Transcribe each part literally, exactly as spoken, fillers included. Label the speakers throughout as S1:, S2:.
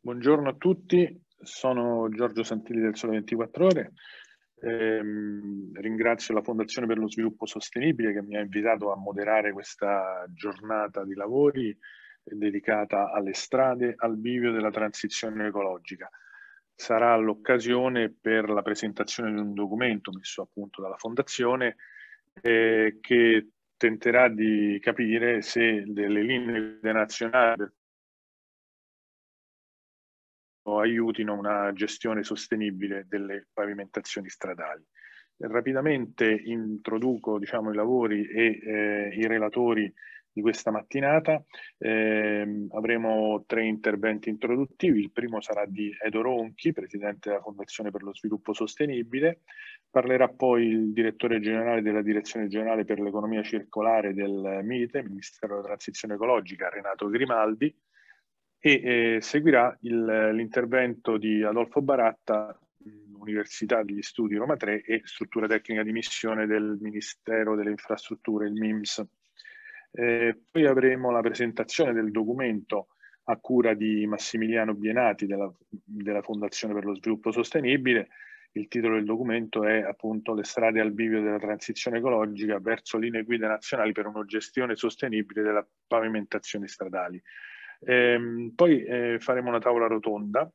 S1: Buongiorno a tutti, sono Giorgio Santilli del Sole ventiquattro Ore. Ehm, ringrazio la Fondazione per lo Sviluppo Sostenibile che mi ha invitato a moderare questa giornata di lavori dedicata alle strade al bivio della transizione ecologica. Sarà l'occasione per la presentazione di un documento messo a punto dalla Fondazione eh, che tenterà di capire se delle linee nazionali aiutino una gestione sostenibile delle pavimentazioni stradali. Rapidamente introduco diciamo, i lavori e eh, i relatori di questa mattinata. Eh, avremo tre interventi introduttivi. Il primo sarà di Edo Ronchi, Presidente della Fondazione per lo Sviluppo Sostenibile. Parlerà poi il Direttore Generale della Direzione Generale per l'Economia Circolare del MITE, Ministero della Transizione Ecologica, Renato Grimaldi. E eh, seguirà l'intervento di Adolfo Baratta, Università degli Studi Roma tre e Struttura Tecnica di Missione del Ministero delle Infrastrutture, il MIMS. Eh, poi avremo la presentazione del documento a cura di Massimiliano Bienati della, della Fondazione per lo Sviluppo Sostenibile. Il titolo del documento è appunto Le strade al bivio della transizione ecologica verso linee guida nazionali per una gestione sostenibile della pavimentazione stradali. Eh, poi eh, faremo una tavola rotonda.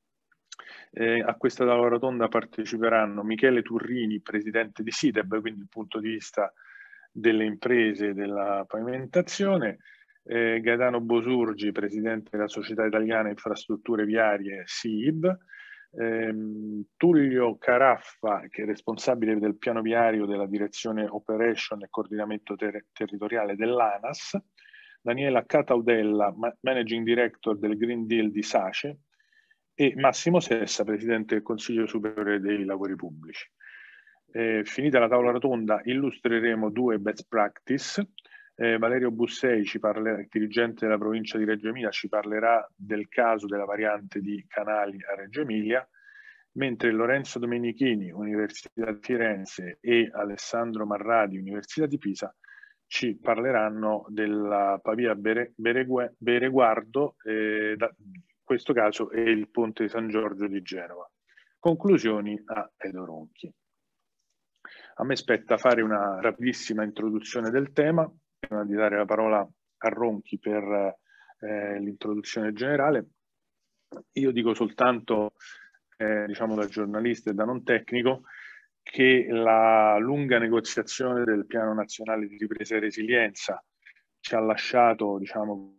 S1: Eh, a questa tavola rotonda parteciperanno Michele Turrini, presidente di SITEB, quindi dal punto di vista delle imprese della pavimentazione, eh, Gaetano Bosurgi, presidente della Società Italiana Infrastrutture Viarie, S I B, ehm, Tullio Caraffa, che è responsabile del piano viario della direzione Operation e Coordinamento ter Territoriale dell'ANAS, Daniela Cataudella, Managing Director del Green Deal di SACE, e Massimo Sessa, Presidente del Consiglio Superiore dei Lavori Pubblici. Eh, finita la tavola rotonda, illustreremo due best practice. Eh, Valerio Bussei, ci parlerà, dirigente della provincia di Reggio Emilia, ci parlerà del caso della variante di Canali a Reggio Emilia, mentre Lorenzo Domenichini, Università di Firenze, e Alessandro Marradi, Università di Pisa, ci parleranno della Pavia Bere, Beregue, Bereguardo, eh, da, in questo caso è il Ponte di San Giorgio di Genova. Conclusioni a Edo Ronchi. A me spetta fare una rapidissima introduzione del tema, prima di dare la parola a Ronchi per eh, l'introduzione generale. Io dico soltanto, eh, diciamo da giornalista e da non tecnico, che la lunga negoziazione del Piano Nazionale di Ripresa e Resilienza ci ha lasciato, diciamo,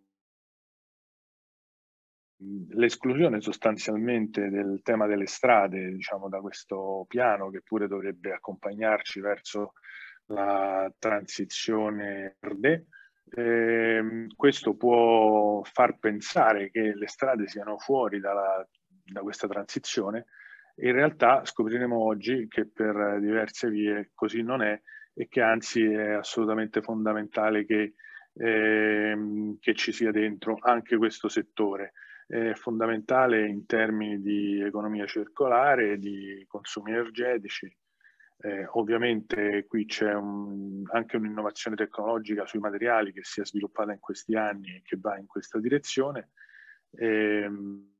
S1: l'esclusione sostanzialmente del tema delle strade, diciamo, da questo piano che pure dovrebbe accompagnarci verso la transizione verde. Eh, questo può far pensare che le strade siano fuori dalla, da questa transizione. In realtà scopriremo oggi che per diverse vie così non è e che anzi è assolutamente fondamentale che, eh, che ci sia dentro anche questo settore. È fondamentale in termini di economia circolare, di consumi energetici. Eh, ovviamente qui c'è un, anche un'innovazione tecnologica sui materiali che si è sviluppata in questi anni e che va in questa direzione. Eh,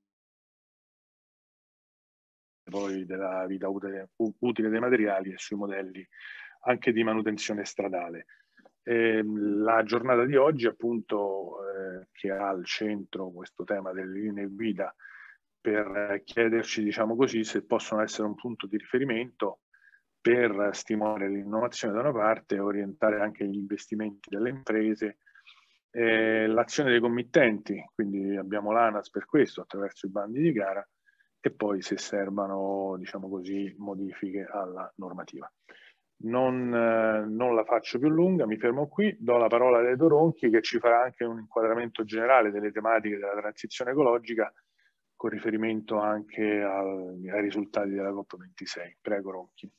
S1: poi della vita utile, utile dei materiali e sui modelli anche di manutenzione stradale. Eh, la giornata di oggi appunto eh, che ha al centro questo tema delle linee guida per chiederci, diciamo così, se possono essere un punto di riferimento per stimolare l'innovazione da una parte e orientare anche gli investimenti delle imprese, eh, l'azione dei committenti, quindi abbiamo l'ANAS per questo attraverso i bandi di gara, e poi se servano, diciamo così, modifiche alla normativa. Non, eh, non la faccio più lunga, mi fermo qui, do la parola ad Edo Ronchi che ci farà anche un inquadramento generale delle tematiche della transizione ecologica con riferimento anche al, ai risultati della COP ventisei. Prego Ronchi.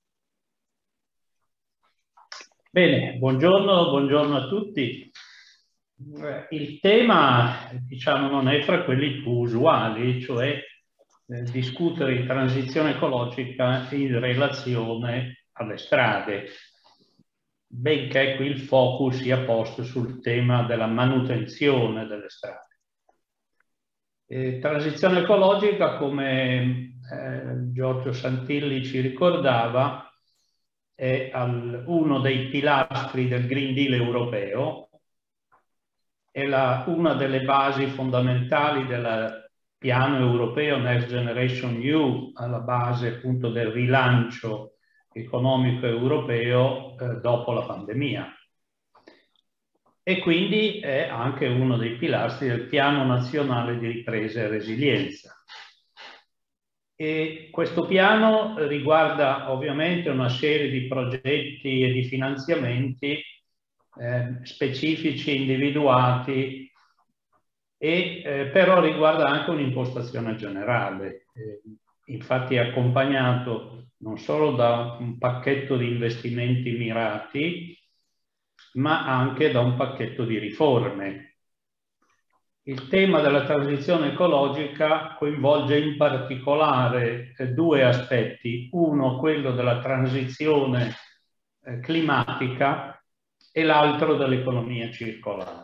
S2: Bene, buongiorno, buongiorno a tutti. Il tema, diciamo, non è fra quelli più usuali, cioè eh, discutere di transizione ecologica in relazione alle strade, benché qui il focus sia posto sul tema della manutenzione delle strade. Eh, transizione ecologica, come eh, Giorgio Santilli ci ricordava, è al, uno dei pilastri del Green Deal europeo, è la, una delle basi fondamentali del piano europeo Next Generation E U, alla base appunto del rilancio economico europeo eh, dopo la pandemia. E quindi è anche uno dei pilastri del Piano Nazionale di Ripresa e Resilienza. E questo piano riguarda ovviamente una serie di progetti e di finanziamenti eh, specifici, individuati, e eh, però riguarda anche un'impostazione generale. Eh, infatti è accompagnato non solo da un pacchetto di investimenti mirati, ma anche da un pacchetto di riforme. Il tema della transizione ecologica coinvolge in particolare eh, due aspetti. Uno, quello della transizione eh, climatica, e l'altro dell'economia circolare.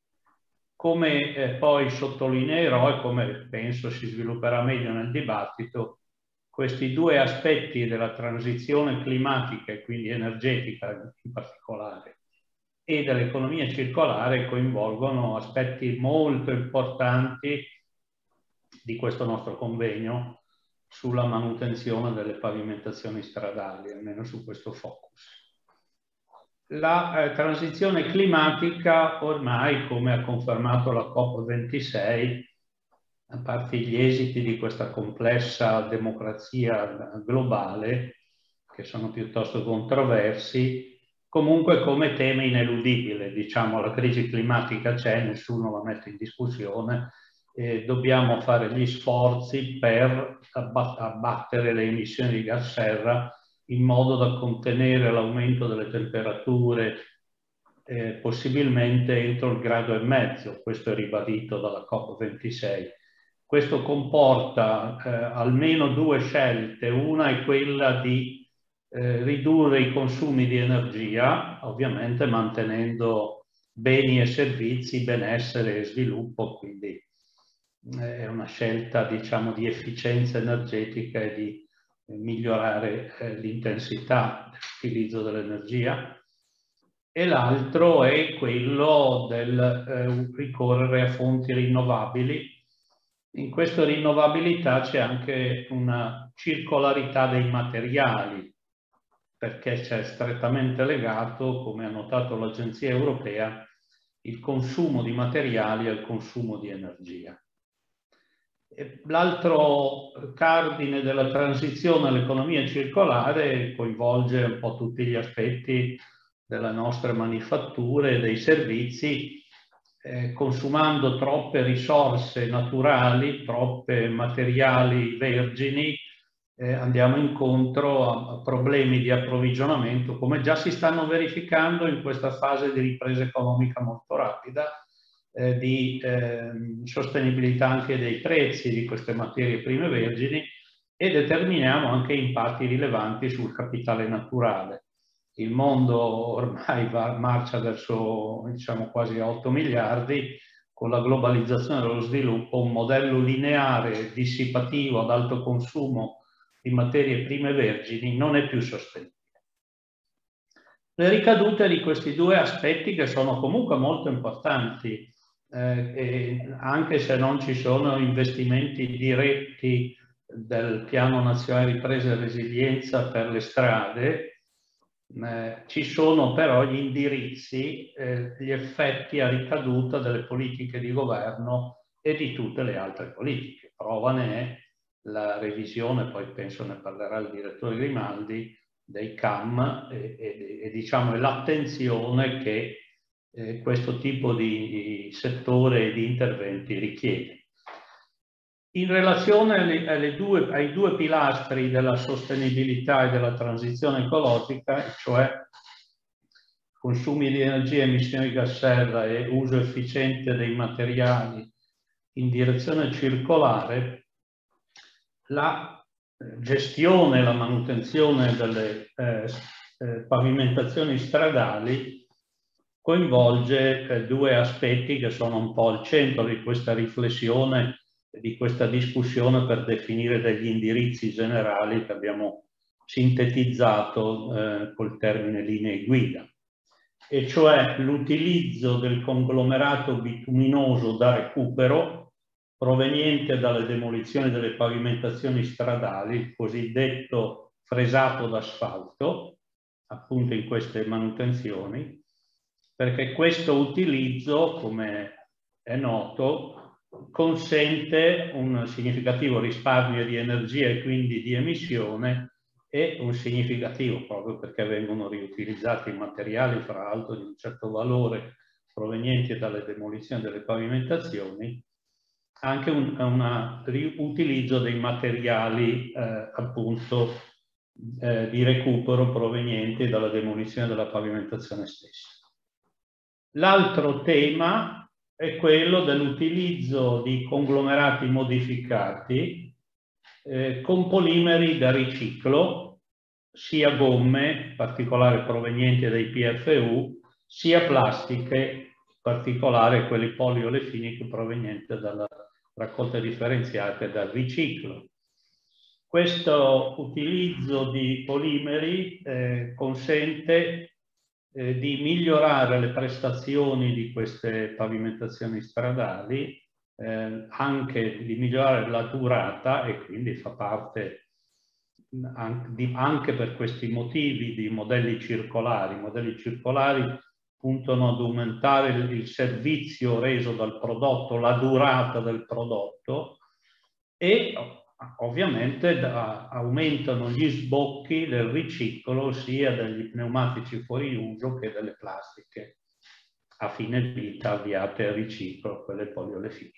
S2: Come eh, poi sottolineerò e come penso si svilupperà meglio nel dibattito, questi due aspetti della transizione climatica e quindi energetica in particolare e dell'economia circolare coinvolgono aspetti molto importanti di questo nostro convegno sulla manutenzione delle pavimentazioni stradali, almeno su questo focus. La eh, transizione climatica ormai, come ha confermato la COP ventisei, a parte gli esiti di questa complessa democrazia globale, che sono piuttosto controversi, comunque come tema ineludibile. Diciamo, la crisi climatica c'è, nessuno la mette in discussione, e dobbiamo fare gli sforzi per abbattere le emissioni di gas serra in modo da contenere l'aumento delle temperature eh, possibilmente entro il grado e mezzo. Questo è ribadito dalla COP ventisei. Questo comporta eh, almeno due scelte. Una è quella di eh, ridurre i consumi di energia, ovviamente mantenendo beni e servizi, benessere e sviluppo, quindi eh, è una scelta, diciamo, di efficienza energetica e di migliorare eh, l'intensità dell'utilizzo dell'energia, e l'altro è quello del eh, ricorrere a fonti rinnovabili. In questa rinnovabilità c'è anche una circolarità dei materiali, perché c'è strettamente legato, come ha notato l'Agenzia Europea, il consumo di materiali al consumo di energia. L'altro cardine della transizione all'economia circolare coinvolge un po' tutti gli aspetti delle nostre manifatture e dei servizi, eh, consumando troppe risorse naturali, troppe materiali vergini, eh, andiamo incontro a, a problemi di approvvigionamento, come già si stanno verificando in questa fase di ripresa economica molto rapida, Eh, di eh, sostenibilità anche dei prezzi di queste materie prime vergini, e determiniamo anche impatti rilevanti sul capitale naturale. Il mondo ormai va, marcia verso, diciamo, quasi otto miliardi. Con la globalizzazione dello sviluppo, un modello lineare dissipativo ad alto consumo di materie prime vergini non è più sostenibile. Le ricadute di questi due aspetti, che sono comunque molto importanti, Eh, e anche se non ci sono investimenti diretti del Piano Nazionale di Ripresa e Resilienza per le strade, eh, ci sono però gli indirizzi, eh, gli effetti a ricaduta delle politiche di governo e di tutte le altre politiche. Prova ne è la revisione, poi penso ne parlerà il direttore Grimaldi, dei C A M e, e, e diciamo l'attenzione che Eh, questo tipo di, di settore e di interventi richiede. In relazione alle, alle due, ai due pilastri della sostenibilità e della transizione ecologica, cioè consumi di energia, emissioni di gas serra e uso efficiente dei materiali in direzione circolare, la gestione e la manutenzione delle eh, eh, pavimentazioni stradali coinvolge eh, due aspetti che sono un po' al centro di questa riflessione di questa discussione per definire degli indirizzi generali che abbiamo sintetizzato eh, col termine linee guida, e cioè l'utilizzo del conglomerato bituminoso da recupero proveniente dalle demolizioni delle pavimentazioni stradali, il cosiddetto fresato d'asfalto, appunto in queste manutenzioni, perché questo utilizzo, come è noto, consente un significativo risparmio di energia e quindi di emissione, e un significativo, proprio perché vengono riutilizzati materiali, fra l'altro di un certo valore, provenienti dalle demolizioni delle pavimentazioni, anche un una, utilizzo dei materiali eh, appunto eh, di recupero provenienti dalla demolizione della pavimentazione stessa. L'altro tema è quello dell'utilizzo di conglomerati modificati eh, con polimeri da riciclo, sia gomme, in particolare provenienti dai P F U, sia plastiche, in particolare quelli poliolefiniche provenienti dalla raccolta differenziata e dal riciclo. Questo utilizzo di polimeri eh, consente eh, di migliorare le prestazioni di queste pavimentazioni stradali, eh, anche di migliorare la durata, e quindi fa parte anche, di, anche per questi motivi di modelli circolari. I modelli circolari puntano ad aumentare il, il servizio reso dal prodotto, la durata del prodotto, e ovviamente da, aumentano gli sbocchi del riciclo sia degli pneumatici fuori uso che delle plastiche a fine vita avviate al riciclo, quelle poliolefiniche.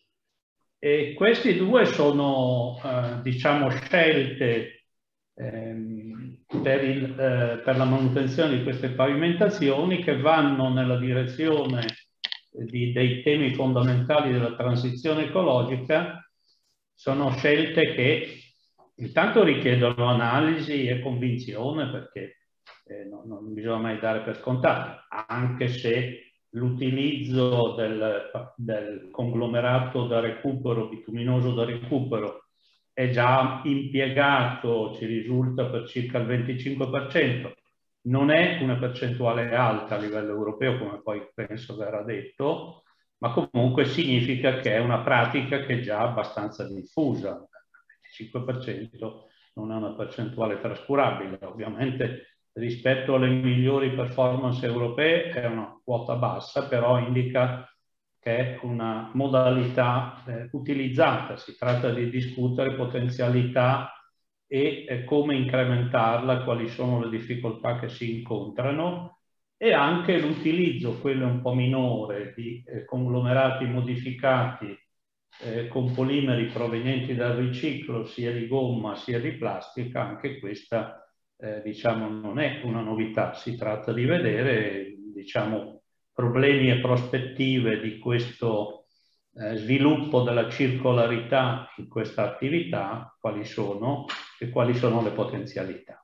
S2: E questi due sono, eh, diciamo, scelte ehm, per, il, eh, per la manutenzione di queste pavimentazioni che vanno nella direzione di, dei temi fondamentali della transizione ecologica. Sono scelte che intanto richiedono analisi e convinzione, perché eh, non, non bisogna mai dare per scontato, anche se l'utilizzo del, del conglomerato da recupero, bituminoso da recupero, è già impiegato, ci risulta, per circa il venticinque per cento. Non è una percentuale alta a livello europeo, come poi penso verrà detto, ma comunque significa che è una pratica che è già abbastanza diffusa. Il venticinque per cento non è una percentuale trascurabile. Ovviamente rispetto alle migliori performance europee è una quota bassa, però indica che è una modalità eh, utilizzata. Si tratta di discutere potenzialità e eh, come incrementarla, quali sono le difficoltà che si incontrano, e anche l'utilizzo, quello un po' minore, di eh, conglomerati modificati eh, con polimeri provenienti dal riciclo, sia di gomma sia di plastica. Anche questa eh, diciamo, non è una novità. Si tratta di vedere, diciamo, problemi e prospettive di questo eh, sviluppo della circolarità in questa attività, quali sono e quali sono le potenzialità.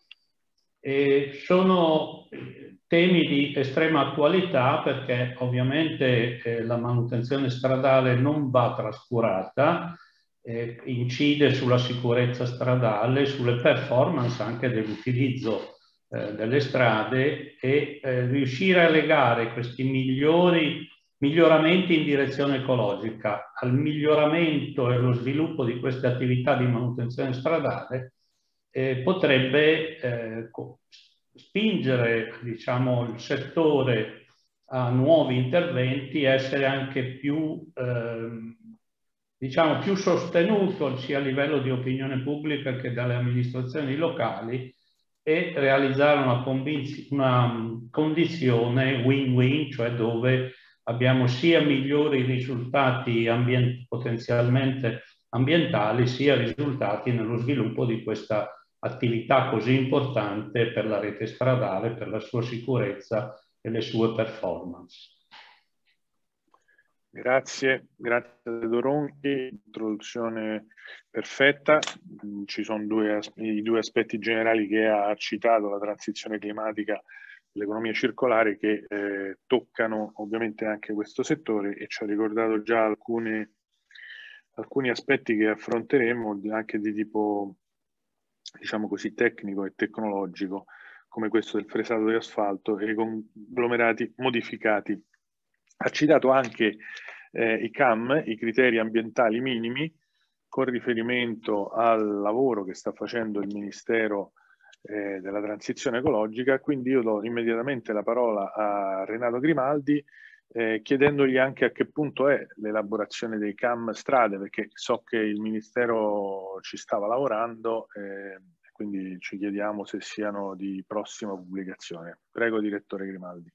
S2: E sono temi di estrema attualità, perché ovviamente eh, la manutenzione stradale non va trascurata, eh, incide sulla sicurezza stradale, sulle performance anche dell'utilizzo eh, delle strade, e eh, riuscire a legare questi migliori miglioramenti in direzione ecologica al miglioramento e allo sviluppo di queste attività di manutenzione stradale eh, potrebbe eh, spingere, diciamo, il settore a nuovi interventi, essere anche più, eh, diciamo, più sostenuto sia a livello di opinione pubblica che dalle amministrazioni locali, e realizzare una, una condizione win-win, cioè dove abbiamo sia migliori risultati ambient potenzialmente ambientali, sia risultati nello sviluppo di questa attività così importante per la rete stradale, per la sua sicurezza e le sue performance.
S1: Grazie, grazie Doronchi, introduzione perfetta. Ci sono due, i due aspetti generali che ha citato, la transizione climatica e l'economia circolare, che eh, toccano ovviamente anche questo settore, e ci ha ricordato già alcune, alcuni aspetti che affronteremo anche di tipo, diciamo così, tecnico e tecnologico, come questo del fresato di asfalto e i conglomerati modificati. Ha citato anche eh, i C A M, i criteri ambientali minimi, con riferimento al lavoro che sta facendo il Ministero eh, della Transizione Ecologica. Quindi io do immediatamente la parola a Renato Grimaldi, eh, chiedendogli anche a che punto è l'elaborazione dei C A M strade, perché so che il Ministero ci stava lavorando, eh, quindi ci chiediamo se siano di prossima pubblicazione. Prego, direttore Grimaldi.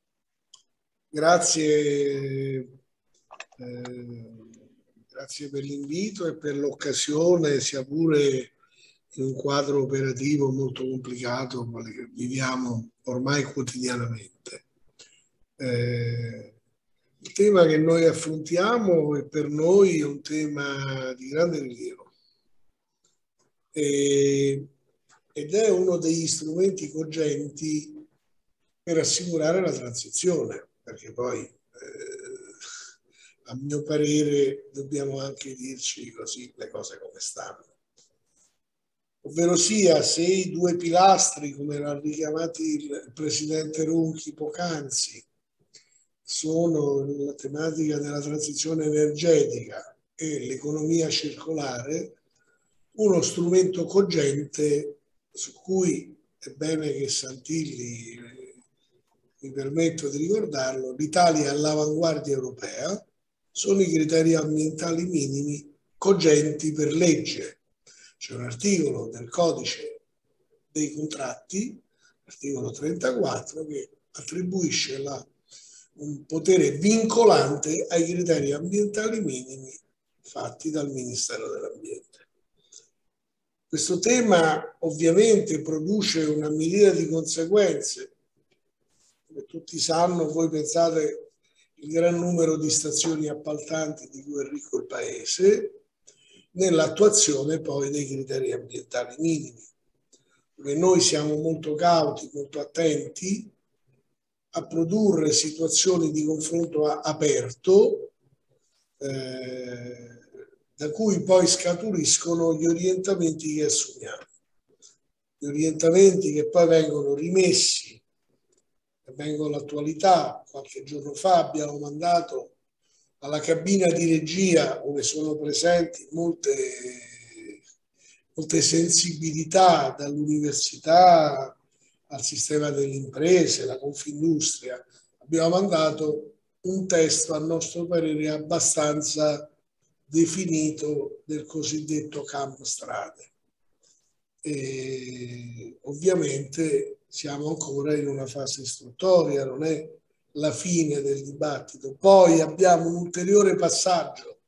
S3: Grazie, eh, grazie per l'invito e per l'occasione, sia pure in un quadro operativo molto complicato, quale che viviamo ormai quotidianamente. Eh, il tema che noi affrontiamo è per noi un tema di grande rilievo e, ed è uno degli strumenti cogenti per assicurare la transizione, perché poi eh, a mio parere dobbiamo anche dirci così le cose come stanno. Ovvero sia, se i due pilastri, come l'ha richiamati il presidente Ronchi poc'anzi, sono la tematica della transizione energetica e l'economia circolare, uno strumento cogente su cui è bene che Santilli, mi permetto di ricordarlo, l'Italia è all'avanguardia europea, sono i criteri ambientali minimi cogenti per legge. C'è un articolo del codice dei contratti, l'articolo trentaquattro, che attribuisce la, un potere vincolante ai criteri ambientali minimi fatti dal Ministero dell'Ambiente. Questo tema ovviamente produce una miriade di conseguenze. Come tutti sanno, voi pensate il gran numero di stazioni appaltanti di cui è ricco il Paese, nell'attuazione poi dei criteri ambientali minimi. Perché noi siamo molto cauti, molto attenti a produrre situazioni di confronto aperto, eh, da cui poi scaturiscono gli orientamenti che assumiamo. Gli orientamenti che poi vengono rimessi, che vengono all'attualità. Qualche giorno fa abbiamo mandato alla cabina di regia, dove sono presenti molte, molte sensibilità, dall'università al sistema delle imprese, la Confindustria. Abbiamo mandato un testo, a nostro parere, abbastanza definito del cosiddetto C A M strade. E ovviamente siamo ancora in una fase istruttoria, non è la fine del dibattito. Poi abbiamo un ulteriore passaggio.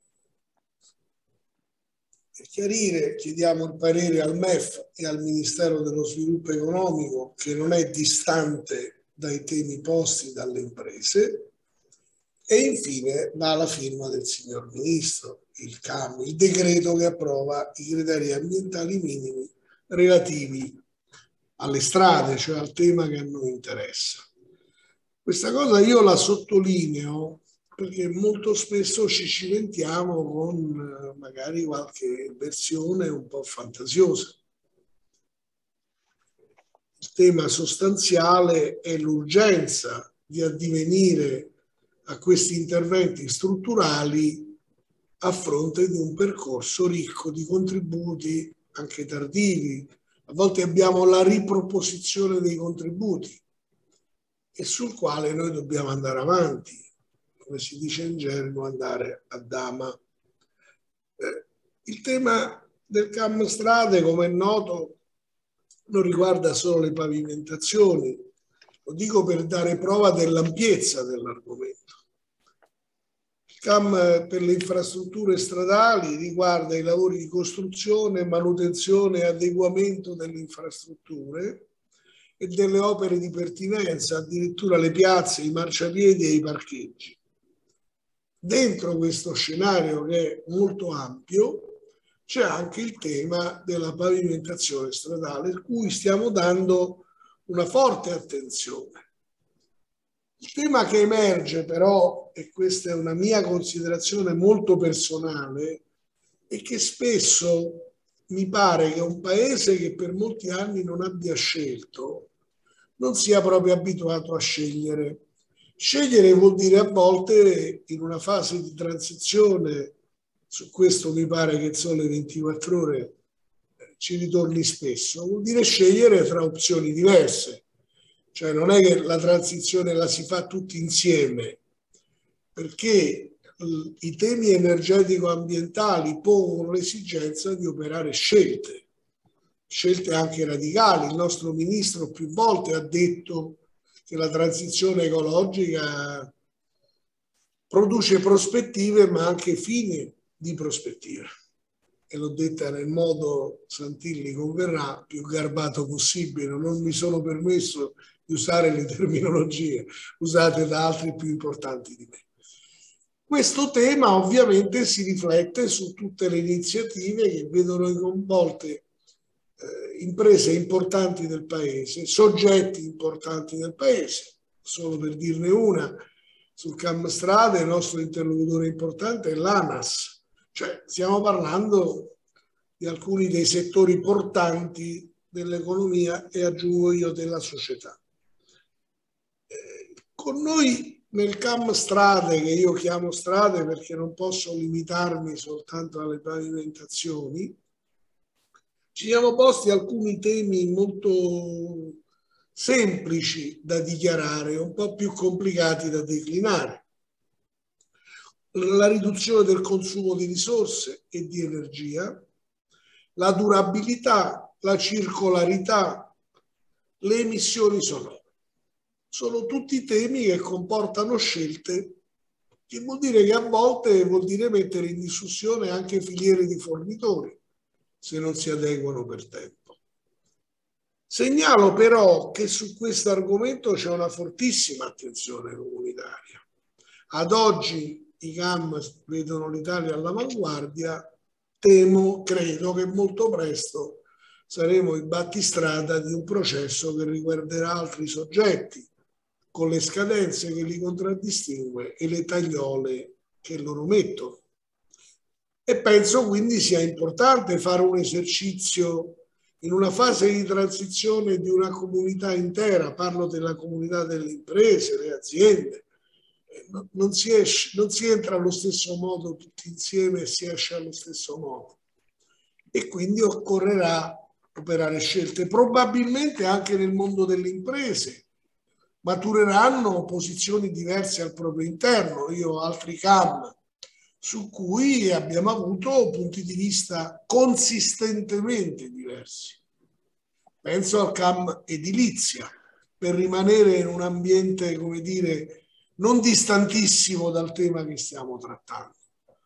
S3: Per chiarire, chiediamo il parere al M E F e al Ministero dello Sviluppo Economico, che non è distante dai temi posti dalle imprese, e infine va alla firma del signor Ministro, il C A M, il decreto che approva i criteri ambientali minimi relativi alle strade, cioè al tema che a noi interessa. Questa cosa io la sottolineo perché molto spesso ci cimentiamo con magari qualche versione un po' fantasiosa. Il tema sostanziale è l'urgenza di addivenire a questi interventi strutturali a fronte di un percorso ricco di contributi anche tardivi. A volte abbiamo la riproposizione dei contributi e sul quale noi dobbiamo andare avanti, come si dice in gergo, andare a dama. Eh, il tema del C A M strade, come è noto, non riguarda solo le pavimentazioni, lo dico per dare prova dell'ampiezza dell'argomento. Il C A M per le infrastrutture stradali riguarda i lavori di costruzione, manutenzione e adeguamento delle infrastrutture e delle opere di pertinenza, addirittura le piazze, i marciapiedi e i parcheggi. Dentro questo scenario, che è molto ampio, c'è anche il tema della pavimentazione stradale, a cui stiamo dando una forte attenzione. Il tema che emerge però, e questa è una mia considerazione molto personale, è che spesso mi pare che un paese che per molti anni non abbia scelto non sia proprio abituato a scegliere. Scegliere vuol dire a volte, in una fase di transizione, su questo mi pare che il Sole ventiquattro Ore ci ritorni spesso, vuol dire scegliere tra opzioni diverse. Cioè non è che la transizione la si fa tutti insieme, perché i temi energetico-ambientali pongono l'esigenza di operare scelte, scelte anche radicali. Il nostro ministro più volte ha detto che la transizione ecologica produce prospettive, ma anche fini di prospettive. E l'ho detta nel modo, Santilli converrà, più garbato possibile. Non mi sono permesso di usare le terminologie usate da altri più importanti di me. Questo tema ovviamente si riflette su tutte le iniziative che vedono coinvolte eh, imprese importanti del paese, soggetti importanti del paese. Solo per dirne una, sul CAM Strade il nostro interlocutore importante è l'ANAS, cioè stiamo parlando di alcuni dei settori portanti dell'economia e aggiungo io della società. Eh, con noi nel CAM Strade, che io chiamo strade perché non posso limitarmi soltanto alle pavimentazioni, ci siamo posti alcuni temi molto semplici da dichiarare, un po' più complicati da declinare. La riduzione del consumo di risorse e di energia, la durabilità, la circolarità, le emissioni sonore. Sono tutti temi che comportano scelte, che vuol dire che a volte vuol dire mettere in discussione anche filiere di fornitori, se non si adeguano per tempo. Segnalo però che su questo argomento c'è una fortissima attenzione comunitaria. Ad oggi i CAM vedono l'Italia all'avanguardia, temo, credo che molto presto saremo i battistrada di un processo che riguarderà altri soggetti, con le scadenze che li contraddistingue e le tagliole che loro mettono. E penso quindi sia importante fare un esercizio in una fase di transizione di una comunità intera, parlo della comunità delle imprese, delle aziende, non si, esce, non si entra allo stesso modo tutti insieme e si esce allo stesso modo. E quindi occorrerà operare scelte, probabilmente anche nel mondo delle imprese. Matureranno posizioni diverse al proprio interno. Io ho altri CAM su cui abbiamo avuto punti di vista consistentemente diversi. Penso al CAM edilizia, per rimanere in un ambiente, come dire, non distantissimo dal tema che stiamo trattando,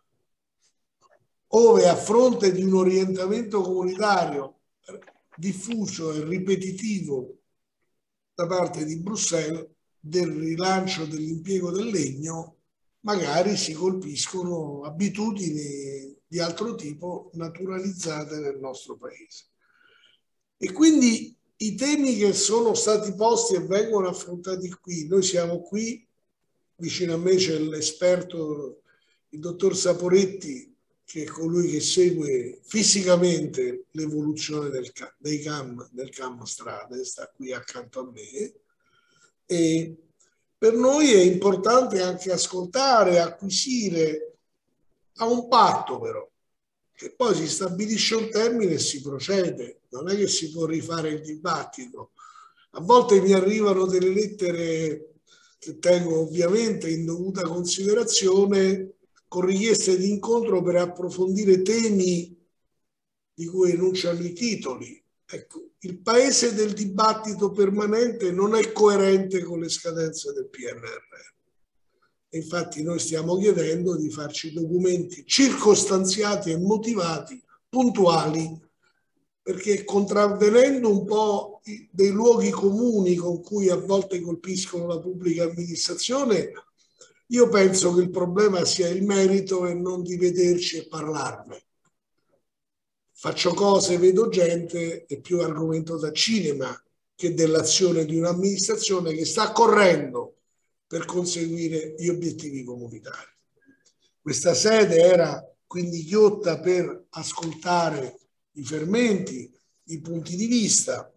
S3: ove a fronte di un orientamento comunitario diffuso e ripetitivo da parte di Bruxelles del rilancio dell'impiego del legno, magari si colpiscono abitudini di altro tipo naturalizzate nel nostro paese. E quindi i temi che sono stati posti e vengono affrontati qui, noi siamo qui, vicino a me c'è l'esperto, il dottor Saporetti, che è colui che segue fisicamente l'evoluzione del, dei CAM, del CAM Strade, sta qui accanto a me. E per noi è importante anche ascoltare, acquisire a un patto però, che poi si stabilisce un termine e si procede, non è che si può rifare il dibattito. A volte mi arrivano delle lettere che tengo ovviamente in dovuta considerazione, con richieste di incontro per approfondire temi di cui enunciano i titoli. Ecco, il paese del dibattito permanente non è coerente con le scadenze del P N R R. E infatti noi stiamo chiedendo di farci documenti circostanziati e motivati, puntuali, perché contravvenendo un po' dei luoghi comuni con cui a volte colpiscono la pubblica amministrazione, io penso che il problema sia il merito e non di vederci e parlarne. Faccio cose, vedo gente, è più argomento da cinema che dell'azione di un'amministrazione che sta correndo per conseguire gli obiettivi comunitari. Questa sede era quindi ghiotta per ascoltare i fermenti, i punti di vista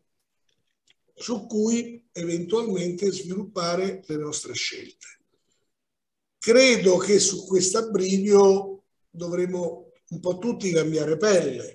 S3: su cui eventualmente sviluppare le nostre scelte. Credo che su questo abbrivio dovremo un po' tutti cambiare pelle,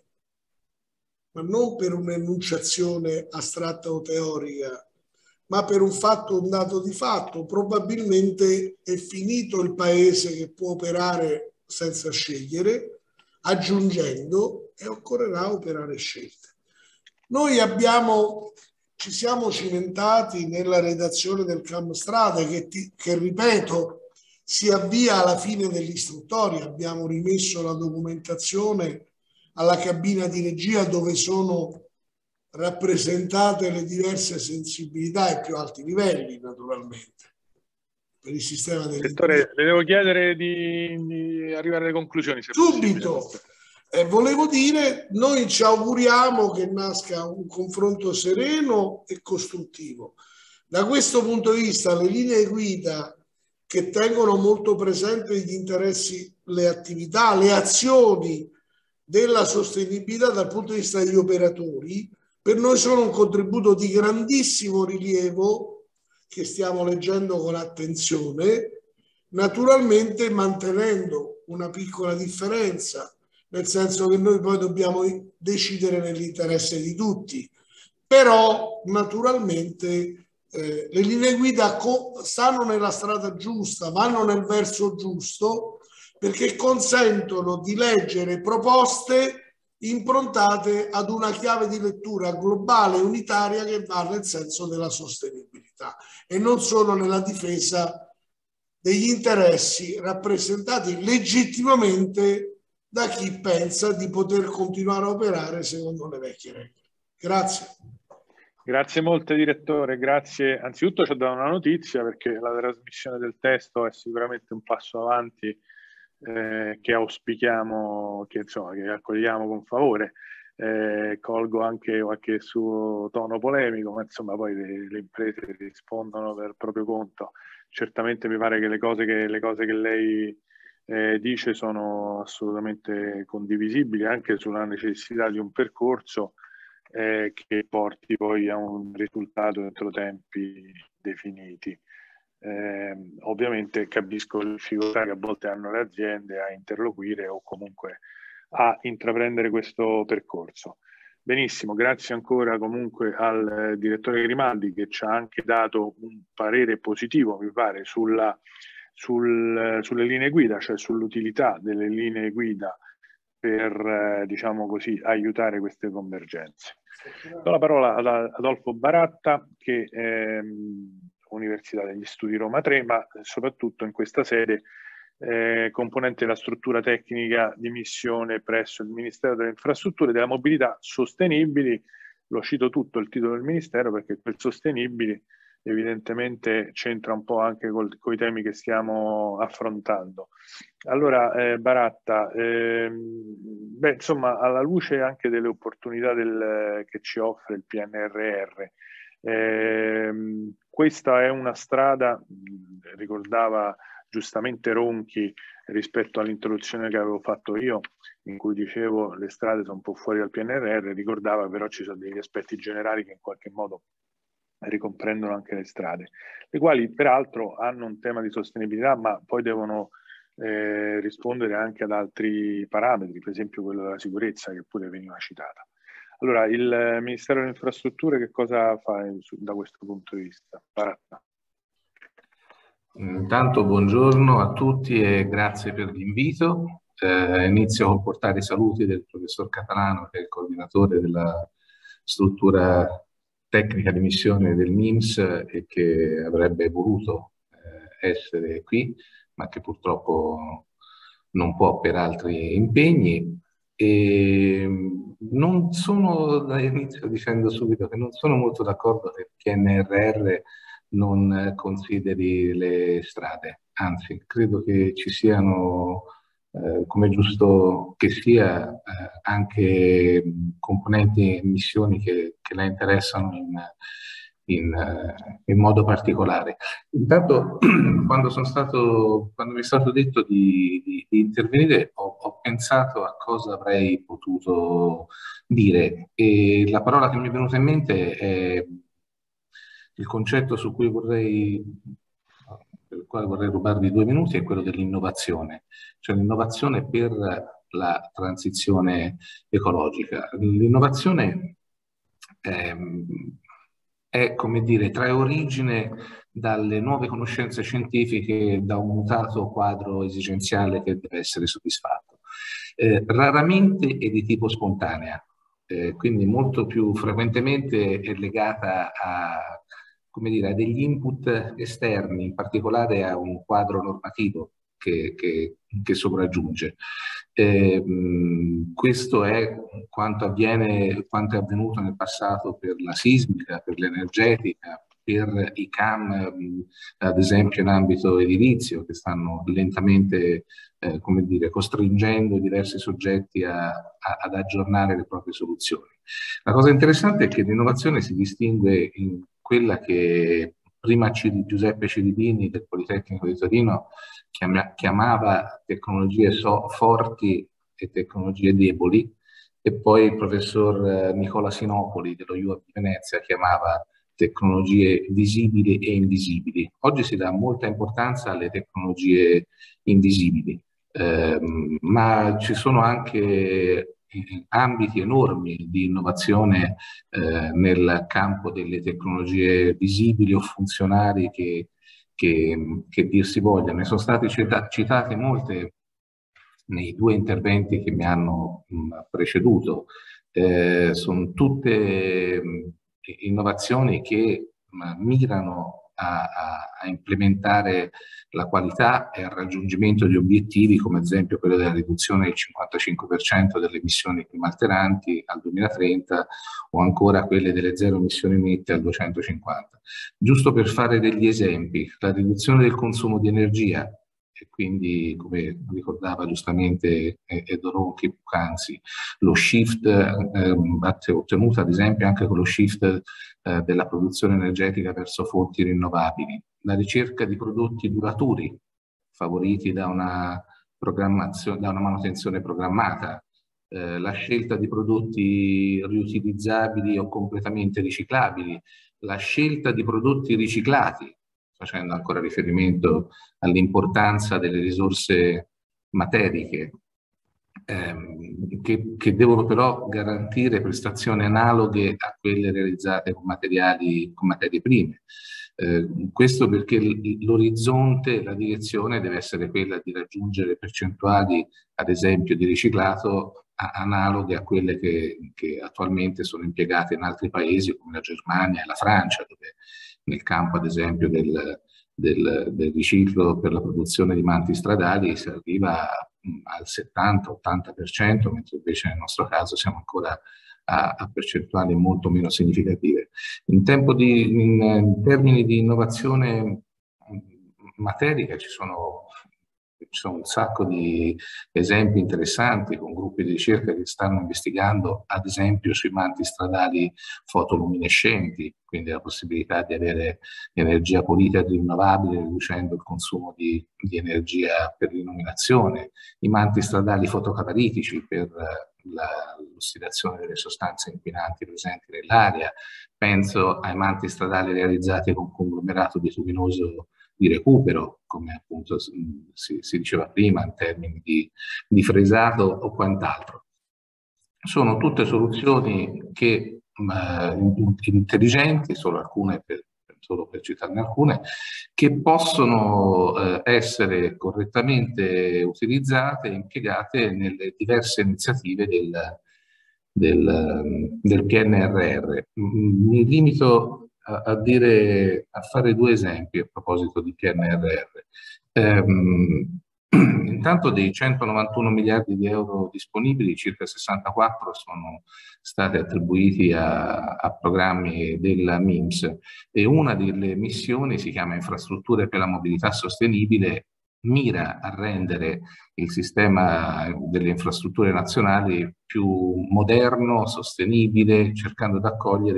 S3: ma non per un'enunciazione astratta o teorica, ma per un fatto, un dato di fatto. Probabilmente è finito il paese che può operare senza scegliere, aggiungendo, e occorrerà operare scelte. Noi abbiamo, ci siamo cimentati nella redazione del CAM Strade che, ti, che ripeto, si avvia alla fine dell'istruttoria. Abbiamo rimesso la documentazione alla cabina di regia dove sono rappresentate le diverse sensibilità ai più alti livelli, naturalmente, per il sistema del
S1: Direttore, le devo chiedere di, di arrivare alle conclusioni. Se
S3: subito. Eh, volevo dire, noi ci auguriamo che nasca un confronto sereno e costruttivo. Da questo punto di vista, le linee guida che tengono molto presente gli interessi, le attività, le azioni della sostenibilità dal punto di vista degli operatori, per noi sono un contributo di grandissimo rilievo che stiamo leggendo con attenzione, naturalmente mantenendo una piccola differenza, nel senso che noi poi dobbiamo decidere nell'interesse di tutti, però naturalmente eh, le linee guida stanno nella strada giusta, vanno nel verso giusto, perché consentono di leggere proposte improntate ad una chiave di lettura globale e unitaria che va nel senso della sostenibilità e non solo nella difesa degli interessi rappresentati legittimamente da chi pensa di poter continuare a operare secondo le vecchie regole. Grazie.
S1: Grazie molte direttore, grazie. Anzitutto ci ha dato una notizia, perché la trasmissione del testo è sicuramente un passo avanti Eh, che auspichiamo, che insomma che accogliamo con favore. Eh, colgo anche qualche suo tono polemico, ma insomma poi le, le imprese rispondono per proprio conto. Certamente mi pare che le cose che, le cose che lei eh, dice sono assolutamente condivisibili, anche sulla necessità di un percorso eh, che porti poi a un risultato entro tempi definiti. Eh, ovviamente capisco le difficoltà che a volte hanno le aziende a interloquire o comunque a intraprendere questo percorso. Benissimo, grazie ancora comunque al eh, direttore Grimaldi, che ci ha anche dato un parere positivo, mi pare, sulla, sul, sulle linee guida, cioè sull'utilità delle linee guida per, eh, diciamo così, aiutare queste convergenze. Do la parola ad Adolfo Baratta, che ehm, Università degli Studi Roma tre, ma soprattutto in questa sede eh, componente della struttura tecnica di missione presso il Ministero delle Infrastrutture e della Mobilità Sostenibili. Lo cito tutto il titolo del Ministero perché quel sostenibili evidentemente c'entra un po' anche con i temi che stiamo affrontando. Allora, eh, Baratta, ehm, beh, insomma, alla luce anche delle opportunità del, che ci offre il P N R R, ehm, questa è una strada, ricordava giustamente Ronchi rispetto all'introduzione che avevo fatto io, in cui dicevo le strade sono un po' fuori dal P N R R, ricordava però ci sono degli aspetti generali che in qualche modo ricomprendono anche le strade, le quali peraltro hanno un tema di sostenibilità, ma poi devono eh, rispondere anche ad altri parametri, per esempio quello della sicurezza, che pure veniva citata. Allora, il Ministero delle Infrastrutture che cosa fa da questo punto di vista? Baratta.
S4: Intanto buongiorno a tutti e grazie per l'invito. Eh, inizio a portare i saluti del professor Catalano, che è il coordinatore della struttura tecnica di missione del M I M S e che avrebbe voluto eh, essere qui, ma che purtroppo non può per altri impegni. E non sono, inizio dicendo subito che non sono molto d'accordo che il P N R R non consideri le strade, anzi credo che ci siano, eh, come è giusto che sia, eh, anche componenti e missioni che, che la interessano in, in, in modo particolare. Intanto, quando, sono stato, quando mi è stato detto di, di, di intervenire, ho, ho pensato a cosa avrei potuto dire, e la parola che mi è venuta in mente è il concetto su cui vorrei, per il quale vorrei rubarvi due minuti, è quello dell'innovazione, cioè l'innovazione per la transizione ecologica. L'innovazione ehm, è, come dire, trae origine dalle nuove conoscenze scientifiche, da un mutato quadro esigenziale che deve essere soddisfatto. Eh, raramente è di tipo spontanea, eh, quindi molto più frequentemente è legata a, come dire, a degli input esterni, in particolare a un quadro normativo che, che, che sopraggiunge. Eh, questo è quanto avviene, quanto è avvenuto nel passato per la sismica, per l'energetica, per i C A M, ad esempio in ambito edilizio, che stanno lentamente eh, come dire, costringendo diversi soggetti a, a, ad aggiornare le proprie soluzioni. La cosa interessante è che l'innovazione si distingue in quella che prima Giuseppe Ciridini del Politecnico di Torino chiamava tecnologie so forti e tecnologie deboli, e poi il professor Nicola Sinopoli dello U A B di Venezia chiamava tecnologie visibili e invisibili. Oggi si dà molta importanza alle tecnologie invisibili, eh, ma ci sono anche ambiti enormi di innovazione eh, nel campo delle tecnologie visibili o funzionali che, che, che dir si voglia. Ne sono state cita citate molte nei due interventi che mi hanno mh, preceduto. Eh, sono tutte mh, innovazioni che mh, mirano a, a, a implementare la qualità e al raggiungimento di obiettivi, come ad esempio quello della riduzione del cinquantacinque per cento delle emissioni climalteranti al duemilatrenta, o ancora quelle delle zero emissioni nette al duecentocinquanta. Giusto per fare degli esempi, la riduzione del consumo di energia, e quindi, come ricordava giustamente Edo Ronchi poc'anzi, lo shift eh, ottenuto ad esempio anche con lo shift eh, della produzione energetica verso fonti rinnovabili, la ricerca di prodotti duraturi favoriti da una, programmazione, da una manutenzione programmata, eh, la scelta di prodotti riutilizzabili o completamente riciclabili, la scelta di prodotti riciclati, facendo ancora riferimento all'importanza delle risorse materiche, ehm, che, che devono però garantire prestazioni analoghe a quelle realizzate con materiali, con materie prime. Eh, questo perché l'orizzonte, la direzione deve essere quella di raggiungere percentuali, ad esempio, di riciclato analoghe a quelle che, che attualmente sono impiegate in altri paesi come la Germania e la Francia, dove nel campo ad esempio del, del, del riciclo per la produzione di manti stradali si arriva al settanta ottanta per cento, mentre invece nel nostro caso siamo ancora a, a percentuali molto meno significative. In, tempo di, in, in termini di innovazione materica ci sono Ci sono un sacco di esempi interessanti con gruppi di ricerca che stanno investigando, ad esempio, sui manti stradali fotoluminescenti, quindi la possibilità di avere energia pulita e rinnovabile riducendo il consumo di, di energia per l'illuminazione, i manti stradali fotocatalitici per l'ossidazione delle sostanze inquinanti presenti nell'aria. Penso ai manti stradali realizzati con conglomerato bituminoso di recupero, come appunto si, si diceva prima in termini di, di fresato o quant'altro. Sono tutte soluzioni che eh, intelligenti, solo alcune per, solo per citarne alcune, che possono eh, essere correttamente utilizzate e impiegate nelle diverse iniziative del, del, del P N R R. Mi limito a dire, a fare due esempi a proposito di P N R R. Ehm, intanto dei centonovantuno miliardi di euro disponibili, circa sessantaquattro sono stati attribuiti a, a programmi della M I M S, e una delle missioni si chiama Infrastrutture per la mobilità sostenibile, mira a rendere il sistema delle infrastrutture nazionali più moderno, sostenibile, cercando di accogliere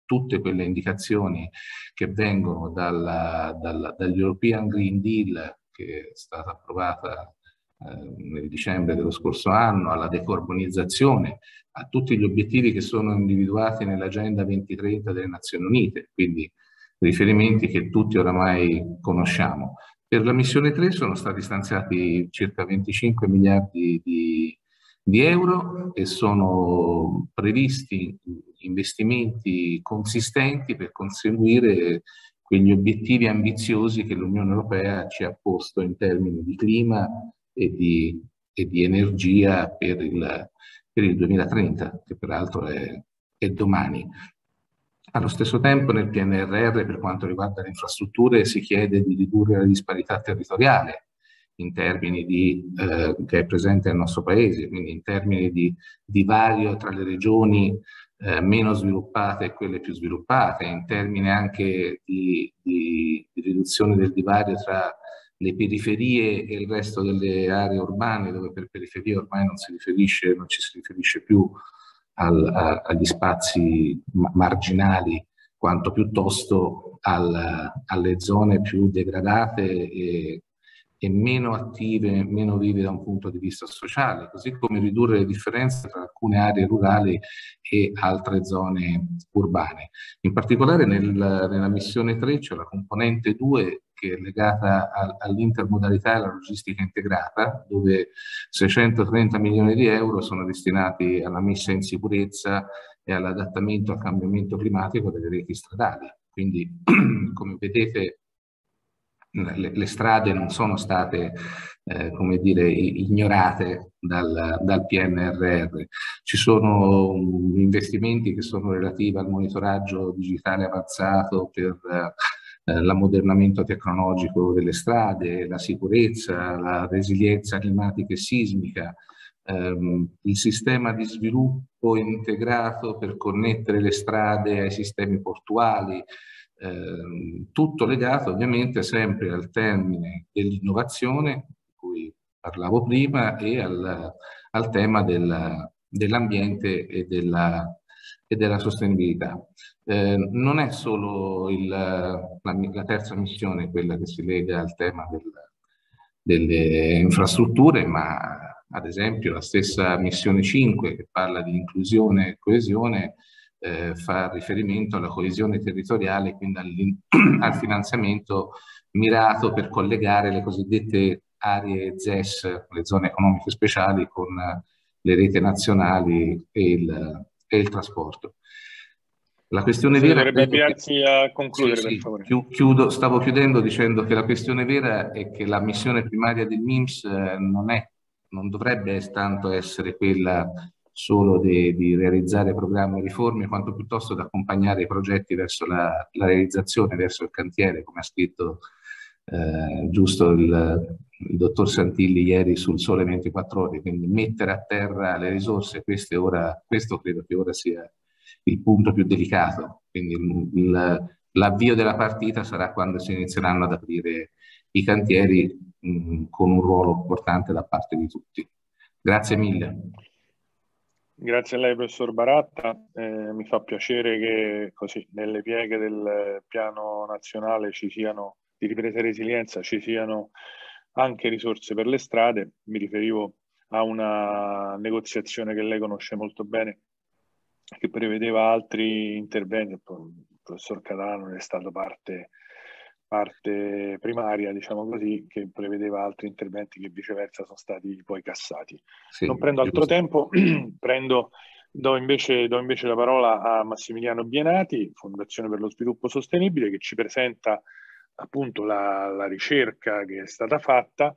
S4: tutte quelle indicazioni che vengono dalla, dalla, dagli European Green Deal, che è stata approvata eh, nel dicembre dello scorso anno, alla decarbonizzazione, a tutti gli obiettivi che sono individuati nell'Agenda duemilatrenta delle Nazioni Unite, quindi riferimenti che tutti oramai conosciamo. Per la missione tre sono stati stanziati circa venticinque miliardi di, di euro e sono previsti investimenti consistenti per conseguire quegli obiettivi ambiziosi che l'Unione Europea ci ha posto in termini di clima e di, e di energia per il, per il duemilatrenta, che peraltro è, è domani. Allo stesso tempo nel P N R R, per quanto riguarda le infrastrutture, si chiede di ridurre la disparità territoriale in termini di, eh, che è presente nel nostro Paese, quindi in termini di divario tra le regioni eh, meno sviluppate e quelle più sviluppate, in termini anche di, di, di riduzione del divario tra le periferie e il resto delle aree urbane, dove per periferie ormai non si riferisce, non ci si riferisce più Al, a, agli spazi marginali, quanto piuttosto al, alle zone più degradate e, e meno attive, meno vive da un punto di vista sociale, così come ridurre le differenze tra alcune aree rurali e altre zone urbane. In particolare nel, nella missione tre c'è la componente due, che è legata all'intermodalità e alla logistica integrata, dove seicentotrenta milioni di euro sono destinati alla messa in sicurezza e all'adattamento al cambiamento climatico delle reti stradali. Quindi, come vedete, le, le strade non sono state, eh, come dire, ignorate dal, dal P N R R. Ci sono investimenti che sono relativi al monitoraggio digitale avanzato per eh, l'ammodernamento tecnologico delle strade, la sicurezza, la resilienza climatica e sismica, ehm, il sistema di sviluppo integrato per connettere le strade ai sistemi portuali, ehm, tutto legato ovviamente sempre al termine dell'innovazione, di cui parlavo prima, e al, al tema del, dell'ambiente e della, e della sostenibilità. Eh, non è solo il, la, la terza missione quella che si lega al tema del, delle infrastrutture, ma ad esempio la stessa missione cinque, che parla di inclusione e coesione, eh, fa riferimento alla coesione territoriale, quindi al, al finanziamento mirato per collegare le cosiddette aree Z E S, le zone economiche speciali, con le reti nazionali e il, e il trasporto. La questione vera
S1: dovrebbe avviarsi a concludere,
S4: sì,
S1: per favore.
S4: Sì, chiudo, stavo chiudendo dicendo che la questione vera è che la missione primaria del M I M S eh, non è, non dovrebbe tanto essere quella solo di, di realizzare programmi e riforme, quanto piuttosto di accompagnare i progetti verso la, la realizzazione, verso il cantiere, come ha scritto eh, giusto il, il dottor Santilli ieri sul Sole ventiquattro Ore, quindi mettere a terra le risorse, queste ora, questo credo che ora sia il punto più delicato, quindi l'avvio della partita sarà quando si inizieranno ad aprire i cantieri mh, con un ruolo importante da parte di tutti. Grazie mille.
S1: Grazie a lei, professor Baratta. Eh, mi fa piacere che così nelle pieghe del piano nazionale ci siano, di ripresa e resilienza, ci siano anche risorse per le strade. Mi riferivo a una negoziazione che lei conosce molto bene, che prevedeva altri interventi. Il professor Catalano è stato parte, parte primaria, diciamo così, che prevedeva altri interventi che viceversa sono stati poi cassati. Sì, non prendo altro giusto. tempo, prendo, do, invece, do invece la parola a Massimiliano Bienati, Fondazione per lo Sviluppo Sostenibile, che ci presenta appunto la, la ricerca che è stata fatta.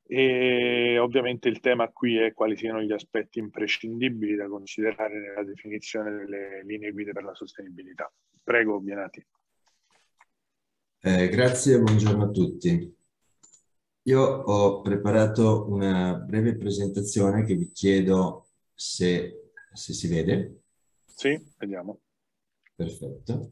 S1: E ovviamente il tema qui è quali siano gli aspetti imprescindibili da considerare nella definizione delle linee guida per la sostenibilità. Prego, Bienati.
S5: Eh, grazie, buongiorno a tutti. Io ho preparato una breve presentazione che vi chiedo se, se si vede.
S1: Sì, vediamo.
S5: Perfetto.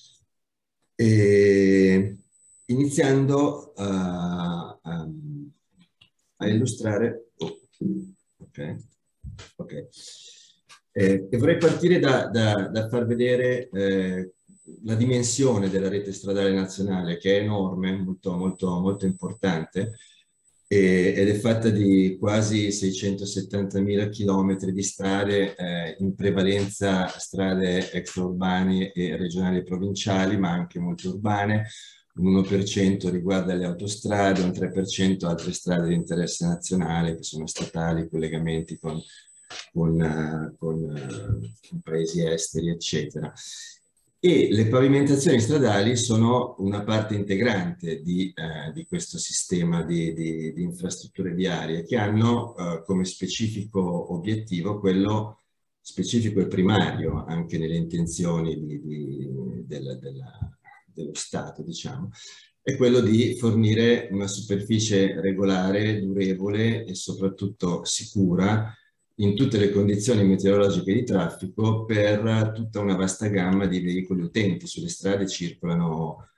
S5: E iniziando a... a a illustrare, oh, ok, ok, eh, e vorrei partire da, da, da far vedere eh, la dimensione della rete stradale nazionale, che è enorme, molto, molto, molto importante, e, ed è fatta di quasi seicentosettantamila chilometri di strade, eh, in prevalenza strade extraurbane e regionali e provinciali, ma anche molto urbane. Un uno per cento riguarda le autostrade, un tre per cento altre strade di interesse nazionale, che sono statali, collegamenti con, con, uh, con, uh, con paesi esteri, eccetera. E le pavimentazioni stradali sono una parte integrante di, uh, di questo sistema di, di, di infrastrutture viarie, che hanno uh, come specifico obiettivo quello specifico e primario, anche nelle intenzioni di, di, della, della dello Stato, diciamo, è quello di fornire una superficie regolare, durevole e soprattutto sicura in tutte le condizioni meteorologiche di traffico per tutta una vasta gamma di veicoli utenti. Sulle strade circolano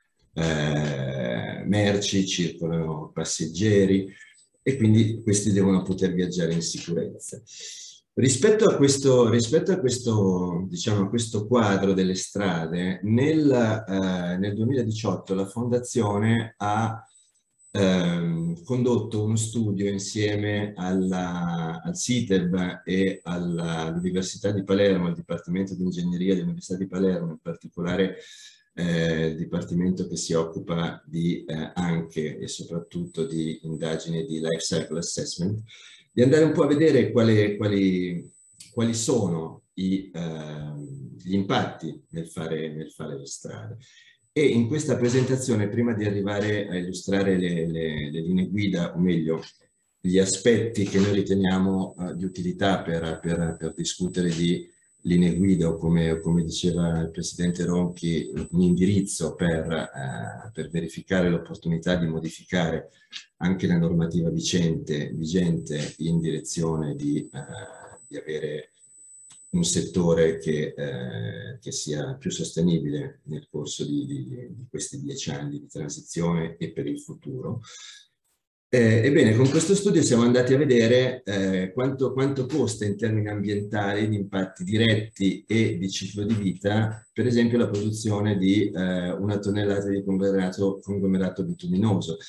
S5: eh, merci, circolano passeggeri e quindi questi devono poter viaggiare in sicurezza. Rispetto a questo, rispetto a questo, diciamo, a questo quadro delle strade, nel, eh, nel duemiladiciotto la Fondazione ha ehm, condotto uno studio insieme alla, al SITEB e all'Università di Palermo, al Dipartimento di Ingegneria dell'Università di Palermo, in particolare eh, il Dipartimento che si occupa di, eh, anche e soprattutto di indagini di life cycle assessment, di andare un po' a vedere quali, quali, quali sono i, eh, gli impatti nel fare, nel fare le strade. E in questa presentazione, prima di arrivare a illustrare le, le, le linee guida, o meglio, gli aspetti che noi riteniamo uh, di utilità per, per, per discutere di linee guida, o come, come diceva il Presidente Ronchi, un indirizzo per, uh, per verificare l'opportunità di modificare anche la normativa vigente, vigente in direzione di, uh, di avere un settore che, eh, che sia più sostenibile nel corso di, di, di questi dieci anni di transizione e per il futuro. Eh, ebbene, con questo studio siamo andati a vedere eh, quanto, quanto costa in termini ambientali, di impatti diretti e di ciclo di vita, per esempio la produzione di eh, una tonnellata di conglomerato, conglomerato bituminoso,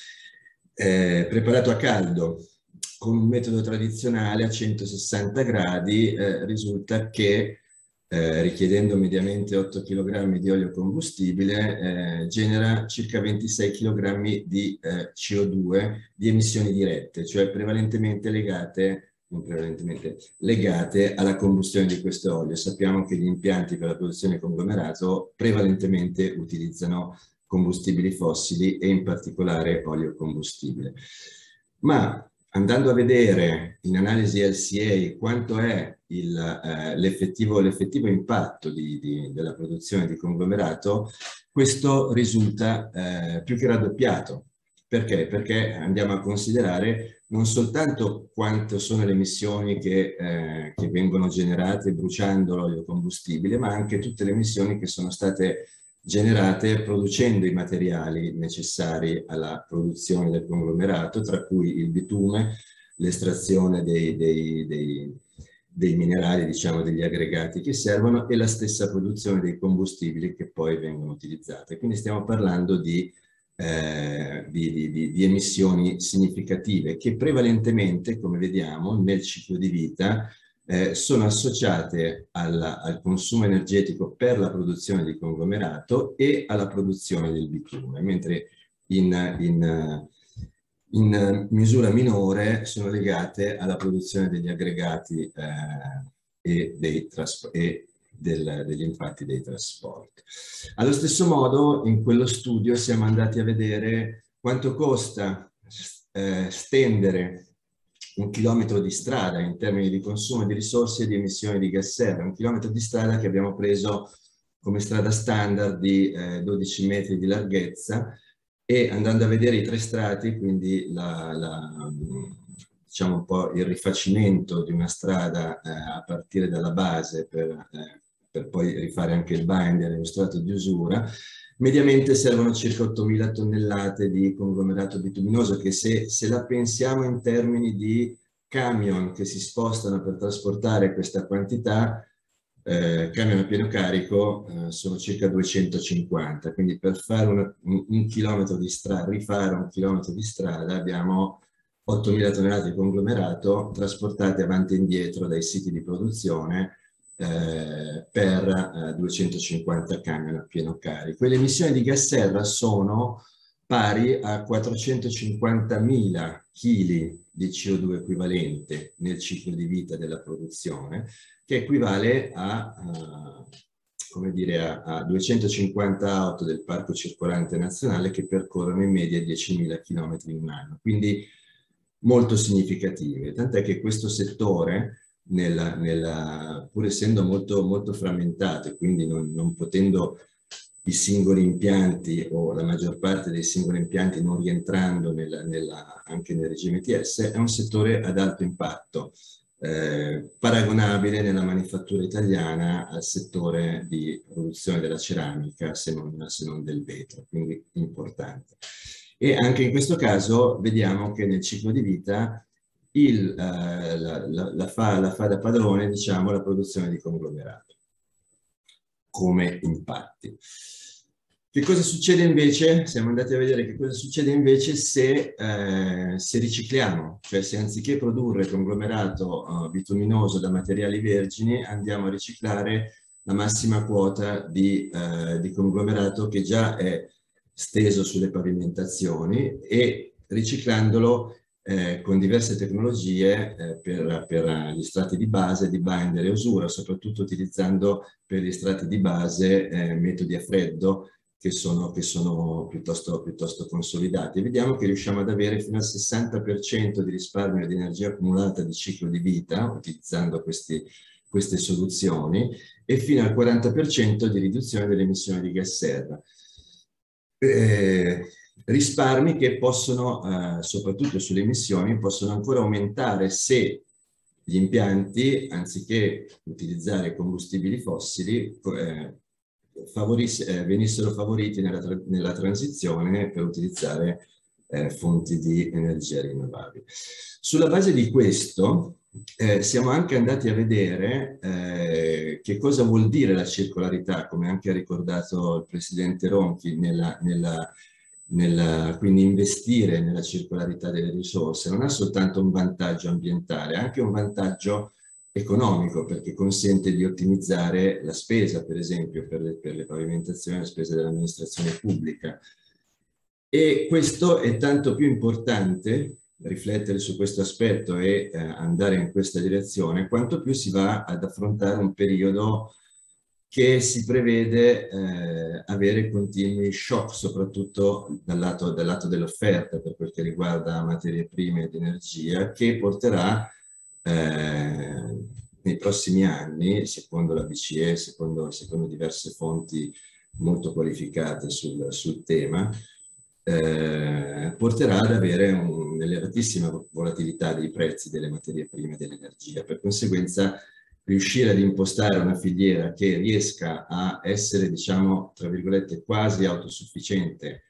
S5: eh, preparato a caldo. Con un metodo tradizionale a centosessanta gradi eh, risulta che, eh, richiedendo mediamente otto chilogrammi di olio combustibile, eh, genera circa ventisei chilogrammi di eh, C O due di emissioni dirette, cioè prevalentemente legate, non prevalentemente, legate alla combustione di questo olio. Sappiamo che gli impianti per la produzione di conglomerato prevalentemente utilizzano combustibili fossili e in particolare olio combustibile. Ma andando a vedere in analisi L C A quanto è eh, l'effettivo impatto di, di, della produzione di conglomerato, questo risulta eh, più che raddoppiato. Perché? Perché andiamo a considerare non soltanto quanto sono le emissioni che, eh, che vengono generate bruciando l'olio combustibile, ma anche tutte le emissioni che sono state generate producendo i materiali necessari alla produzione del conglomerato, tra cui il bitume, l'estrazione dei, dei, dei, dei minerali, diciamo degli aggregati che servono, e la stessa produzione dei combustibili che poi vengono utilizzati. Quindi stiamo parlando di, eh, di, di, di emissioni significative che prevalentemente, come vediamo, nel ciclo di vita Eh, sono associate alla, al consumo energetico per la produzione di conglomerato e alla produzione del bitume, mentre in, in, in misura minore sono legate alla produzione degli aggregati eh, e, dei e del, degli impatti dei trasporti. Allo stesso modo, in quello studio siamo andati a vedere quanto costa eh, stendere un chilometro di strada in termini di consumo di risorse e di emissioni di gas serra, un chilometro di strada che abbiamo preso come strada standard di eh, dodici metri di larghezza, e andando a vedere i tre strati, quindi la, la, diciamo un po' il rifacimento di una strada eh, a partire dalla base per, eh, per poi rifare anche il binder e lo strato di usura, mediamente servono circa ottomila tonnellate di conglomerato bituminoso, che se, se la pensiamo in termini di camion che si spostano per trasportare questa quantità, eh, camion a pieno carico eh, sono circa duecentocinquanta, quindi per fare un, un, un chilometro di strada, rifare un chilometro di strada abbiamo ottomila tonnellate di conglomerato trasportate avanti e indietro dai siti di produzione eh, per eh, duecentocinquanta camion a pieno carico. E le emissioni di gas serra sono pari a quattrocentocinquantamila chili di C O due equivalente nel ciclo di vita della produzione, che equivale a, a, come dire, a, a duecentocinquanta auto del parco circolante nazionale che percorrono in media diecimila chilometri in un anno, quindi molto significative. Tant'è che questo settore, nella, nella, pur essendo molto, molto frammentato e quindi non, non potendo i singoli impianti o la maggior parte dei singoli impianti non rientrando nella, nella, anche nel regime E T S, è un settore ad alto impatto, eh, paragonabile nella manifattura italiana al settore di produzione della ceramica, se non, se non del vetro, quindi importante. E anche in questo caso vediamo che nel ciclo di vita il, eh, la, la, la, fa, la fa da padrone, diciamo, la produzione di conglomerato come impatti. Che cosa succede invece? Siamo andati a vedere che cosa succede invece se, eh, se ricicliamo, cioè se anziché produrre conglomerato uh, bituminoso da materiali vergini andiamo a riciclare la massima quota di, uh, di conglomerato che già è steso sulle pavimentazioni e riciclandolo eh, con diverse tecnologie eh, per, per gli strati di base, di binder e usura, soprattutto utilizzando per gli strati di base eh, metodi a freddo che sono, che sono piuttosto, piuttosto consolidati. Vediamo che riusciamo ad avere fino al sessanta per cento di risparmio di energia accumulata di ciclo di vita utilizzando questi, queste soluzioni e fino al quaranta per cento di riduzione delle emissioni di gas serra. Eh, risparmi che possono, eh, soprattutto sulle emissioni, possono ancora aumentare se gli impianti, anziché utilizzare combustibili fossili, eh, eh, venissero favoriti nella, tra nella transizione per utilizzare eh, fonti di energia rinnovabili. Sulla base di questo eh, siamo anche andati a vedere eh, che cosa vuol dire la circolarità, come anche ha ricordato il Presidente Ronchi, nella, nella, nella, quindi investire nella circolarità delle risorse non ha soltanto un vantaggio ambientale, ha anche un vantaggio economico, perché consente di ottimizzare la spesa, per esempio, per le, per le pavimentazioni, la spesa dell'amministrazione pubblica. E questo è tanto più importante, riflettere su questo aspetto e eh, andare in questa direzione, quanto più si va ad affrontare un periodo che si prevede eh, avere continui shock, soprattutto dal lato, dal lato dell'offerta, per quel che riguarda materie prime ed energia, che porterà Eh, nei prossimi anni, secondo la B C E, secondo, secondo diverse fonti molto qualificate sul, sul tema, eh, porterà ad avere un'elevatissima volatilità dei prezzi delle materie prime e dell'energia. Per conseguenza, riuscire ad impostare una filiera che riesca a essere, diciamo, tra virgolette, quasi autosufficiente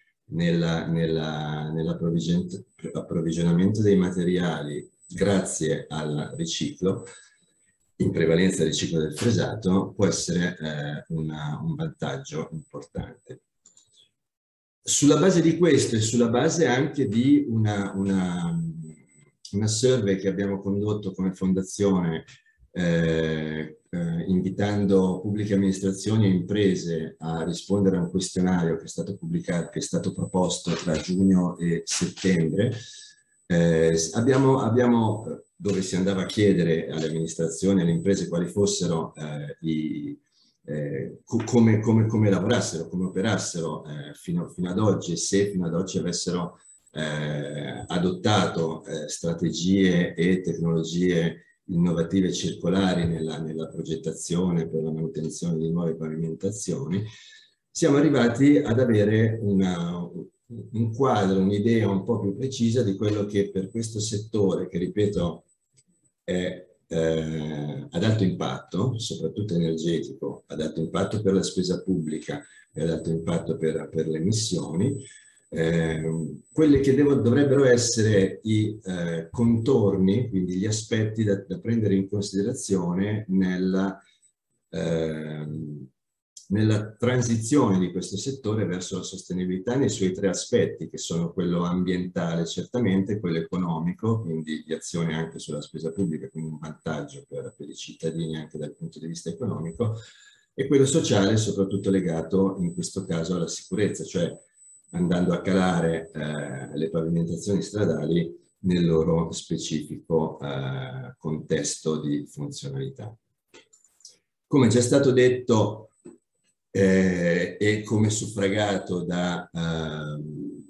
S5: nell'approvvigionamento dei materiali grazie al riciclo, in prevalenza il riciclo del fresato, può essere eh, una, un vantaggio importante. Sulla base di questo e sulla base anche di una, una, una survey che abbiamo condotto come fondazione, eh, eh, invitando pubbliche amministrazioni e imprese a rispondere a un questionario che è stato pubblicato, che è stato proposto tra giugno e settembre, Eh, abbiamo, abbiamo, dove si andava a chiedere alle amministrazioni e alle imprese quali fossero eh, i, eh, co come, come, come lavorassero, come operassero eh, fino, fino ad oggi, e se fino ad oggi avessero eh, adottato eh, strategie e tecnologie innovative e circolari nella, nella progettazione per la manutenzione di nuove pavimentazioni. Siamo arrivati ad avere una un quadro, un'idea un po' più precisa di quello che per questo settore, che ripeto è eh, ad alto impatto, soprattutto energetico, ad alto impatto per la spesa pubblica e ad alto impatto per, per le emissioni, eh, quelli che devo, dovrebbero essere i eh, contorni, quindi gli aspetti da, da prendere in considerazione nella ehm, nella transizione di questo settore verso la sostenibilità nei suoi tre aspetti, che sono quello ambientale certamente, quello economico, quindi di azione anche sulla spesa pubblica, quindi un vantaggio per, per i cittadini anche dal punto di vista economico, e quello sociale soprattutto legato in questo caso alla sicurezza, cioè andando a calare eh, le pavimentazioni stradali nel loro specifico eh, contesto di funzionalità. Come già stato detto, Eh, e come suffragato da, uh,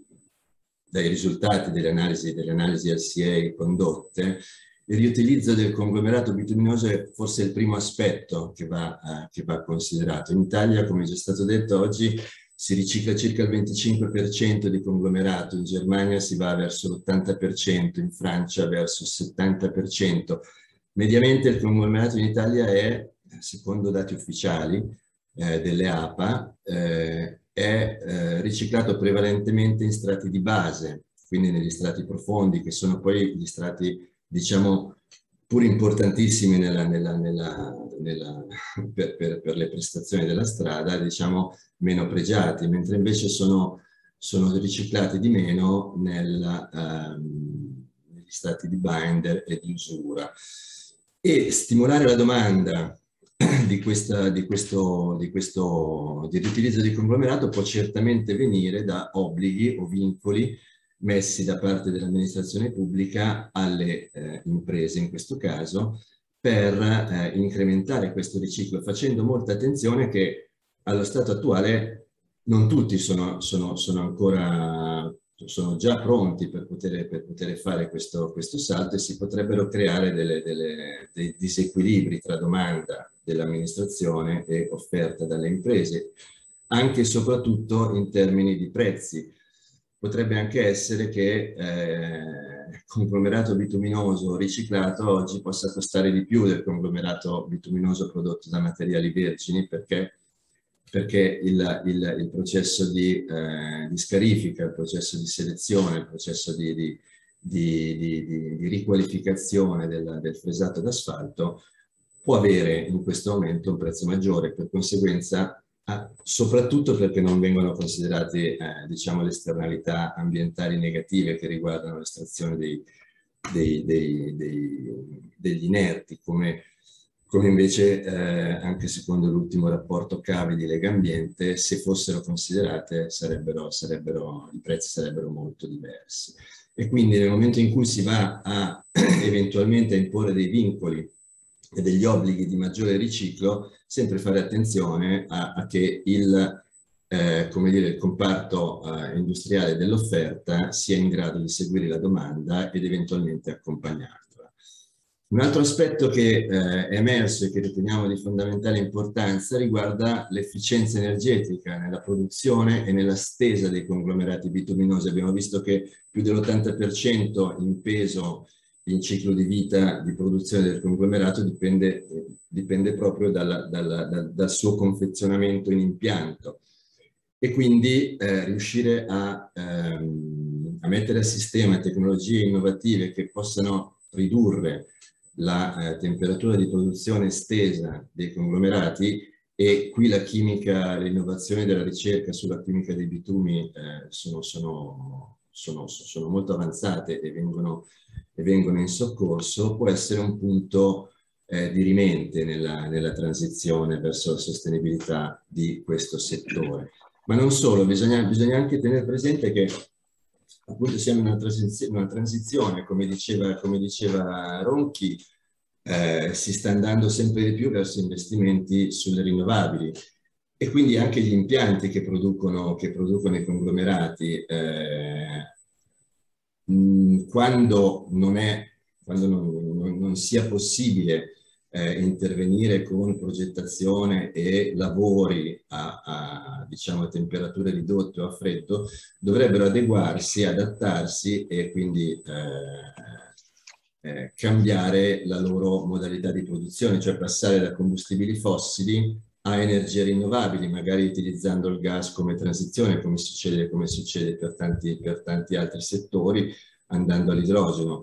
S5: dai risultati delle analisi, delle analisi L C A condotte, il riutilizzo del conglomerato bituminoso è forse il primo aspetto che va, uh, che va considerato. In Italia, come già stato detto, oggi si ricicla circa il venticinque per cento di conglomerato, in Germania si va verso l'ottanta per cento, in Francia verso il settanta per cento. Mediamente il conglomerato in Italia è, secondo dati ufficiali, Eh, delle A P A, eh, è eh, riciclato prevalentemente in strati di base, quindi negli strati profondi, che sono poi gli strati, diciamo, pur importantissimi nella, nella, nella, nella, per, per, per le prestazioni della strada, diciamo, meno pregiati, mentre invece sono, sono riciclati di meno nella, um, negli strati di binder e di usura. E stimolare la domanda Di, questa, di, questo, di questo di riutilizzo di conglomerato può certamente venire da obblighi o vincoli messi da parte dell'amministrazione pubblica alle eh, imprese, in questo caso, per eh, incrementare questo riciclo, facendo molta attenzione che allo stato attuale non tutti sono, sono, sono ancora sono già pronti per poter, per poter fare questo, questo salto, e si potrebbero creare delle, delle, dei disequilibri tra domanda dell'amministrazione e offerta dalle imprese, anche e soprattutto in termini di prezzi. Potrebbe anche essere che eh, il conglomerato bituminoso riciclato oggi possa costare di più del conglomerato bituminoso prodotto da materiali vergini, perché perché il, il, il processo di, eh, di scarifica, il processo di selezione, il processo di, di, di, di, di riqualificazione del, del fresato d'asfalto può avere in questo momento un prezzo maggiore, per conseguenza, ah, soprattutto perché non vengono considerate eh, diciamo, le esternalità ambientali negative che riguardano l'estrazione dei, dei, dei, dei, degli inerti, come come invece, eh, anche secondo l'ultimo rapporto Cavi di Legambiente, se fossero considerate sarebbero, sarebbero, i prezzi sarebbero molto diversi. E quindi nel momento in cui si va a eventualmente a imporre dei vincoli e degli obblighi di maggiore riciclo, sempre fare attenzione a, a che il, eh, come dire, il comparto eh, industriale dell'offerta sia in grado di seguire la domanda ed eventualmente accompagnarla. Un altro aspetto che eh, è emerso e che riteniamo di fondamentale importanza riguarda l'efficienza energetica nella produzione e nella stesa dei conglomerati bituminosi. Abbiamo visto che più dell'ottanta per cento in peso in ciclo di vita di produzione del conglomerato dipende, eh, dipende proprio dalla, dalla, dal, dal suo confezionamento in impianto. E quindi eh, riuscire a, ehm, a mettere a sistema tecnologie innovative che possano ridurre la eh, temperatura di produzione estesa dei conglomerati, e qui la chimica, l'innovazione della ricerca sulla chimica dei bitumi eh, sono, sono, sono, sono molto avanzate e vengono, e vengono in soccorso, può essere un punto eh, dirimente nella, nella transizione verso la sostenibilità di questo settore. Ma non solo, bisogna, bisogna anche tenere presente che appunto siamo in una transizione, una transizione come diceva, come diceva Ronchi, eh, si sta andando sempre di più verso investimenti sulle rinnovabili, e quindi anche gli impianti che producono, che producono i conglomerati, eh, mh, quando, non, è, quando non, non, non sia possibile eh, intervenire con progettazione e lavori a, a, diciamo, a temperature ridotte o a freddo, dovrebbero adeguarsi, adattarsi e quindi eh, eh, cambiare la loro modalità di produzione, cioè passare da combustibili fossili a energie rinnovabili, magari utilizzando il gas come transizione, come succede, come succede per tanti, per tanti altri settori, andando all'idrogeno.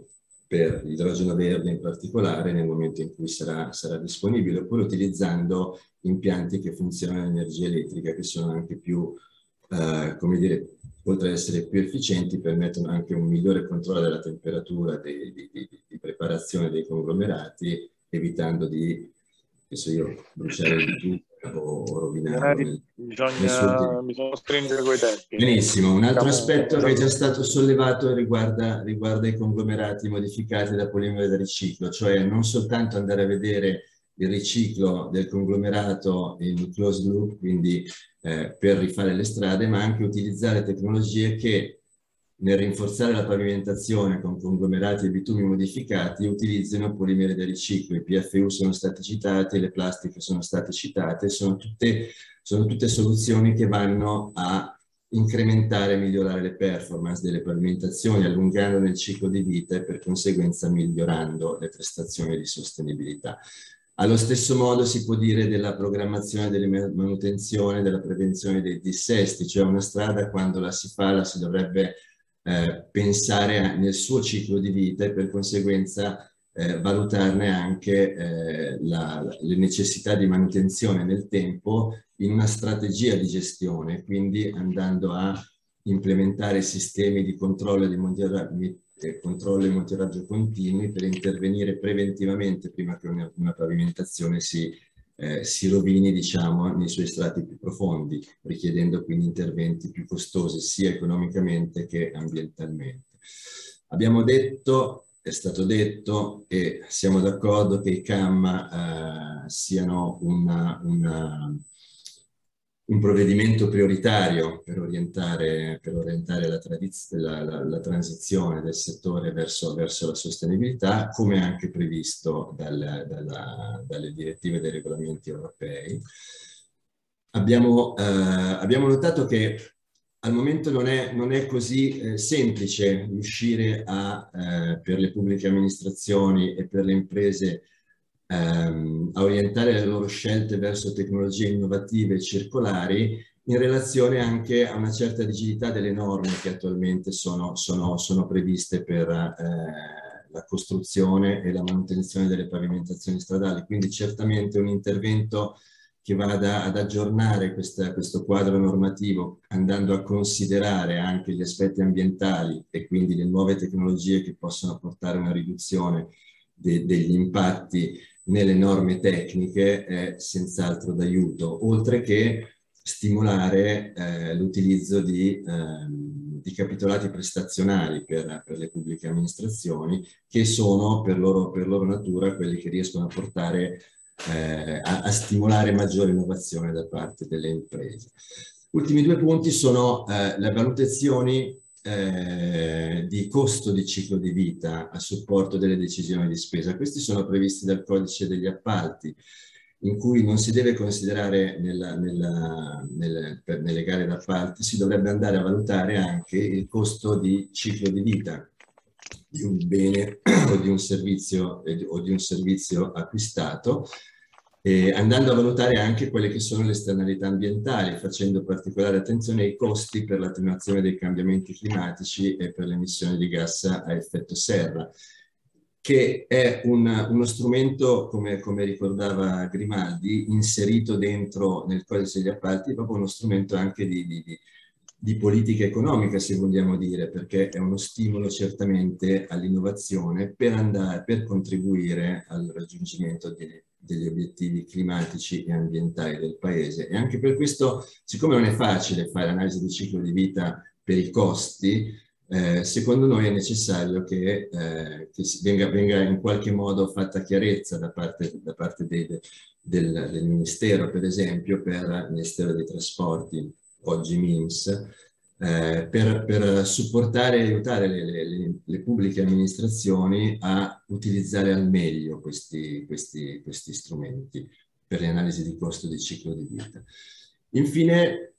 S5: per l'idrogeno verde in particolare nel momento in cui sarà, sarà disponibile, oppure utilizzando impianti che funzionano in energia elettrica, che sono anche più, eh, come dire, oltre ad essere più efficienti, permettono anche un migliore controllo della temperatura di, di, di, di preparazione dei conglomerati, evitando di, penso io, bruciare il tutto o rovinarlo. Nel,
S1: bisogna, nel bisogna stringere coi tempi.
S5: Benissimo, un altro aspetto che è già stato sollevato riguarda, riguarda i conglomerati modificati da polimere da riciclo, cioè non soltanto andare a vedere il riciclo del conglomerato in closed loop, quindi eh, per rifare le strade, ma anche utilizzare tecnologie che nel rinforzare la pavimentazione con conglomerati e bitumi modificati utilizzano polimeri da riciclo. I P F U sono stati citati, le plastiche sono state citate, sono tutte, sono tutte soluzioni che vanno a incrementare e migliorare le performance delle pavimentazioni, allungando il ciclo di vita e per conseguenza migliorando le prestazioni di sostenibilità. Allo stesso modo si può dire della programmazione della manutenzione, della prevenzione dei dissesti, cioè una strada quando la si fa la si dovrebbe eh, pensare nel suo ciclo di vita e per conseguenza eh, valutarne anche eh, la, le necessità di manutenzione nel tempo in una strategia di gestione, quindi andando a implementare sistemi di controllo e di monitoraggio controllo e monitoraggio continui per intervenire preventivamente prima che una, una pavimentazione si, eh, si rovini, diciamo, nei suoi strati più profondi, richiedendo quindi interventi più costosi sia economicamente che ambientalmente. Abbiamo detto, è stato detto e siamo d'accordo che i C A M eh, siano una, una un provvedimento prioritario per orientare, per orientare la, la, la, la transizione del settore verso, verso la sostenibilità, come anche previsto dal, dalla, dalle direttive e dai regolamenti europei. Abbiamo, eh, abbiamo notato che al momento non è, non è così eh, semplice riuscire a, eh, per le pubbliche amministrazioni e per le imprese, Ehm, a orientare le loro scelte verso tecnologie innovative e circolari in relazione anche a una certa rigidità delle norme che attualmente sono, sono, sono previste per eh, la costruzione e la manutenzione delle pavimentazioni stradali. Quindi certamente un intervento che vada ad aggiornare questa, questo quadro normativo andando a considerare anche gli aspetti ambientali e quindi le nuove tecnologie che possono portare a una riduzione de, degli impatti nelle norme tecniche è senz'altro d'aiuto, oltre che stimolare eh, l'utilizzo di, eh, di capitolati prestazionali per, per le pubbliche amministrazioni, che sono per loro, per loro natura quelli che riescono a portare eh, a, a stimolare maggiore innovazione da parte delle imprese. Ultimi due punti sono eh, le valutazioni Eh, di costo di ciclo di vita a supporto delle decisioni di spesa. Questi sono previsti dal codice degli appalti, in cui non si deve considerare nella, nella, nelle, per, nelle gare d'appalti, si dovrebbe andare a valutare anche il costo di ciclo di vita di un bene o di un servizio, eh, o di un servizio acquistato, Eh, andando a valutare anche quelle che sono le esternalità ambientali, facendo particolare attenzione ai costi per l'attenuazione dei cambiamenti climatici e per l'emissione di gas a effetto serra, che è un, uno strumento, come, come ricordava Grimaldi, inserito dentro nel codice degli appalti, proprio uno strumento anche di, di, di, di politica economica, se vogliamo dire, perché è uno stimolo certamente all'innovazione per andare, per contribuire al raggiungimento di degli obiettivi climatici e ambientali del Paese. E anche per questo, siccome non è facile fare analisi di ciclo di vita per i costi, eh, secondo noi è necessario che, eh, che venga, venga in qualche modo fatta chiarezza da parte, da parte dei, del, del Ministero, per esempio, per il Ministero dei Trasporti, oggi M I M S, Eh, per, per supportare e aiutare le, le, le pubbliche amministrazioni a utilizzare al meglio questi, questi, questi strumenti per le analisi di costo di ciclo di vita. Infine,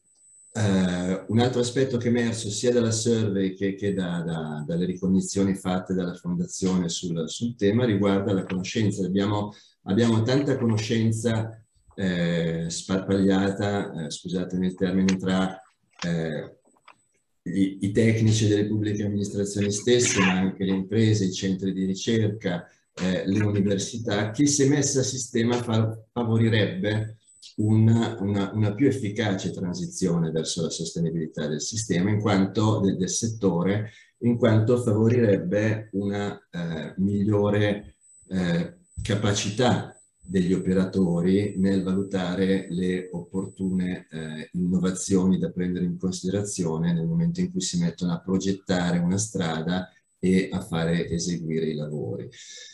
S5: eh, un altro aspetto che è emerso sia dalla survey che, che da, da, dalle ricognizioni fatte dalla Fondazione sul, sul tema riguarda la conoscenza. Abbiamo, abbiamo tanta conoscenza eh, sparpagliata, eh, scusatemi il termine, tra... Eh, gli, i tecnici delle pubbliche amministrazioni stesse, ma anche le imprese, i centri di ricerca, eh, le università, che se messa a sistema fa, favorirebbe una, una, una più efficace transizione verso la sostenibilità del sistema, in quanto, del, del settore, in quanto favorirebbe una eh, migliore eh, capacità degli operatori nel valutare le opportune eh, innovazioni da prendere in considerazione nel momento in cui si mettono a progettare una strada e a fare eseguire i lavori.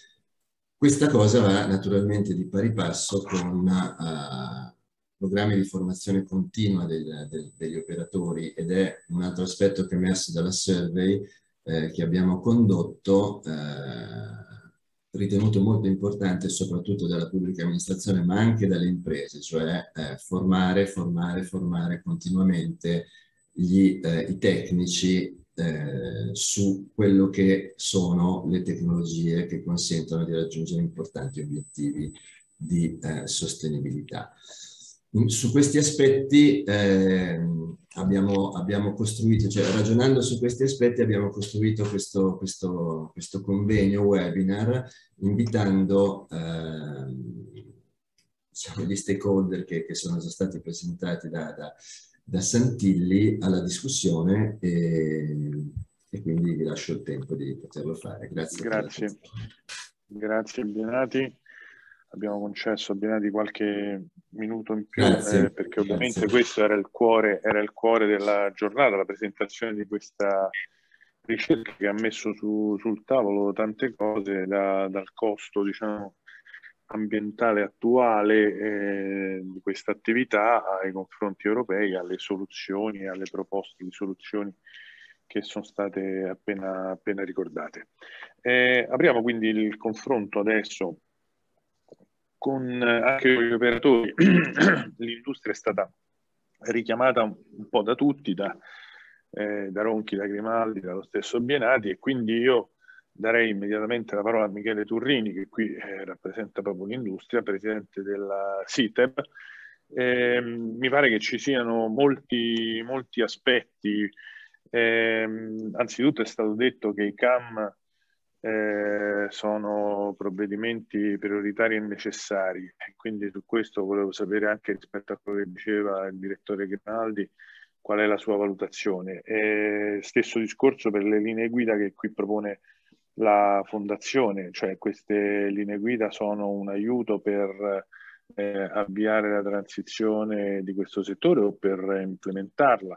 S5: Questa cosa va naturalmente di pari passo con uh, programmi di formazione continua del, del, degli operatori, ed è un altro aspetto che è emerso dalla survey eh, che abbiamo condotto, eh, ritenuto molto importante soprattutto dalla pubblica amministrazione ma anche dalle imprese, cioè eh, formare, formare, formare continuamente gli, eh, i tecnici eh, su quello che sono le tecnologie che consentono di raggiungere importanti obiettivi di eh, sostenibilità. Su questi aspetti eh, abbiamo, abbiamo costruito, cioè ragionando su questi aspetti abbiamo costruito questo, questo, questo convegno webinar invitando eh, diciamo, gli stakeholder che, che sono già stati presentati da, da, da Santilli alla discussione e, e quindi vi lascio il tempo di poterlo fare. Grazie.
S1: Grazie, Grazie Benati. Abbiamo concesso a Benati qualche minuto in più eh, perché ovviamente Grazie. questo era il cuore, era il cuore della giornata, la presentazione di questa ricerca che ha messo su, sul tavolo tante cose, da, dal costo diciamo, ambientale attuale eh, di questa attività ai confronti europei, alle soluzioni, alle proposte di soluzioni che sono state appena, appena ricordate. Eh, apriamo quindi il confronto adesso con anche gli operatori. L'industria è stata richiamata un po' da tutti, da, eh, da Ronchi, da Grimaldi, dallo stesso Benati, e quindi io darei immediatamente la parola a Michele Turrini, che qui eh, rappresenta proprio l'industria, presidente della SITEB. Eh, mi pare che ci siano molti, molti aspetti. Eh, anzitutto è stato detto che i C A M Eh, sono provvedimenti prioritari e necessari, e quindi su questo volevo sapere anche rispetto a quello che diceva il direttore Grimaldi qual è la sua valutazione. E stesso discorso per le linee guida che qui propone la Fondazione, cioè queste linee guida sono un aiuto per eh, avviare la transizione di questo settore o per implementarla.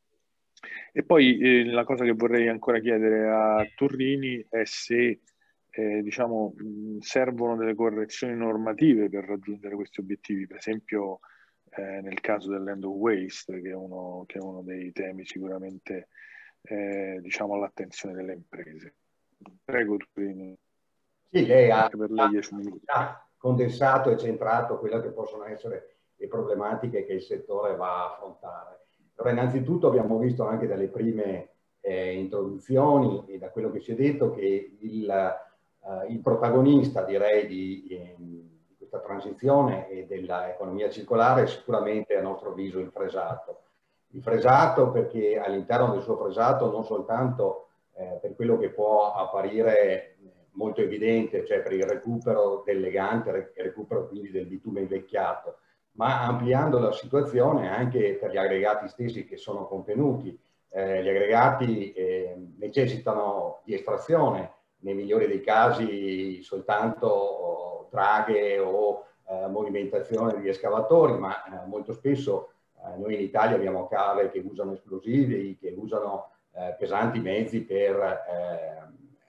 S1: E poi eh, la cosa che vorrei ancora chiedere a Turrini è se eh, diciamo, mh, servono delle correzioni normative per raggiungere questi obiettivi, per esempio eh, nel caso dell'end of waste, che è uno, che è uno dei temi sicuramente eh, diciamo, all'attenzione delle imprese. Prego Turrini.
S6: Sì, lei ha,
S1: per lei dieci minuti.
S6: ha condensato e centrato quelle che possono essere le problematiche che il settore va a affrontare. Allora, innanzitutto abbiamo visto anche dalle prime eh, introduzioni e da quello che si è detto che il, eh, il protagonista, direi, di, eh, di questa transizione e dell'economia circolare è sicuramente, a nostro avviso, il fresato. Il fresato perché all'interno del suo fresato non soltanto eh, per quello che può apparire molto evidente, cioè per il recupero del legante, il recupero quindi del bitume invecchiato, ma ampliando la situazione anche per gli aggregati stessi che sono contenuti. Eh, gli aggregati eh, necessitano di estrazione, nei migliori dei casi soltanto draghe o eh, movimentazione di escavatori, ma eh, molto spesso eh, noi in Italia abbiamo cave che usano esplosivi, che usano eh, pesanti mezzi per eh,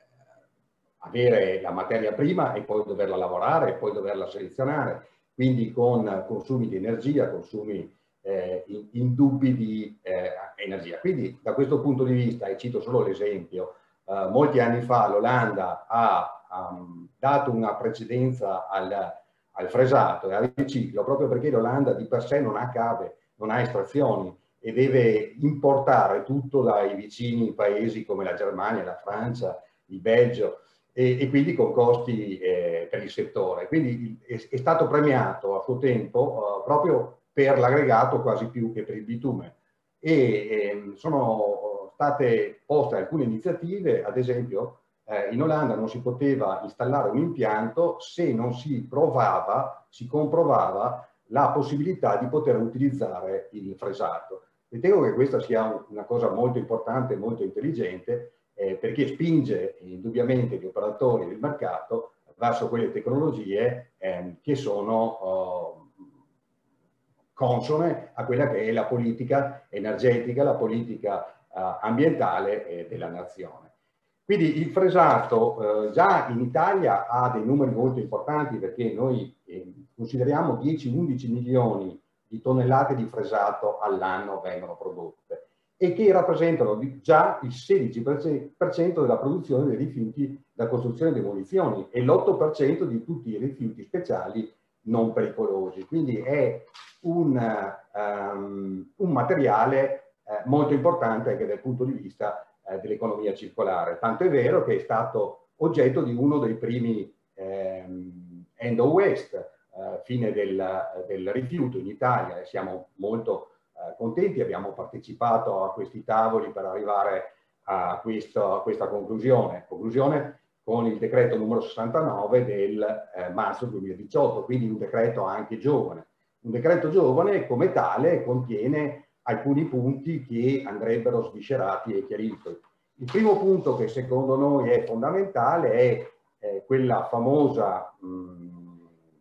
S6: avere la materia prima e poi doverla lavorare e poi doverla selezionare, quindi con consumi di energia, consumi eh, indubbi di eh, energia. Quindi da questo punto di vista, e cito solo l'esempio, eh, molti anni fa l'Olanda ha um, dato una precedenza al, al fresato e al riciclo, proprio perché l'Olanda di per sé non ha cave, non ha estrazioni e deve importare tutto dai vicini paesi come la Germania, la Francia, il Belgio, E, e quindi con costi eh, per il settore. Quindi è, è stato premiato a suo tempo uh, proprio per l'aggregato quasi più che per il bitume. E eh, sono state poste alcune iniziative, ad esempio eh, in Olanda non si poteva installare un impianto se non si provava, si comprovava la possibilità di poter utilizzare il fresato. Ritengo che questa sia una cosa molto importante e molto intelligente, eh, perché spinge indubbiamente gli operatori del mercato verso quelle tecnologie eh, che sono oh, consone a quella che è la politica energetica, la politica eh, ambientale eh, della nazione. Quindi il fresato eh, già in Italia ha dei numeri molto importanti, perché noi eh, consideriamo dieci undici milioni di tonnellate di fresato all'anno vengono prodotte e che rappresentano già il sedici per cento della produzione dei rifiuti da costruzione e demolizioni e l'otto per cento di tutti i rifiuti speciali non pericolosi. Quindi è un, um, un materiale eh, molto importante anche dal punto di vista eh, dell'economia circolare. Tanto è vero che è stato oggetto di uno dei primi ehm, end of waste, eh, fine del, del rifiuto in Italia, e siamo molto eh, contenti, abbiamo partecipato a questi tavoli per arrivare a, questo, a questa conclusione. Conclusione con il decreto numero sessantanove del eh, marzo duemiladiciotto, quindi un decreto anche giovane. Un decreto giovane come tale contiene alcuni punti che andrebbero sviscerati e chiariti. Il primo punto che secondo noi è fondamentale è eh, quella famosa mh,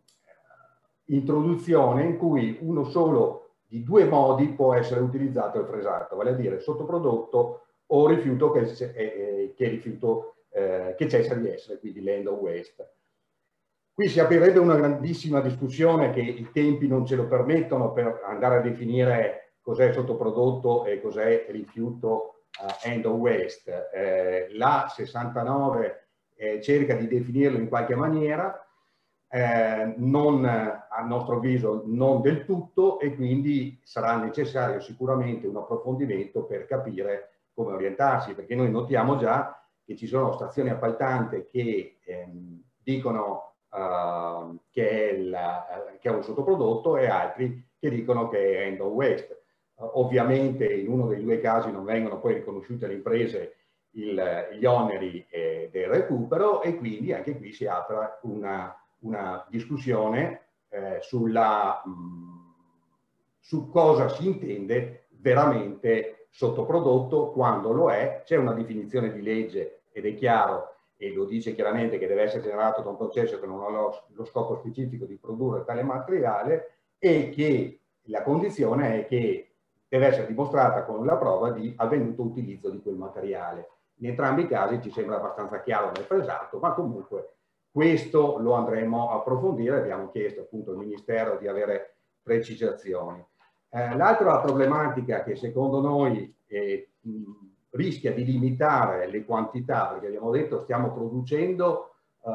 S6: introduzione in cui uno solo di due modi può essere utilizzato il fresato, vale a dire sottoprodotto o rifiuto che, eh, che, rifiuto, eh, che cessa di essere, quindi l'end of waste. Qui si aprirebbe una grandissima discussione che i tempi non ce lo permettono per andare a definire cos'è sottoprodotto e cos'è rifiuto uh, end of waste. Eh, la sessantanove eh, cerca di definirlo in qualche maniera, eh, non, a nostro avviso non del tutto, e quindi sarà necessario sicuramente un approfondimento per capire come orientarsi, perché noi notiamo già che ci sono stazioni appaltanti che ehm, dicono Uh, che, è la, uh, che è un sottoprodotto e altri che dicono che è end of waste. Uh, ovviamente in uno dei due casi non vengono poi riconosciute alle imprese il, gli oneri eh, del recupero, e quindi anche qui si apre una, una discussione eh, sulla, mh, su cosa si intende veramente sottoprodotto, quando lo è. C'è una definizione di legge ed è chiaro, e lo dice chiaramente, che deve essere generato da un processo che non ha lo, lo scopo specifico di produrre tale materiale, e che la condizione è che deve essere dimostrata con la prova di avvenuto utilizzo di quel materiale. In entrambi i casi ci sembra abbastanza chiaro nel fresato, ma comunque questo lo andremo a approfondire. Abbiamo chiesto appunto al Ministero di avere precisazioni. Eh, l'altra problematica che secondo noi è, mh, rischia di limitare le quantità, perché abbiamo detto stiamo producendo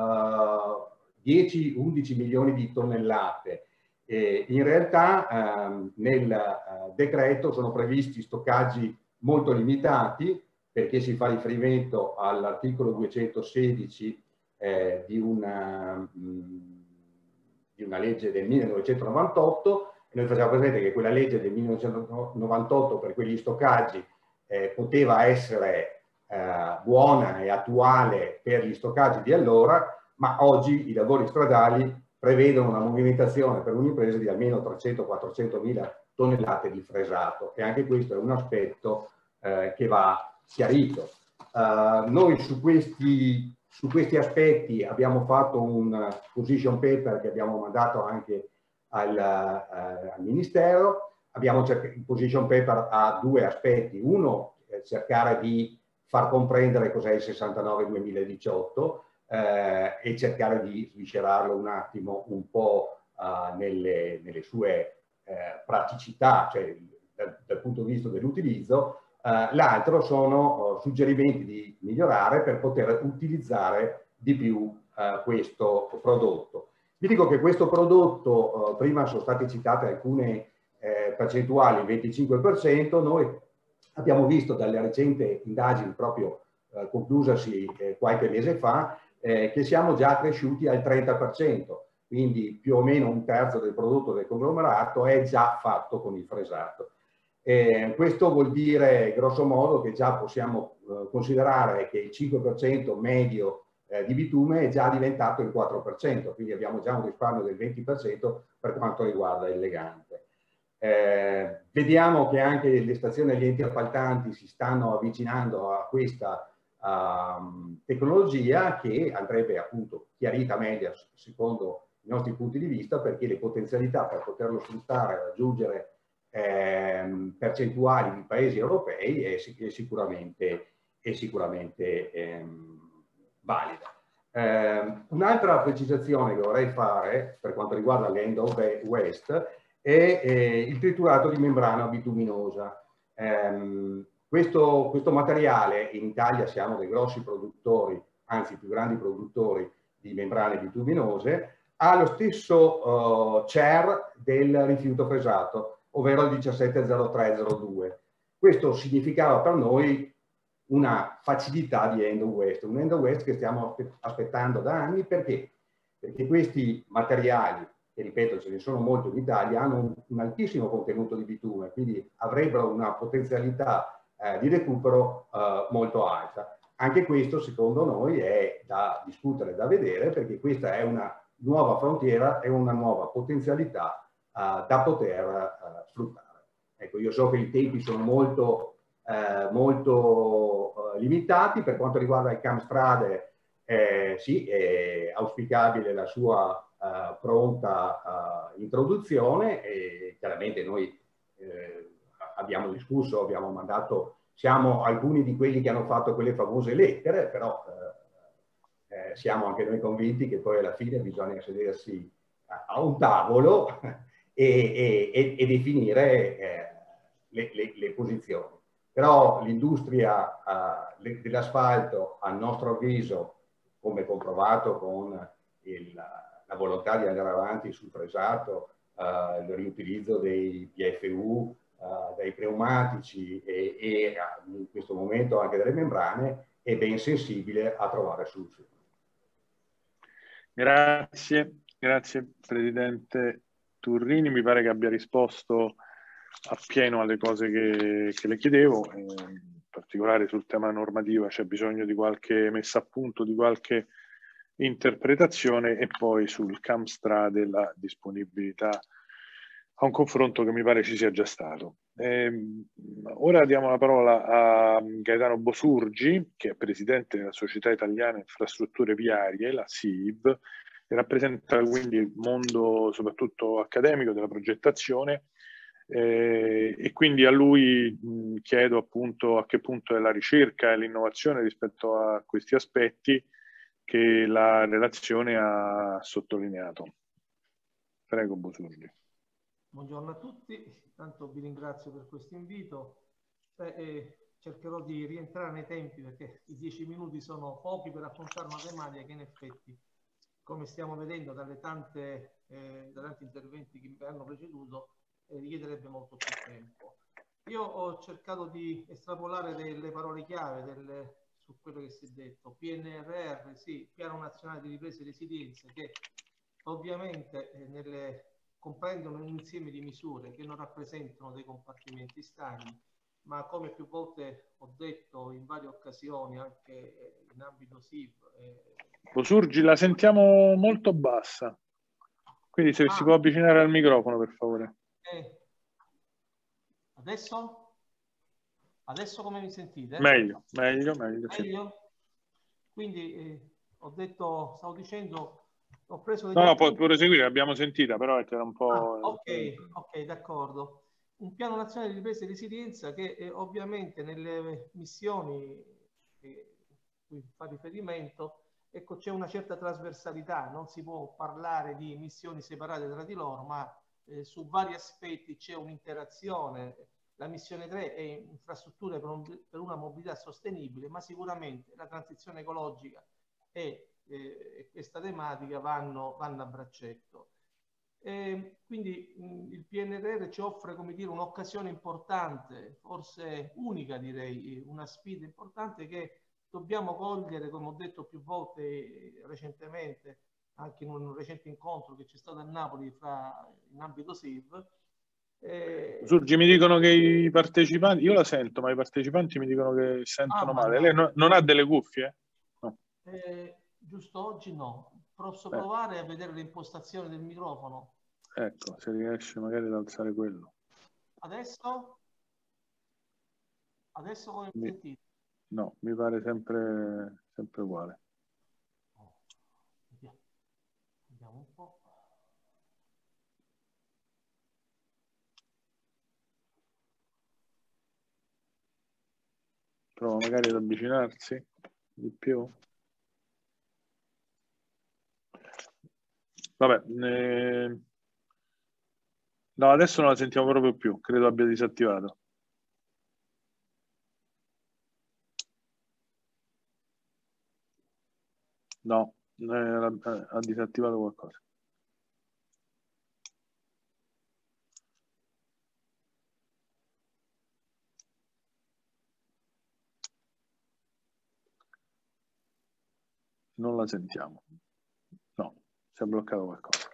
S6: uh, dieci undici milioni di tonnellate, e in realtà uh, nel uh, decreto sono previsti stoccaggi molto limitati, perché si fa riferimento all'articolo duecentosedici eh, di, una, mh, di una legge del millenovecentonovantotto, e noi facciamo presente che quella legge del millenovecentonovantotto per quegli stoccaggi Eh, poteva essere eh, buona e attuale per gli stoccaggi di allora, ma oggi i lavori stradali prevedono una movimentazione per un'impresa di almeno trecento quattrocento mila tonnellate di fresato, e anche questo è un aspetto eh, che va chiarito. Uh, noi su questi, su questi aspetti abbiamo fatto un position paper che abbiamo mandato anche al, uh, al Ministero. Abbiamo il position paper ha due aspetti. Uno, eh, cercare di far comprendere cos'è il sessantanove duemiladiciotto eh, e cercare di sviscerarlo un attimo un po' uh, nelle, nelle sue eh, praticità, cioè dal, dal punto di vista dell'utilizzo. Uh, L'altro sono uh, suggerimenti di migliorare per poter utilizzare di più uh, questo prodotto. Vi dico che questo prodotto, uh, prima sono state citate alcune Eh, percentuali, il venticinque per cento, noi abbiamo visto dalle recenti indagini proprio eh, conclusasi eh, qualche mese fa eh, che siamo già cresciuti al trenta per cento, quindi più o meno un terzo del prodotto del conglomerato è già fatto con il fresato. Eh, questo vuol dire grosso modo che già possiamo eh, considerare che il cinque per cento medio eh, di bitume è già diventato il quattro per cento, quindi abbiamo già un risparmio del venti per cento per quanto riguarda il legante. Eh, vediamo che anche le stazioni e gli enti appaltanti si stanno avvicinando a questa uh, tecnologia, che andrebbe appunto chiarita meglio secondo i nostri punti di vista, perché le potenzialità per poterlo sfruttare e raggiungere eh, percentuali di paesi europei è, è sicuramente, è sicuramente ehm, valida. Eh, un'altra precisazione che vorrei fare per quanto riguarda l'end of waste è eh, il triturato di membrana bituminosa. Eh, questo, questo materiale, in Italia siamo dei grossi produttori, anzi i più grandi produttori di membrane bituminose, ha lo stesso uh, C E R del rifiuto fresato, ovvero il diciassette zero tre zero due. Questo significava per noi una facilità di end of waste, un end of waste che stiamo aspettando da anni. Perché? Perché questi materiali, che ripeto ce ne sono molti in Italia, hanno un, un altissimo contenuto di bitume, quindi avrebbero una potenzialità eh, di recupero eh, molto alta. Anche questo secondo noi è da discutere, da vedere, perché questa è una nuova frontiera e una nuova potenzialità uh, da poter uh, sfruttare. Ecco, io so che i tempi sono molto, uh, molto uh, limitati. Per quanto riguarda il Camstrade, eh, sì, è auspicabile la sua uh, pronta uh, introduzione, e chiaramente noi eh, abbiamo discusso, abbiamo mandato, siamo alcuni di quelli che hanno fatto quelle famose lettere, però eh, Eh, siamo anche noi convinti che poi alla fine bisogna sedersi a, a un tavolo e, e, e definire eh, le, le, le posizioni. Però l'industria uh, dell'asfalto, a nostro avviso, come comprovato con il, la volontà di andare avanti sul fresato, uh, il riutilizzo dei P F U, uh, dei pneumatici e, e in questo momento anche delle membrane, è ben sensibile a trovare soluzioni.
S1: Grazie, grazie Presidente Turrini, mi pare che abbia risposto appieno alle cose che, che le chiedevo, eh, in particolare sul tema normativa c'è bisogno di qualche messa a punto, di qualche interpretazione, e poi sul Camstrade la disponibilità a un confronto che mi pare ci sia già stato. Eh, ora diamo la parola a Gaetano Bosurgi, che è Presidente della Società Italiana Infrastrutture Viarie, la S I V, e rappresenta quindi il mondo soprattutto accademico della progettazione, eh, e quindi a lui mh, chiedo appunto a che punto è la ricerca e l'innovazione rispetto a questi aspetti che la relazione ha sottolineato. Prego Bosurgi.
S7: Buongiorno a tutti, intanto vi ringrazio per questo invito. Beh, eh, cercherò di rientrare nei tempi, perché i dieci minuti sono pochi per affrontare una tematica che in effetti, come stiamo vedendo dalle tante, eh, dai tanti interventi che mi hanno preceduto, eh, richiederebbe molto più tempo. Io ho cercato di estrapolare delle parole chiave delle, su quello che si è detto. P N R R, sì, Piano Nazionale di Ripresa e Resilienza, che ovviamente eh, nelle comprendono un insieme di misure che non rappresentano dei compartimenti stagni, ma come più volte ho detto in varie occasioni, anche in ambito S I V. Eh,
S1: Bosurgi, la sentiamo molto bassa, quindi se ah. si può avvicinare al microfono per favore.
S7: Eh, adesso? Adesso come mi sentite?
S1: Meglio, meglio, meglio.
S7: meglio? Sì. Quindi eh, ho detto, stavo dicendo... Ho preso
S1: no, no, può proseguire, l'abbiamo sentita, però era un po'...
S7: Ah, ok, ok, d'accordo. Un piano nazionale di ripresa e resilienza che eh, ovviamente nelle missioni che cui fa riferimento, ecco, c'è una certa trasversalità, non si può parlare di missioni separate tra di loro, ma eh, su vari aspetti c'è un'interazione. La missione tre è infrastrutture per, un, per una mobilità sostenibile, ma sicuramente la transizione ecologica è e questa tematica vanno, vanno a braccetto. E quindi mh, il P N R R ci offre, come dire, un'occasione importante, forse unica direi, una sfida importante che dobbiamo cogliere, come ho detto più volte eh, recentemente, anche in un recente incontro che c'è stato a Napoli fra, in ambito S I V, Eh,
S1: Surgi, mi dicono che i partecipanti, io la sento, ma i partecipanti mi dicono che sentono
S7: ah,
S1: male. Lei no, non ha delle cuffie? No.
S7: Eh, giusto oggi no. Posso
S1: Eh.
S7: provare a vedere le impostazioni del microfono?
S1: Ecco, se riesce magari ad alzare quello.
S7: Adesso? Adesso come mi sentite?
S1: No, mi pare sempre, sempre uguale.
S7: Vediamo. Vediamo un po'.
S1: Prova magari ad avvicinarsi di più. Vabbè, eh... no, adesso non la sentiamo proprio più, credo abbia disattivato. No, eh, ha disattivato qualcosa. Non la sentiamo. No, si è bloccato qualcosa.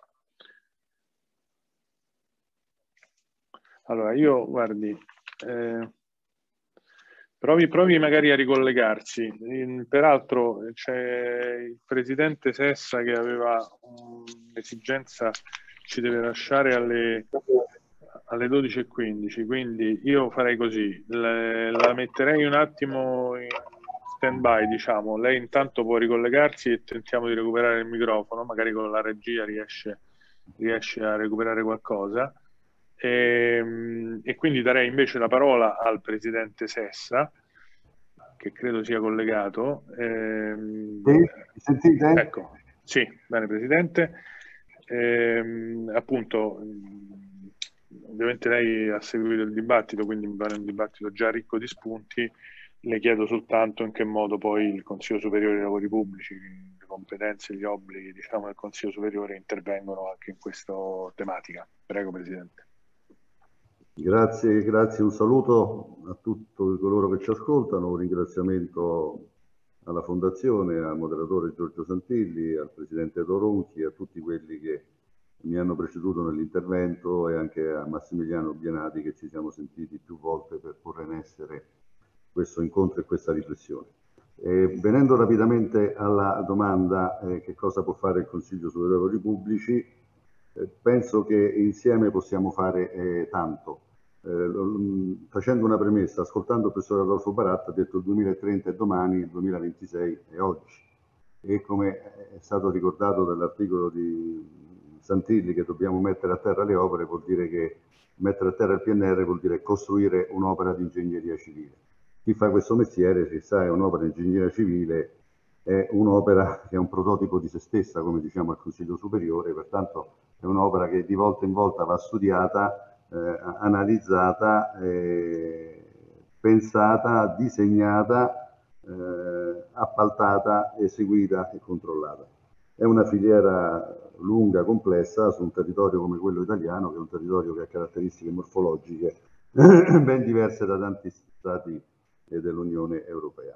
S1: Allora, io, guardi, eh, provi, provi magari a ricollegarsi. In, peraltro c'è il presidente Sessa che aveva un'esigenza, ci deve lasciare alle, alle dodici e quindici, quindi io farei così, le, la metterei un attimo in stand-by, diciamo. Lei intanto può ricollegarsi e tentiamo di recuperare il microfono, magari con la regia riesce, riesce a recuperare qualcosa. E, e quindi darei invece la parola al presidente Sessa, che credo sia collegato. Ehm,
S8: sì, mi sentite?
S1: Ecco, sì, bene presidente. Ehm, appunto, ovviamente lei ha seguito il dibattito, quindi mi pare un dibattito già ricco di spunti. Le chiedo soltanto in che modo poi il Consiglio Superiore dei Lavori Pubblici, le competenze e gli obblighi, diciamo, del Consiglio Superiore intervengono anche in questa tematica. Prego, presidente.
S8: Grazie, grazie, un saluto a tutti coloro che ci ascoltano, un ringraziamento alla Fondazione, al moderatore Giorgio Santilli, al Presidente Doronchi, a tutti quelli che mi hanno preceduto nell'intervento e anche a Massimiliano Bienati, che ci siamo sentiti più volte per porre in essere questo incontro e questa riflessione. Eh, venendo rapidamente alla domanda eh, che cosa può fare il Consiglio Superiore dei Lavori Pubblici, eh, penso che insieme possiamo fare eh, tanto. Eh, facendo una premessa, ascoltando il professor Adolfo Baratta, ha detto il duemilatrenta è domani, il duemilaventisei è oggi. E come è stato ricordato dall'articolo di Santilli, che dobbiamo mettere a terra le opere, vuol dire che mettere a terra il P N R vuol dire costruire un'opera di ingegneria civile. Chi fa questo mestiere, se sa, è un'opera di ingegneria civile, è un'opera che è un prototipo di se stessa, come diciamo al Consiglio Superiore, pertanto è un'opera che di volta in volta va studiata, eh, analizzata, eh, pensata, disegnata, eh, appaltata, eseguita e controllata. È una filiera lunga, complessa, su un territorio come quello italiano, che è un territorio che ha caratteristiche morfologiche ben diverse da tanti stati dell'Unione Europea.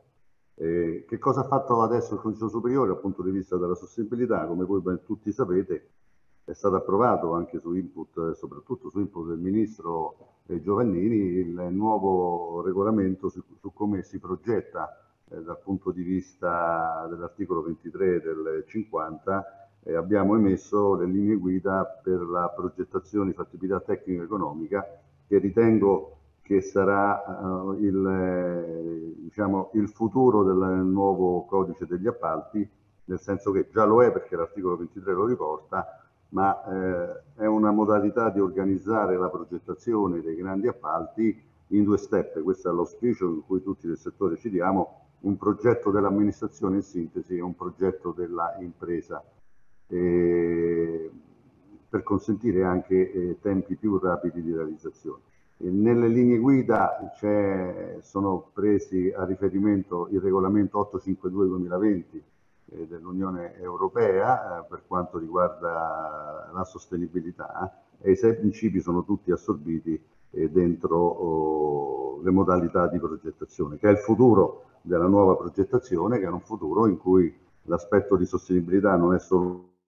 S8: Eh, che cosa ha fatto adesso il Consiglio Superiore dal punto di vista della sostenibilità? Come voi ben tutti sapete, è stato approvato anche su input, soprattutto su input del Ministro eh, Giovannini, il nuovo regolamento su, su come si progetta eh, dal punto di vista dell'articolo ventitré del cinquanta. Eh, abbiamo emesso le linee guida per la progettazione di fattibilità tecnico-economica, che ritengo che sarà uh, il, eh, diciamo, il futuro del nuovo codice degli appalti, nel senso che già lo è perché l'articolo ventitré lo riporta, ma eh, è una modalità di organizzare la progettazione dei grandi appalti in due step. Questo è l'auspicio in cui tutti del settore ci diamo, un progetto dell'amministrazione in sintesi e un progetto della impresa, eh, per consentire anche eh, tempi più rapidi di realizzazione. Nelle linee guida sono presi a riferimento il regolamento ottocentocinquantadue duemilaventi eh, dell'Unione Europea eh, per quanto riguarda la sostenibilità, e i sei principi sono tutti assorbiti eh, dentro oh, le modalità di progettazione, che è il futuro della nuova progettazione, che è un futuro in cui l'aspetto di sostenibilità non è solo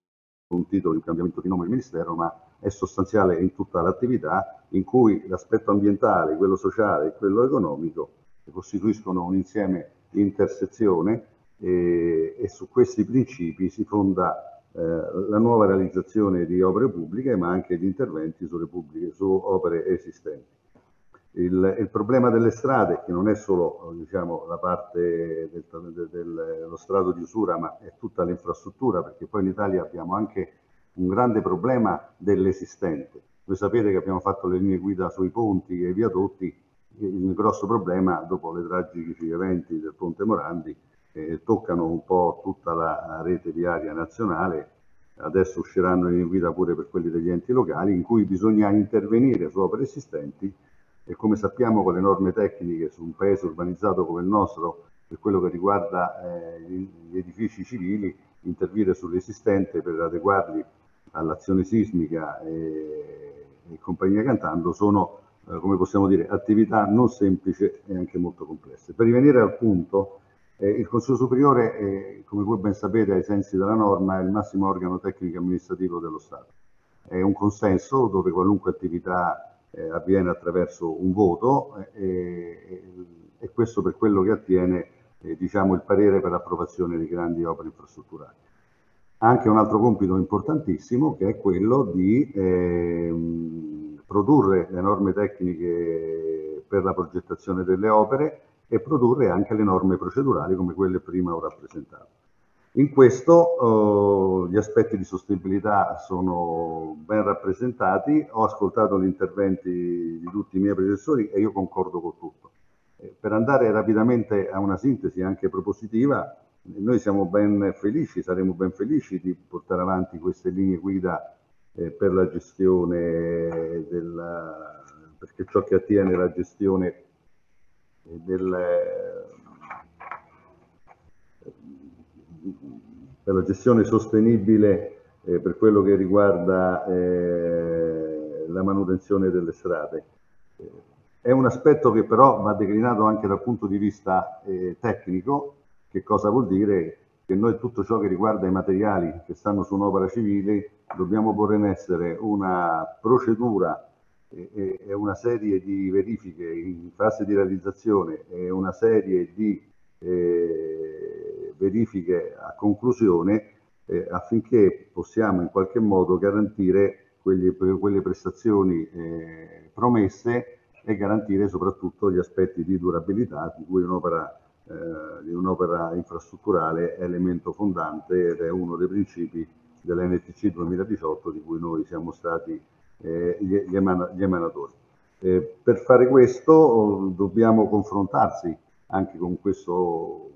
S8: un titolo di un cambiamento di nome del Ministero, ma è sostanziale in tutta l'attività, in cui l'aspetto ambientale, quello sociale e quello economico costituiscono un insieme di intersezione e, e su questi principi si fonda eh, la nuova realizzazione di opere pubbliche, ma anche di interventi sulle pubbliche, su opere esistenti. Il, il problema delle strade, che non è solo diciamo, la parte del, del, dello strato di usura, ma è tutta l'infrastruttura, perché poi in Italia abbiamo anche un grande problema dell'esistente. Voi sapete che abbiamo fatto le linee guida sui ponti e i viadotti, il grosso problema, dopo le tragici eventi del Ponte Morandi, eh, toccano un po' tutta la rete viaria nazionale. Adesso usciranno le linee guida pure per quelli degli enti locali, in cui bisogna intervenire su opere esistenti. E come sappiamo, con le norme tecniche su un paese urbanizzato come il nostro, per quello che riguarda eh, gli edifici civili, intervenire sull'esistente per adeguarli all'azione sismica e, e compagnia cantando sono, eh, come possiamo dire, attività non semplici e anche molto complesse. Per rivenire al punto, eh, il Consiglio Superiore, eh, come voi ben sapete, ai sensi della norma, è il massimo organo tecnico amministrativo dello Stato. È un consesso dove qualunque attività Eh, avviene attraverso un voto eh, e, e questo per quello che attiene eh, diciamo il parere per l'approvazione di grandi opere infrastrutturali. Ha anche un altro compito importantissimo, che è quello di eh, produrre le norme tecniche per la progettazione delle opere e produrre anche le norme procedurali come quelle prima ho rappresentato. In questo eh, gli aspetti di sostenibilità sono ben rappresentati. Ho ascoltato gli interventi di tutti i miei predecessori e io concordo con tutto. Eh, per andare rapidamente a una sintesi anche propositiva, noi siamo ben felici, saremo ben felici di portare avanti queste linee guida eh, per la gestione della, perché ciò che attiene la gestione del per la gestione sostenibile eh, per quello che riguarda eh, la manutenzione delle strade. Eh, è un aspetto che però va declinato anche dal punto di vista eh, tecnico. Che cosa vuol dire? Che noi tutto ciò che riguarda i materiali che stanno su un'opera civile dobbiamo porre in essere una procedura e, e una serie di verifiche in fase di realizzazione e una serie di eh, verifiche a conclusione eh, affinché possiamo in qualche modo garantire quegli, quelle prestazioni eh, promesse e garantire soprattutto gli aspetti di durabilità di cui un'opera eh, di un'opera infrastrutturale è elemento fondante ed è uno dei principi dell'N T C duemiladiciotto di cui noi siamo stati eh, gli, gli, emana, gli emanatori. Eh, per fare questo oh, dobbiamo confrontarsi anche con questo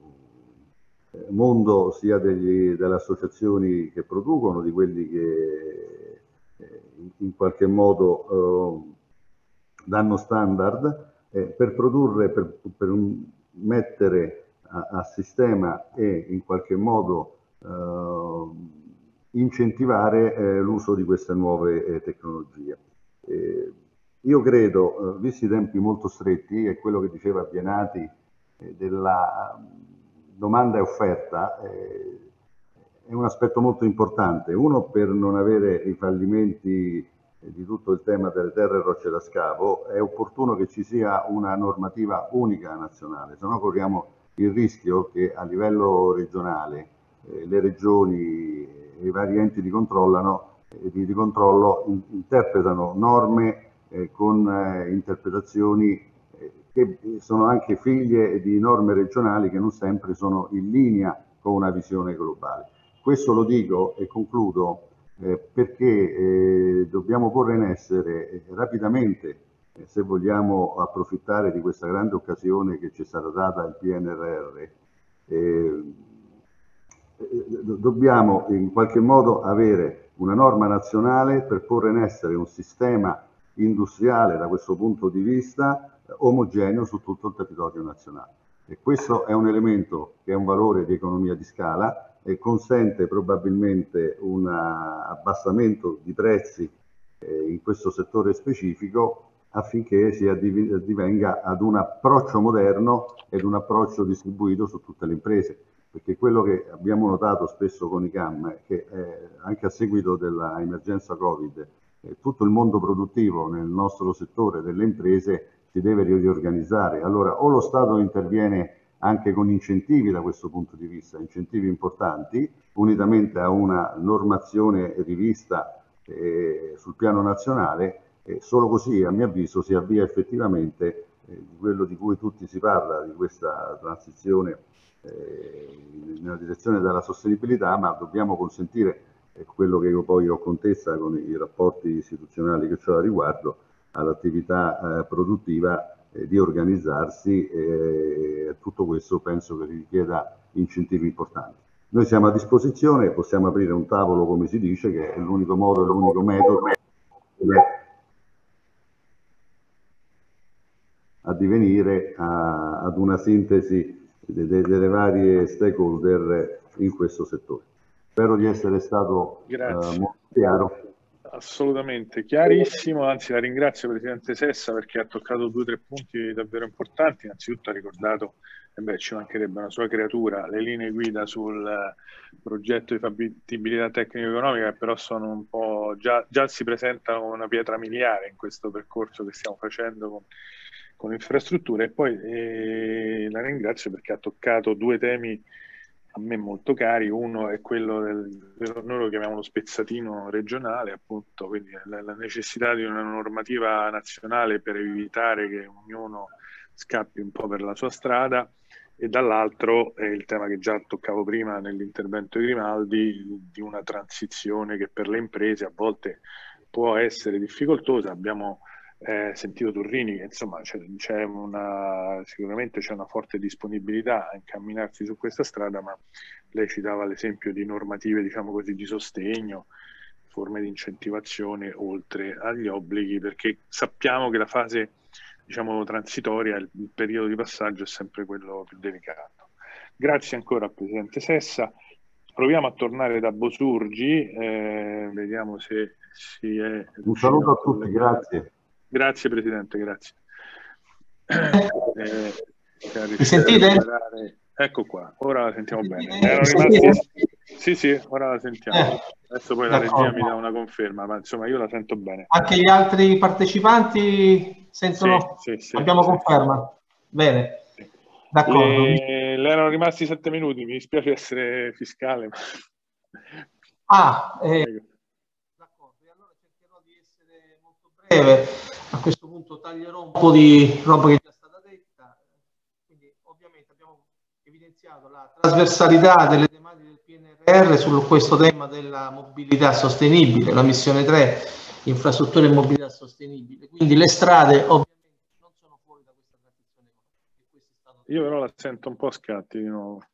S8: mondo sia degli, delle associazioni che producono, di quelli che eh, in qualche modo eh, danno standard eh, per produrre, per, per mettere a, a sistema e in qualche modo eh, incentivare eh, l'uso di queste nuove eh, tecnologie. Eh, io credo, eh, visti i tempi molto stretti, e quello che diceva Bienati eh, della domanda e offerta eh, è un aspetto molto importante. Uno, per non avere i fallimenti di tutto il tema delle terre e rocce da scavo, è opportuno che ci sia una normativa unica nazionale, se no corriamo il rischio che a livello regionale eh, le regioni e i vari enti di, controllano, eh, di, di controllo in, interpretano norme eh, con eh, interpretazioni eh, che sono anche figlie di norme regionali che non sempre sono in linea con una visione globale. Questo lo dico e concludo Eh, perché eh, dobbiamo porre in essere eh, rapidamente, eh, se vogliamo approfittare di questa grande occasione che ci è stata data il P N R R, eh, do dobbiamo in qualche modo avere una norma nazionale per porre in essere un sistema industriale da questo punto di vista eh, omogeneo su tutto il territorio nazionale. E questo è un elemento che è un valore di economia di scala e consente probabilmente un abbassamento di prezzi eh, in questo settore specifico affinché si addivenga ad un approccio moderno ed un approccio distribuito su tutte le imprese. perché quello che abbiamo notato spesso con i C A M è che eh, anche a seguito dell'emergenza Covid eh, tutto il mondo produttivo nel nostro settore delle imprese si deve riorganizzare. Allora o lo Stato interviene anche con incentivi da questo punto di vista, incentivi importanti, unitamente a una normazione rivista eh, sul piano nazionale, eh, solo così a mio avviso si avvia effettivamente eh, di quello di cui tutti si parla, di questa transizione eh, nella direzione della sostenibilità, ma dobbiamo consentire eh, quello che io poi ho contesta con i rapporti istituzionali che ho a riguardo all'attività eh, produttiva eh, di organizzarsi e eh, tutto questo penso che richieda incentivi importanti. Noi siamo a disposizione, possiamo aprire un tavolo come si dice, che è l'unico modo e l'unico metodo a divenire a, ad una sintesi de, de, delle varie stakeholder in questo settore. Spero di essere stato uh, molto chiaro.
S1: Assolutamente chiarissimo, anzi la ringrazio Presidente Sessa perché ha toccato due o tre punti davvero importanti. Innanzitutto ha ricordato, e beh, ci mancherebbe una sua creatura, le linee guida sul progetto di fattibilità tecnico-economica, che però sono un po', già, già si presentano una pietra miliare in questo percorso che stiamo facendo con, con infrastrutture. E poi eh, la ringrazio perché ha toccato due temi a me molto cari. Uno è quello del, noi lo chiamiamo lo spezzatino regionale, appunto, quindi la, la necessità di una normativa nazionale per evitare che ognuno scappi un po' per la sua strada, e dall'altro è il tema che già toccavo prima nell'intervento di Grimaldi, di una transizione che per le imprese a volte può essere difficoltosa. Abbiamo Eh, sentito Turrini che insomma c'è una, sicuramente c'è una forte disponibilità a incamminarsi su questa strada, ma lei citava l'esempio di normative, diciamo così, di sostegno, forme di incentivazione oltre agli obblighi, perché sappiamo che la fase, diciamo, transitoria, il, il periodo di passaggio è sempre quello più delicato. Grazie ancora al Presidente Sessa. Proviamo a tornare da Bosurgi, eh, vediamo se si è...
S8: Un saluto a tutti, grazie.
S1: Grazie Presidente, grazie. Eh,
S7: Mi sentite?
S1: Ecco qua, ora la sentiamo bene. Erano rimasti... Sì, sì, ora la sentiamo. Eh, Adesso poi la regia mi dà una conferma, ma insomma io la sento bene.
S7: Anche gli altri partecipanti sentono?
S1: Sì, sì, sì,
S7: abbiamo
S1: sì,
S7: conferma? Sì. Bene. D'accordo.
S1: Le... le erano rimasti sette minuti, mi dispiace essere fiscale. Ma...
S7: Ah, eh... d'accordo, e allora cercherò di essere molto breve. A questo punto taglierò un po' di roba che è già stata detta. Quindi ovviamente abbiamo evidenziato la trasversalità delle tematiche del P N R R su questo tema della mobilità sostenibile, la missione tre, infrastrutture e mobilità sostenibile. Quindi le strade ovviamente non sono fuori da questa transizione economica.
S1: Io però la sento un po' a scatti di nuovo.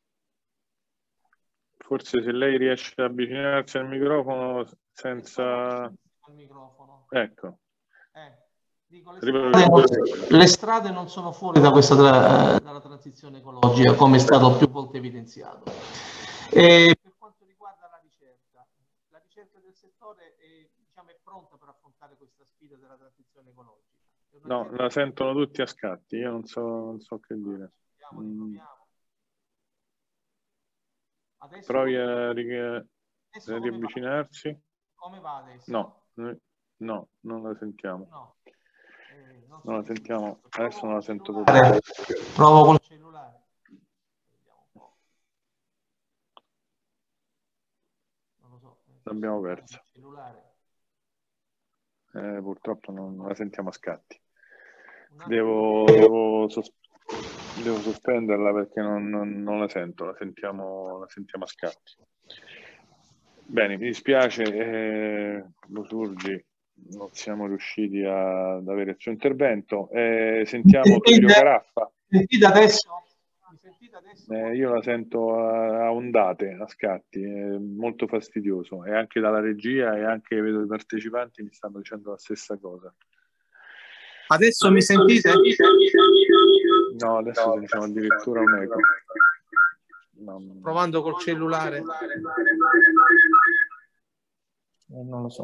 S1: Forse se lei riesce ad avvicinarsi al microfono senza...
S7: Al microfono.
S1: Ecco.
S7: Eh. Dico, le, strade, le strade non sono fuori da questa tra, dalla transizione ecologica, come è stato più volte evidenziato. E per quanto riguarda la ricerca, la ricerca del settore è, diciamo, è pronta per affrontare questa sfida della transizione ecologica.
S1: No, la sentono tutti a scatti, io non so, non so che dire.
S7: Proviamo,
S1: mm.
S7: Adesso,
S1: Provi a, ri a riavvicinarsi.
S7: Come va adesso?
S1: No, no, non la sentiamo.
S7: No. Eh, non,
S1: non la sentiamo, adesso non la sento
S7: più.
S1: Provo
S7: col cellulare. Vediamo un po'. Non lo so.
S1: L'abbiamo persa. Eh, purtroppo non, non la sentiamo a scatti. Devo, devo, sos devo sospenderla perché non, non, non la sento, la sentiamo, la sentiamo a scatti. Bene, mi dispiace, eh, Bosurgi. Non siamo riusciti a, ad avere il suo intervento. Eh, sentiamo Tullio Caraffa.
S7: Sentite adesso? Mi sentite adesso?
S1: Eh, io la sento a, a ondate, a scatti, è molto fastidioso. E anche dalla regia e anche vedo i partecipanti mi stanno dicendo la stessa cosa.
S7: Adesso mi sentite?
S1: No, adesso sentiamo addirittura un eco. No,
S7: provando col cellulare.
S1: Eh, non lo so,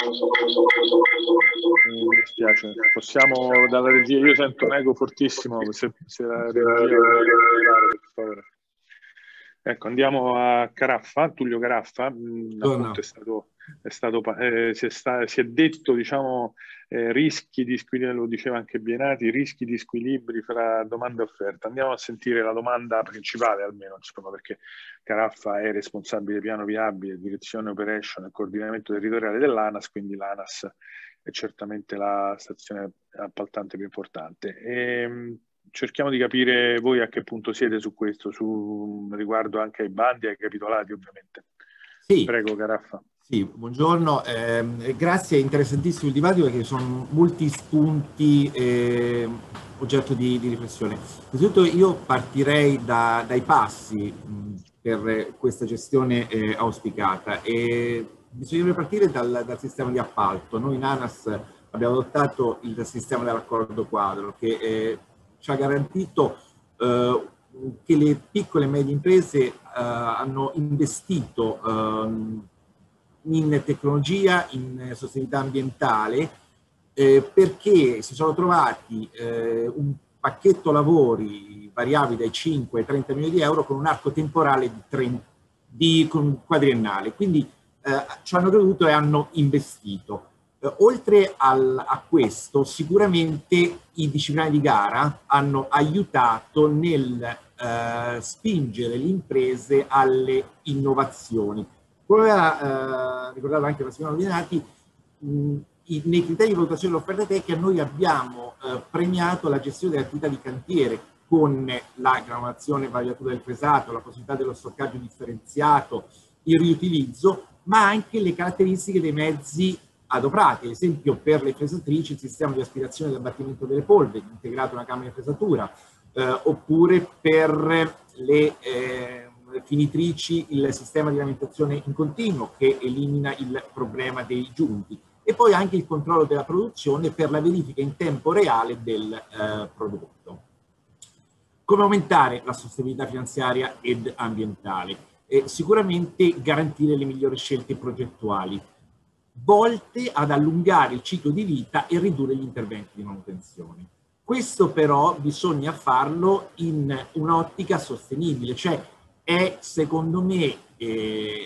S1: mi dispiace. Possiamo dalla regia, io sento un eco fortissimo, se, se la regia vuole parlare, per favore. Ecco, andiamo a Caraffa, Tullio Caraffa. Mh, appunto è stato, è stato eh, si, è sta, si è detto, diciamo, eh, rischi di squilibrio, lo diceva anche Bienati, rischi di squilibri fra domanda e offerta. Andiamo a sentire la domanda principale, almeno, insomma, perché Caraffa è responsabile piano viabile, direzione operation e coordinamento territoriale dell'ANAS, quindi l'ANAS è certamente la stazione appaltante più importante. E, cerchiamo di capire voi a che punto siete su questo, su, riguardo anche ai bandi e ai capitolati, ovviamente.
S9: Sì.
S1: Prego, Caraffa.
S9: Sì, buongiorno. Eh, grazie, è interessantissimo il dibattito perché sono molti spunti eh, oggetto di, di riflessione. Innanzitutto io partirei da, dai passi mh, per questa gestione eh, auspicata e bisognerebbe partire dal, dal sistema di appalto. Noi in ANAS abbiamo adottato il sistema dell'accordo quadro che eh, ci ha garantito eh, che le piccole e medie imprese eh, hanno investito eh, in tecnologia, in sostenibilità ambientale, eh, perché si sono trovati eh, un pacchetto lavori variabili dai cinque ai trenta milioni di euro con un arco temporale di, trenta, di con quadriennale. Quindi eh, ci hanno creduto e hanno investito. Eh, oltre al, a questo, sicuramente i disciplinari di gara hanno aiutato nel eh, spingere le imprese alle innovazioni. Come ha eh, ricordato anche la signora Bienati, mh, i, nei criteri di valutazione dell'offerta tecnica noi abbiamo eh, premiato la gestione delle attività di cantiere con la granulazione e variatura del pesato, la possibilità dello stoccaggio differenziato, il riutilizzo, ma anche le caratteristiche dei mezzi adoperati. Ad esempio per le fresatrici il sistema di aspirazione e abbattimento delle polveri, integrato una camera di fresatura, eh, oppure per le eh, finitrici il sistema di alimentazione in continuo che elimina il problema dei giunti e poi anche il controllo della produzione per la verifica in tempo reale del eh, prodotto. Come aumentare la sostenibilità finanziaria ed ambientale? Eh, sicuramente garantire le migliori scelte progettuali volte ad allungare il ciclo di vita e ridurre gli interventi di manutenzione. Questo però bisogna farlo in un'ottica sostenibile, cioè è secondo me eh,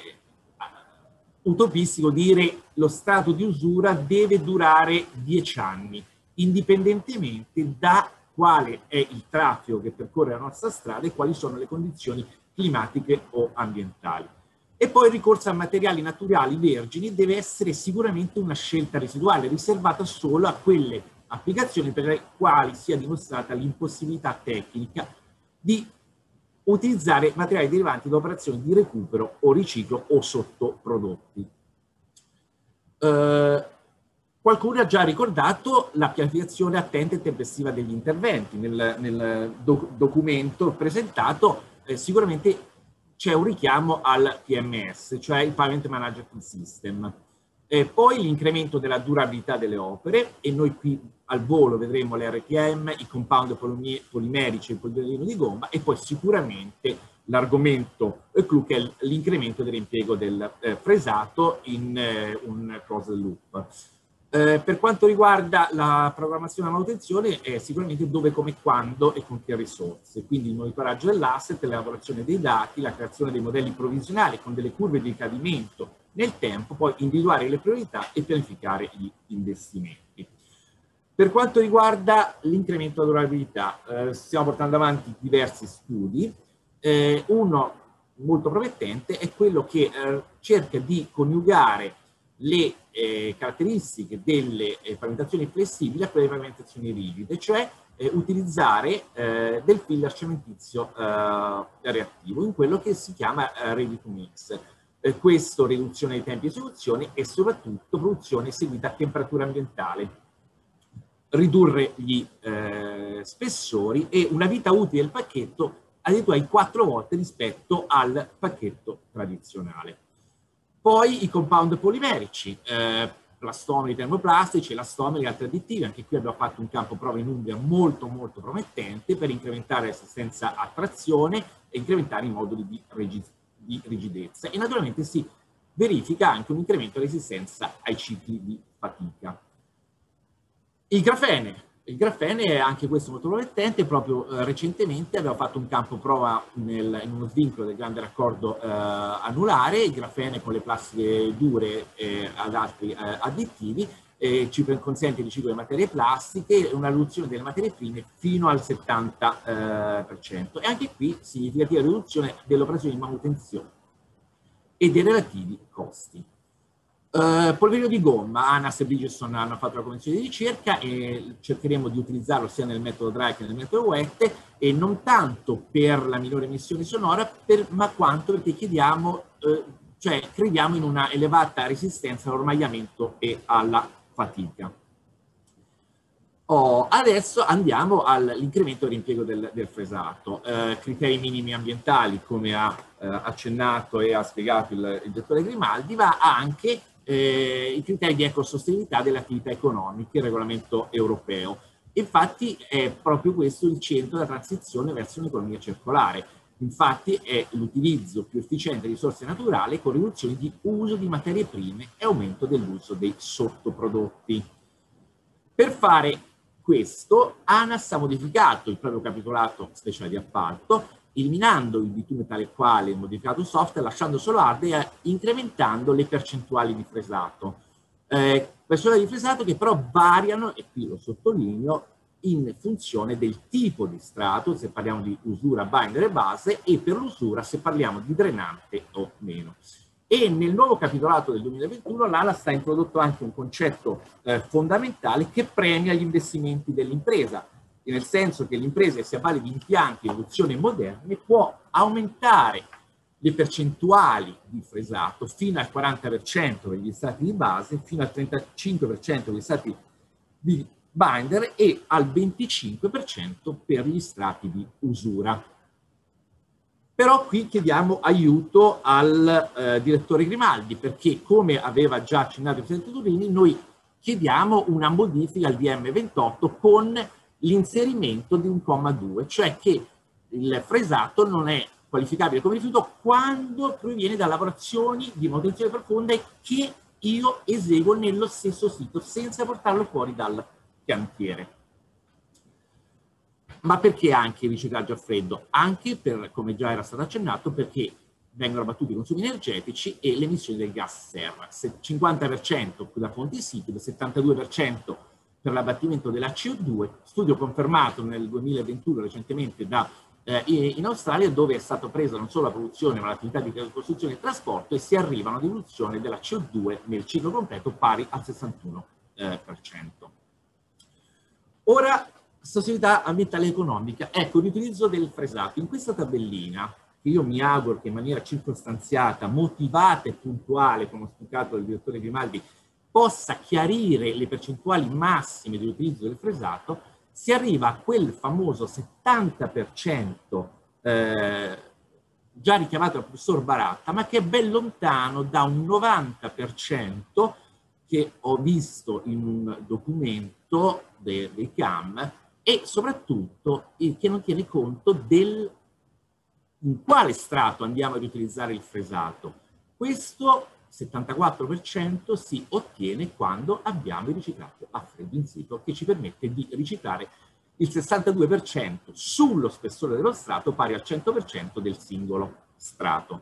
S9: utopistico dire lo stato di usura deve durare dieci anni, indipendentemente da quale è il traffico che percorre la nostra strada e quali sono le condizioni climatiche o ambientali. E poi il ricorso a materiali naturali vergini deve essere sicuramente una scelta residuale, riservata solo a quelle applicazioni per le quali sia dimostrata l'impossibilità tecnica di utilizzare materiali derivanti da operazioni di recupero o riciclo o sottoprodotti. Eh, qualcuno ha già ricordato la pianificazione attenta e tempestiva degli interventi. Nel, nel doc documento presentato eh, sicuramente c'è un richiamo al P M S, cioè il Pavement Management System. E poi l'incremento della durabilità delle opere, e noi qui al volo vedremo l'R T M, i compound polimerici e il polimerino di gomma, e poi sicuramente l'argomento clou che è l'incremento dell'impiego del eh, fresato in eh, un closed loop. Eh, per quanto riguarda la programmazione e la manutenzione, è sicuramente dove, come, quando e con che risorse. Quindi il monitoraggio dell'asset, l'elaborazione dei dati, la creazione dei modelli provvisionali con delle curve di ricadimento nel tempo, poi individuare le priorità e pianificare gli investimenti. Per quanto riguarda l'incremento della durabilità, eh, stiamo portando avanti diversi studi. Eh, uno molto promettente è quello che eh, cerca di coniugare le eh, caratteristiche delle eh, pavimentazioni flessibili a quelle pavimentazioni rigide, cioè eh, utilizzare eh, del filler cementizio eh, reattivo in quello che si chiama eh, ready to mix. Eh, questo riduzione dei tempi di esecuzione e soprattutto produzione eseguita a temperatura ambientale, ridurre gli eh, spessori e una vita utile del pacchetto addirittura di quattro volte rispetto al pacchetto tradizionale. Poi i compound polimerici, eh, plastomeri termoplastici, elastomeri e altri additivi. Anche qui abbiamo fatto un campo prova in Umbria molto molto promettente per incrementare l'assistenza a trazione e incrementare i moduli di, di rigidezza. E naturalmente si verifica anche un incremento di resistenza ai cicli di fatica. Il grafene, Il grafene, anche questo molto promettente, proprio eh, recentemente abbiamo fatto un campo prova nel, in uno svincolo del grande raccordo eh, anulare, il grafene con le plastiche dure eh, ad altri eh, additivi, eh, ci consente il riciclo delle materie plastiche e una riduzione delle materie prime fino al settanta per cento. E anche qui significativa riduzione dell'operazione di manutenzione e dei relativi costi. Uh, polverino di gomma, ANAS e Bridgestone hanno fatto la convenzione di ricerca e cercheremo di utilizzarlo sia nel metodo dry che nel metodo wet, e non tanto per la minore emissione sonora, per, ma quanto perché chiediamo, uh, cioè crediamo in una elevata resistenza all'ormaiamento e alla fatica. Oh, adesso andiamo all'incremento dell'impiego del, del fresato. Uh, criteri minimi ambientali, come ha uh, accennato e ha spiegato il, il dottore Grimaldi, ma anche Eh, i criteri di ecosostenibilità delle attività economiche, il regolamento europeo. Infatti è proprio questo il centro della transizione verso un'economia circolare. Infatti è l'utilizzo più efficiente di risorse naturali con riduzione di uso di materie prime e aumento dell'uso dei sottoprodotti. Per fare questo, ANAS ha modificato il proprio capitolato speciale di appalto, eliminando il bitume tale quale il modificato soft, lasciando solo hard e incrementando le percentuali di fresato. Eh, percentuali di fresato che però variano, e qui lo sottolineo, in funzione del tipo di strato, se parliamo di usura, binder e base, e per l'usura se parliamo di drenante o meno. E nel nuovo capitolato del duemilaventuno l'ANAS ha introdotto anche un concetto eh, fondamentale che premia gli investimenti dell'impresa, nel senso che l'impresa che si avvale di impianti di riduzione moderne può aumentare le percentuali di fresato fino al quaranta per cento per gli strati di base, fino al trentacinque per cento per gli strati di binder e al venticinque per cento per gli strati di usura. Però qui chiediamo aiuto al eh, direttore Grimaldi, perché come aveva già accennato il presidente Turini, noi chiediamo una modifica al D M ventotto con l'inserimento di un comma due, cioè che il fresato non è qualificabile come rifiuto quando proviene da lavorazioni di manutenzione profonda che io eseguo nello stesso sito senza portarlo fuori dal cantiere. Ma perché anche il riciclaggio a freddo? Anche per, come già era stato accennato, perché vengono abbattuti i consumi energetici e le emissioni del gas serra. cinquanta per cento da fonti sicure, settantadue per cento per l'abbattimento della C O due, studio confermato nel duemilaventuno recentemente da, eh, in Australia, dove è stata presa non solo la produzione ma l'attività di costruzione e trasporto, e si arriva a una riduzione della C O due nel ciclo completo pari al sessantuno per cento. Ora, sostenibilità ambientale e economica. Ecco, l'utilizzo del fresato. In questa tabellina, che io mi auguro che in maniera circostanziata, motivata e puntuale, come ho spiegato dal direttore Grimaldi, possa chiarire le percentuali massime dell'utilizzo del fresato, si arriva a quel famoso settanta per cento eh, già richiamato dal professor Baratta, ma che è ben lontano da un novanta per cento che ho visto in un documento dei, dei C A M, e soprattutto il che non tiene conto del in quale strato andiamo ad utilizzare il fresato. Questo settantaquattro per cento si ottiene quando abbiamo il riciclaggio a freddo in situ, che ci permette di riciclare il sessantadue per cento sullo spessore dello strato pari al cento per cento del singolo strato.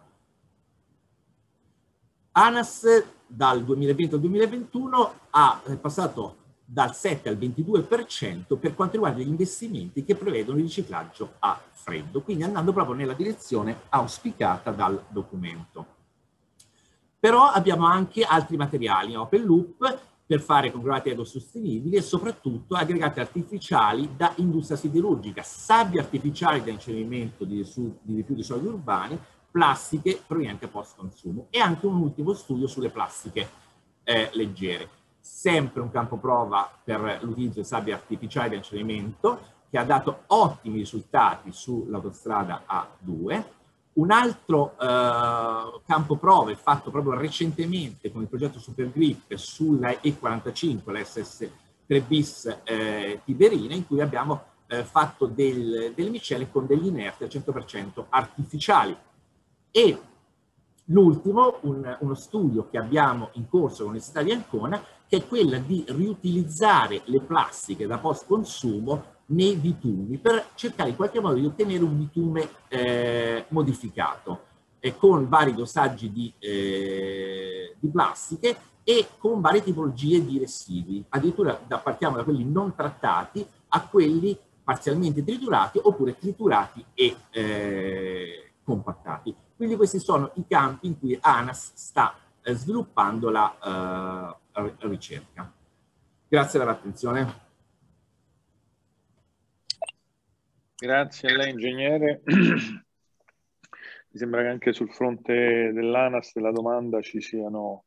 S9: ANAS dal duemilaventi al duemilaventuno ha passato dal sette al ventidue per cento per quanto riguarda gli investimenti che prevedono il riciclaggio a freddo, quindi andando proprio nella direzione auspicata dal documento. Però abbiamo anche altri materiali, open loop, per fare congruati ecosostenibili, e soprattutto aggregati artificiali da industria siderurgica, sabbie artificiali da incenerimento di, di rifiuti solidi urbani, plastiche provenienti a post consumo, e anche un ultimo studio sulle plastiche eh, leggere. Sempre un campo prova per l'utilizzo di sabbie artificiali da incenerimento, che ha dato ottimi risultati sull'autostrada A due. Un altro eh, campo prove fatto proprio recentemente con il progetto Supergrip sulla E quarantacinque, la S S tre bis eh, Tiberina, in cui abbiamo eh, fatto del, delle micelle con degli inerti al cento per cento artificiali. E l'ultimo, un, uno studio che abbiamo in corso con l'Università di Ancona, che è quella di riutilizzare le plastiche da post consumo nei bitumi per cercare in qualche modo di ottenere un bitume eh, modificato eh, con vari dosaggi di, eh, di plastiche e con varie tipologie di residui. Addirittura da, partiamo da quelli non trattati a quelli parzialmente triturati oppure triturati e eh, compattati. Quindi questi sono i campi in cui ANAS sta eh, sviluppando la eh, ricerca. Grazie per l'attenzione.
S1: Grazie a lei, ingegnere. Mi sembra che anche sul fronte dell'ANAS della domanda ci siano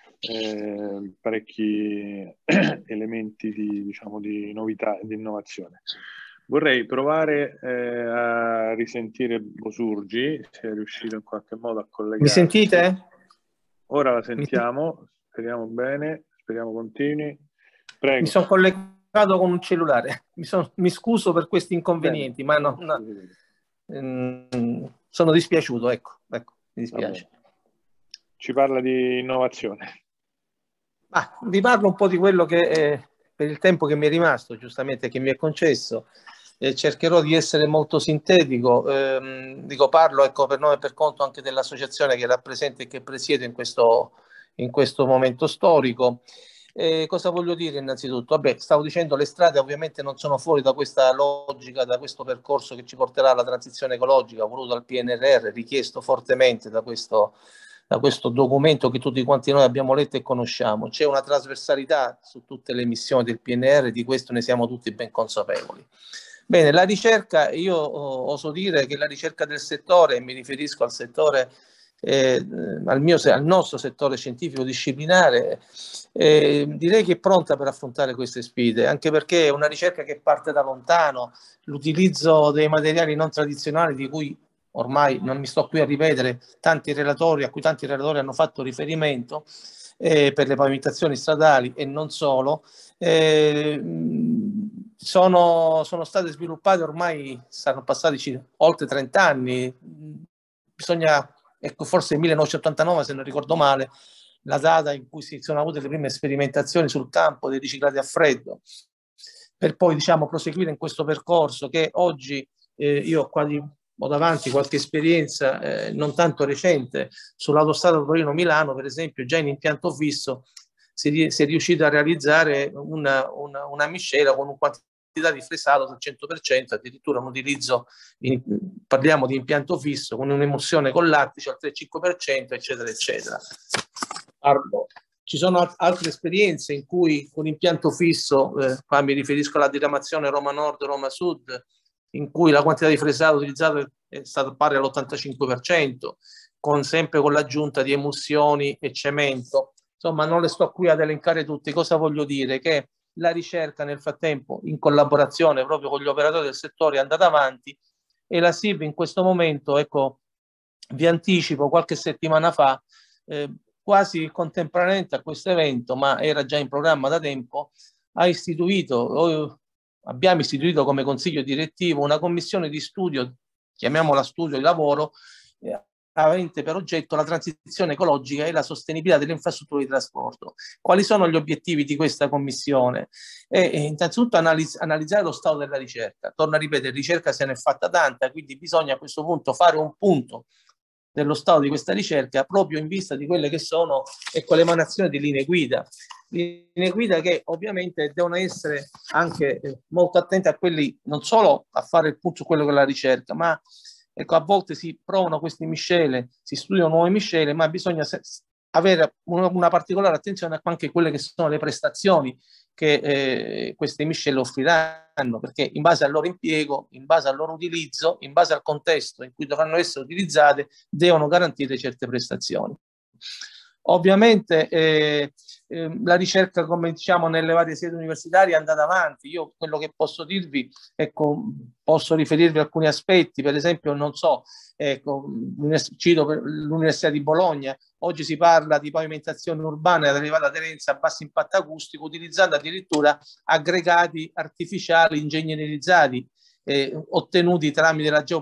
S1: eh, parecchi elementi di, diciamo, di novità e di innovazione. Vorrei provare eh, a risentire Bosurgi, se è riuscito in qualche modo a collegarsi.
S7: Mi sentite?
S1: Ora la sentiamo, speriamo bene, speriamo continui. Prego.
S7: Mi sono collegato con un cellulare, mi, son, mi scuso per questi inconvenienti, bene. Ma no, no, ehm, sono dispiaciuto, ecco, ecco, mi dispiace.
S1: Ci parla di innovazione.
S7: Ah, vi parlo un po' di quello che eh, per il tempo che mi è rimasto, giustamente, che mi è concesso, eh, cercherò di essere molto sintetico. Eh, dico, parlo ecco, per nome e per conto anche dell'associazione che rappresento e che presiedo in questo, in questo momento storico. Eh, cosa voglio dire innanzitutto? Vabbè, stavo dicendo, le strade ovviamente non sono fuori da questa logica, da questo percorso che ci porterà alla transizione ecologica voluto dal P N R R, richiesto fortemente da questo, da questo documento che tutti quanti noi abbiamo letto e conosciamo. C'è una trasversalità su tutte le missioni del P N R R, di questo ne siamo tutti ben consapevoli. Bene, la ricerca, io oso dire che la ricerca del settore, e mi riferisco al settore Eh, al, mio, al nostro settore scientifico disciplinare, eh, direi che è pronta per affrontare queste sfide, anche perché è una ricerca che parte da lontano, l'utilizzo dei materiali non tradizionali di cui ormai non mi sto qui a ripetere, tanti relatori, a cui tanti relatori hanno fatto riferimento, eh, per le pavimentazioni stradali e non solo, eh, sono, sono state sviluppate ormai, saranno passati oltre trenta anni, bisogna ecco, forse il millenovecentottantanove, se non ricordo male, la data in cui si sono avute le prime sperimentazioni sul campo dei riciclati a freddo, per poi diciamo proseguire in questo percorso che oggi eh, io ho, quasi, ho davanti qualche esperienza eh, non tanto recente sull'autostrada Torino-Milano, per esempio, già in impianto fisso si, si è riuscito a realizzare una, una, una miscela con un quantità di fresato del cento per cento, addirittura un utilizzo, in, parliamo di impianto fisso, con un'emulsione con lattice al tre virgola cinque per cento, eccetera, eccetera. Parlo. Ci sono altre esperienze in cui con impianto fisso, eh, qua mi riferisco alla diramazione Roma Nord, Roma Sud, in cui la quantità di fresato utilizzata è stata pari all'ottantacinque per cento, con, sempre con l'aggiunta di emulsioni e cemento. Insomma, non le sto qui ad elencare tutte. Cosa voglio dire? Che la ricerca nel frattempo, in collaborazione proprio con gli operatori del settore, è andata avanti e la S I B in questo momento, ecco, vi anticipo, qualche settimana fa, eh, quasi contemporaneamente a questo evento, ma era già in programma da tempo, ha istituito, o abbiamo istituito come consiglio direttivo una commissione di studio, chiamiamola studio di lavoro, eh, avente per oggetto la transizione ecologica e la sostenibilità delle infrastrutture di trasporto. Quali sono gli obiettivi di questa commissione? E, e innanzitutto analiz analizzare lo stato della ricerca. Torno a ripetere, ricerca se ne è fatta tanta, quindi bisogna a questo punto fare un punto dello stato di questa ricerca proprio in vista di quelle che sono ecco, l'emanazione di linee guida. Linee guida che ovviamente devono essere anche eh, molto attente a quelli, non solo a fare il punto su quello che è la ricerca, ma ecco, a volte si provano queste miscele, si studiano nuove miscele, ma bisogna avere una, una particolare attenzione anche a quelle che sono le prestazioni che eh, queste miscele offriranno, perché in base al loro impiego, in base al loro utilizzo, in base al contesto in cui dovranno essere utilizzate, devono garantire certe prestazioni. Ovviamente eh, eh, la ricerca, come diciamo, nelle varie sedi universitarie è andata avanti. Io quello che posso dirvi, ecco, posso riferirvi a alcuni aspetti, per esempio, non so, ecco, cito l'Università di Bologna, oggi si parla di pavimentazione urbana ad elevata aderenza a basso impatto acustico, utilizzando addirittura aggregati artificiali ingegnerizzati, eh, ottenuti tramite la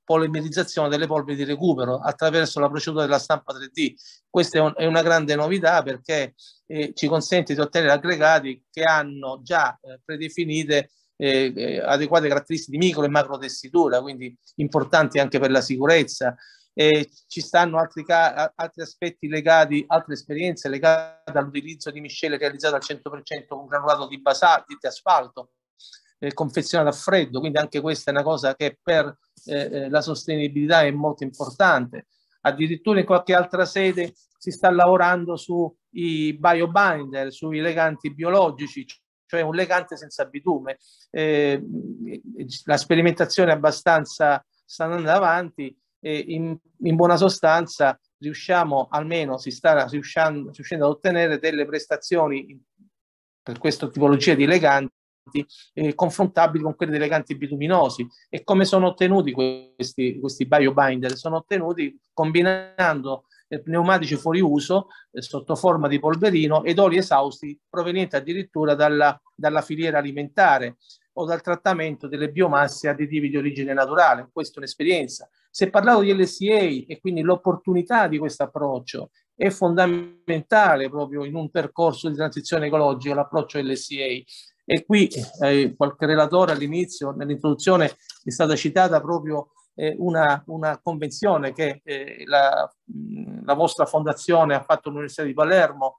S10: polimerizzazione delle polveri di recupero attraverso la procedura della stampa tre D. Questa è, un, è una grande novità, perché eh, ci consente di ottenere aggregati che hanno già eh, predefinite eh, eh, adeguate caratteristiche di micro e macro tessitura, quindi importanti anche per la sicurezza. Eh, ci stanno altri, altri aspetti legati, altre esperienze legate all'utilizzo di miscele realizzate al cento per cento con granulato di basalto, di asfalto, eh, confezionato a freddo, quindi anche questa è una cosa che per eh, la sostenibilità è molto importante. Addirittura in qualche altra sede si sta lavorando sui biobinder, sui leganti biologici, cioè un legante senza bitume. Eh, la sperimentazione è abbastanza, sta andando avanti. E in, in buona sostanza riusciamo, almeno si sta riuscendo, riuscendo ad ottenere delle prestazioni per questa tipologia di leganti eh, confrontabili con quelle dei leganti bituminosi. E come sono ottenuti questi, questi biobinder? Sono ottenuti combinando eh, pneumatici fuori uso eh, sotto forma di polverino ed oli esausti provenienti addirittura dalla, dalla filiera alimentare o dal trattamento delle biomasse additivi di origine naturale. Questa è un'esperienza. Si è parlato di L C A e quindi l'opportunità di questo approccio è fondamentale proprio in un percorso di transizione ecologica, l'approccio L C A. E qui eh, qualche relatore all'inizio, nell'introduzione, è stata citata proprio eh, una, una convenzione che eh, la, la vostra fondazione ha fatto all'Università di Palermo,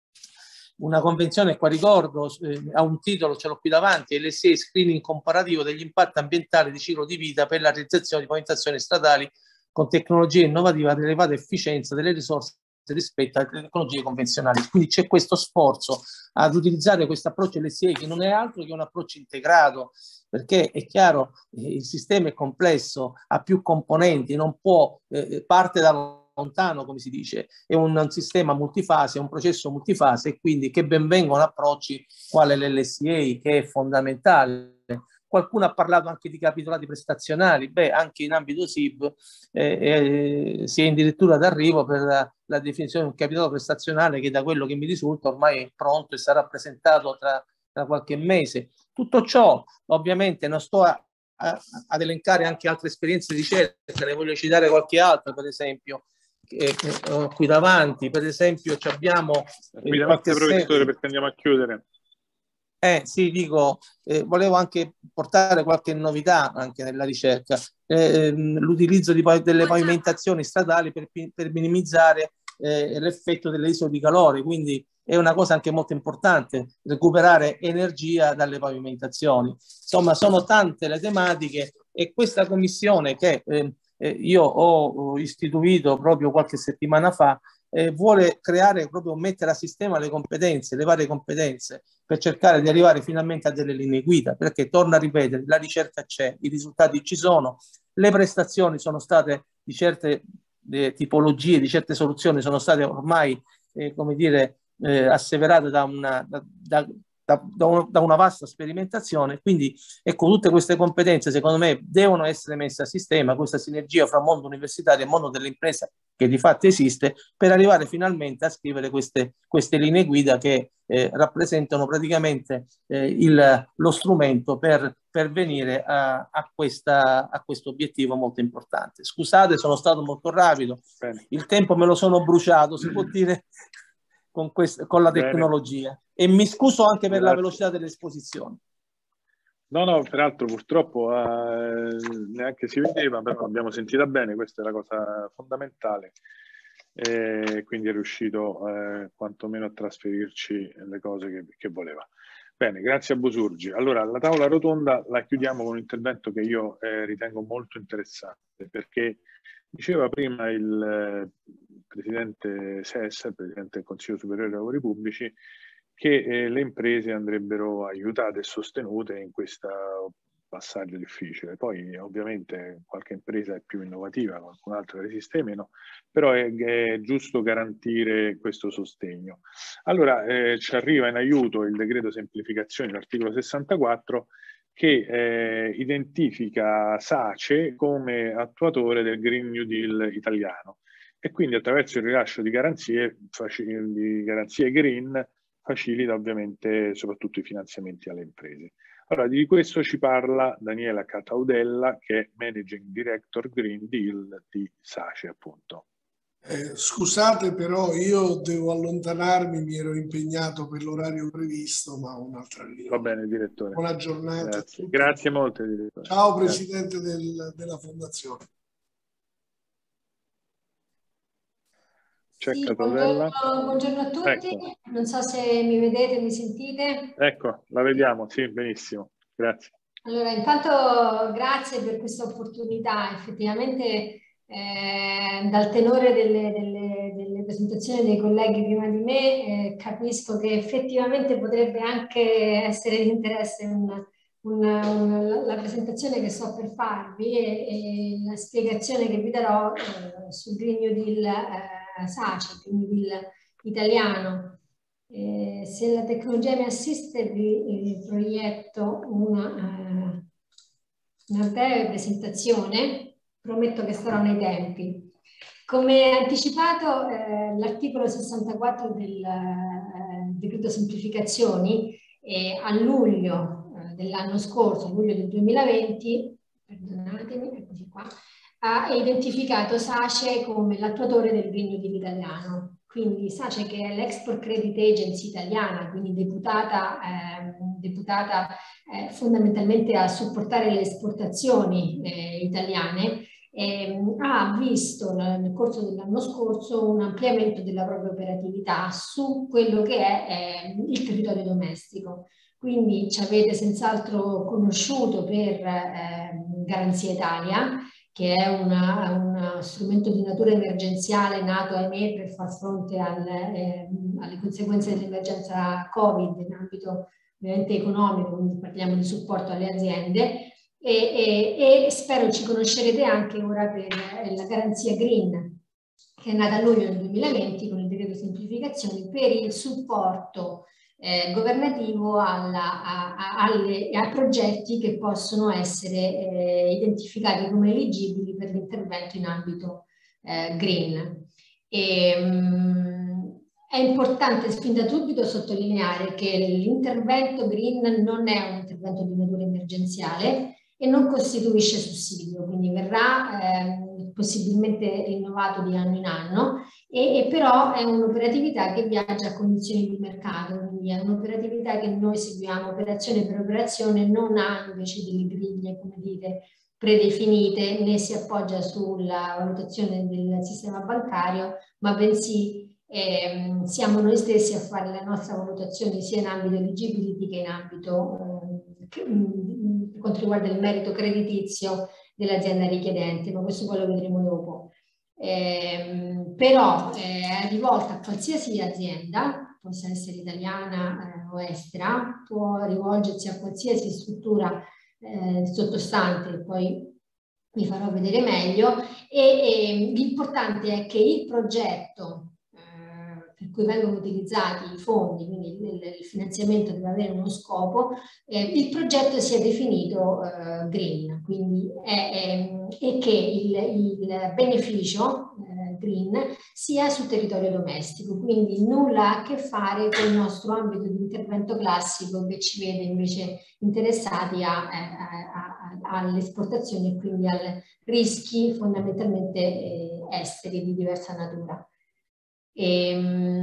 S10: una convenzione, qua ricordo, eh, ha un titolo, ce l'ho qui davanti, L C A Screening comparativo degli impatti ambientali di ciclo di vita per la realizzazione di pavimentazioni stradali con tecnologie innovative ad elevata efficienza delle risorse rispetto alle tecnologie convenzionali. Quindi c'è questo sforzo ad utilizzare questo approccio L C A, che non è altro che un approccio integrato, perché è chiaro, eh, il sistema è complesso, ha più componenti, non può, eh, parte da lontano, come si dice, è un, un sistema multifase, è un processo multifase, e quindi che ben vengono approcci quale l'L C A, che è fondamentale. Qualcuno ha parlato anche di capitolati prestazionali. Beh, anche in ambito S I B eh, eh, si è addirittura d'arrivo per la, la definizione di un capitolato prestazionale che, da quello che mi risulta, ormai è pronto e sarà presentato tra, tra qualche mese. Tutto ciò, ovviamente, non sto a, a, ad elencare anche altre esperienze di ricerca, ne voglio citare qualche altra, per esempio, che, che ho qui davanti. Per esempio, abbiamo
S1: eh, qualche professore, perché andiamo a chiudere.
S10: Eh sì, dico, eh, volevo anche portare qualche novità anche nella ricerca, eh, l'utilizzo di, delle pavimentazioni stradali per, per minimizzare eh, l'effetto delle isole di calore, quindi è una cosa anche molto importante, recuperare energia dalle pavimentazioni. Insomma, sono tante le tematiche, e questa commissione che eh, eh, io ho istituito proprio qualche settimana fa eh, vuole creare, proprio mettere a sistema le competenze, le varie competenze, per cercare di arrivare finalmente a delle linee guida, perché, torno a ripetere, la ricerca c'è, i risultati ci sono, le prestazioni sono state di certe eh, tipologie, di certe soluzioni sono state ormai, eh, come dire, eh, asseverate da una, da, da, da, da, un, da una vasta sperimentazione. Quindi, ecco, tutte queste competenze, secondo me, devono essere messe a sistema, questa sinergia fra mondo universitario e mondo delle imprese, che di fatto esiste, per arrivare finalmente a scrivere queste, queste linee guida che eh, rappresentano praticamente eh, il, lo strumento per, per venire a, a, questa, a questo obiettivo molto importante. Scusate, sono stato molto rapido, bene, il tempo me lo sono bruciato, si può dire, con, quest, con la tecnologia. Bene. E mi scuso anche per Grazie. la velocità dell'esposizione.
S1: No, no, peraltro purtroppo eh, neanche si vedeva, però l'abbiamo sentita bene, questa è la cosa fondamentale, e quindi è riuscito eh, quantomeno a trasferirci le cose che, che voleva. Bene, grazie a Bosurgi. Allora, la tavola rotonda la chiudiamo con un intervento che io eh, ritengo molto interessante, perché diceva prima il eh, Presidente S E S, il Presidente del Consiglio Superiore dei Lavori Pubblici, che eh, le imprese andrebbero aiutate e sostenute in questo passaggio difficile. Poi ovviamente qualche impresa è più innovativa, qualcun'altra resiste meno, però è, è giusto garantire questo sostegno. Allora eh, ci arriva in aiuto il decreto semplificazioni, l'articolo sessantaquattro, che eh, identifica SACE come attuatore del Green New Deal italiano, e quindi attraverso il rilascio di garanzie, di garanzie green facilita ovviamente soprattutto i finanziamenti alle imprese. Allora, di questo ci parla Daniela Cataudella, che è Managing Director Green Deal di SACE, appunto.
S3: Eh, scusate, però io devo allontanarmi, mi ero impegnato per l'orario previsto, ma ho un'altra riunione.
S1: Va bene, direttore.
S3: Buona giornata.
S1: Grazie, Grazie molto, direttore.
S3: Ciao, Presidente del, della Fondazione.
S1: C'è
S11: sì,
S1: Cataudella.
S11: Buongiorno, buongiorno a tutti,
S1: ecco.
S11: Non so se mi vedete, mi sentite.
S1: Ecco, la vediamo, sì, benissimo, grazie.
S11: Allora, intanto grazie per questa opportunità, effettivamente eh, dal tenore delle, delle, delle presentazioni dei colleghi prima di me eh, capisco che effettivamente potrebbe anche essere di interesse una, una, una, la presentazione che sto per farvi e, e la spiegazione che vi darò eh, sul Green New Deal eh, SACE, il Green New Deal italiano. Eh, se la tecnologia mi assiste vi eh, proietto una, eh, una breve presentazione, prometto che starò nei tempi. Come anticipato eh, l'articolo sessantaquattro del eh, decreto semplificazioni eh, a luglio eh, dell'anno scorso, a luglio del duemilaventi, perdonatemi, eccoci qua, ha identificato SACE come l'attuatore del Green New Deal italiano. Quindi SACE, che è l'Export Credit Agency italiana, quindi deputata, eh, deputata eh, fondamentalmente a supportare le esportazioni eh, italiane, eh, ha visto nel corso dell'anno scorso un ampliamento della propria operatività su quello che è eh, il territorio domestico. Quindi ci avete senz'altro conosciuto per eh, Garanzia Italia, che è una, uno strumento di natura emergenziale nato, ahimè, per far fronte al, eh, alle conseguenze dell'emergenza Covid in ambito ovviamente economico, quindi parliamo di supporto alle aziende, e, e, e spero ci conoscerete anche ora per la garanzia Green, che è nata a luglio del duemilaventi con il decreto semplificazioni per il supporto Eh, governativo alla, a, a, alle, a progetti che possono essere eh, identificati come eligibili per l'intervento in ambito eh, green. E, mh, è importante fin da subito sottolineare che l'intervento green non è un intervento di natura emergenziale e non costituisce sussidio, quindi verrà eh, possibilmente rinnovato di anno in anno, e, e però è un'operatività che viaggia a condizioni di mercato, quindi è un'operatività che noi seguiamo operazione per operazione, non ha invece delle griglie, come dite, predefinite, né si appoggia sulla valutazione del sistema bancario, ma bensì eh, siamo noi stessi a fare la nostra valutazione sia in ambito eligibility che in ambito eh, per quanto riguarda il merito creditizio dell'azienda richiedente, ma questo poi lo vedremo dopo. Eh, però eh, è rivolta a qualsiasi azienda, possa essere italiana eh, o estera, può rivolgersi a qualsiasi struttura eh, sottostante, poi vi farò vedere meglio, e, e l'importante è che il progetto per cui vengono utilizzati i fondi, quindi il, il finanziamento deve avere uno scopo, eh, il progetto sia definito eh, green, quindi è, è, e che il, il beneficio eh, green sia sul territorio domestico, quindi nulla a che fare con il nostro ambito di intervento classico che ci vede invece interessati all'esportazione e quindi a rischi fondamentalmente eh, esteri di diversa natura. E,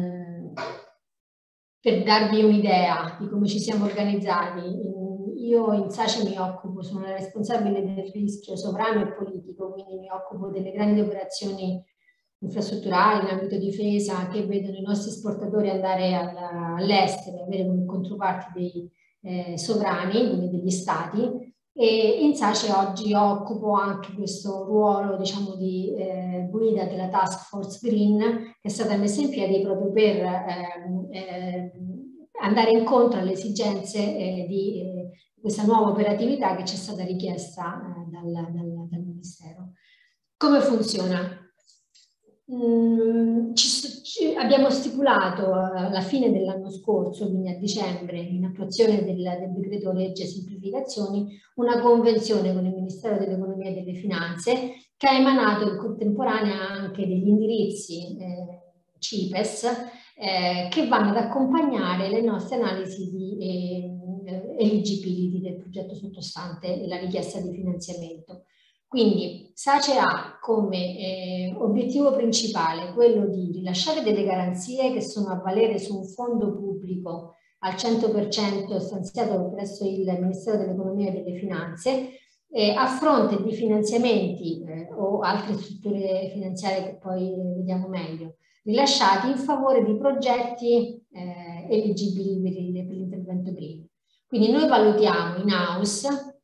S11: per darvi un'idea di come ci siamo organizzati, io in SACE mi occupo, sono la responsabile del rischio sovrano e politico, quindi mi occupo delle grandi operazioni infrastrutturali in ambito difesa che vedono i nostri esportatori andare all'estero, avere come controparti dei eh, sovrani, quindi degli stati. E in SACE oggi occupo anche questo ruolo, diciamo, di eh, guida della Task Force Green, che è stata messa in piedi proprio per eh, eh, andare incontro alle esigenze eh, di eh, questa nuova operatività che ci è stata richiesta eh, dal, dal, dal Ministero. Come funziona? Mm, ci, ci, abbiamo stipulato alla fine dell'anno scorso, quindi a dicembre, in attuazione del, del decreto legge semplificazioni, una convenzione con il Ministero dell'Economia e delle Finanze che ha emanato in contemporanea anche degli indirizzi eh, C I P E S eh, che vanno ad accompagnare le nostre analisi di eh, eligibility del progetto sottostante la richiesta di finanziamento. Quindi SACE ha come eh, obiettivo principale quello di rilasciare delle garanzie che sono a valere su un fondo pubblico al cento per cento stanziato presso il Ministero dell'Economia e delle Finanze, eh, a fronte di finanziamenti eh, o altre strutture finanziarie che poi vediamo meglio, rilasciati in favore di progetti eh, eligibili per, per l'intervento green. Quindi noi valutiamo in house,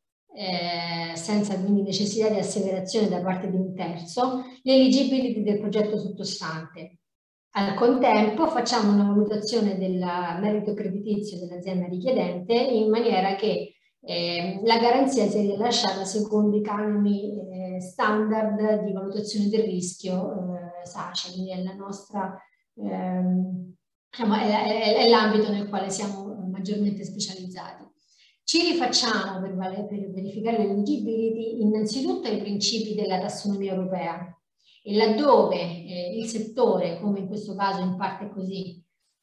S11: eh, senza quindi necessità di asseverazione da parte di un terzo, l'eligibility del progetto sottostante. Al contempo facciamo una valutazione del merito creditizio dell'azienda richiedente in maniera che eh, la garanzia sia rilasciata secondo i canoni eh, standard di valutazione del rischio eh, SACE, quindi è la nostra ehm, diciamo, è, è l'ambito nel quale siamo maggiormente specializzati. Ci rifacciamo per, per verificare l'eligibility innanzitutto ai principi della tassonomia europea. E laddove eh, il settore, come in questo caso in parte così,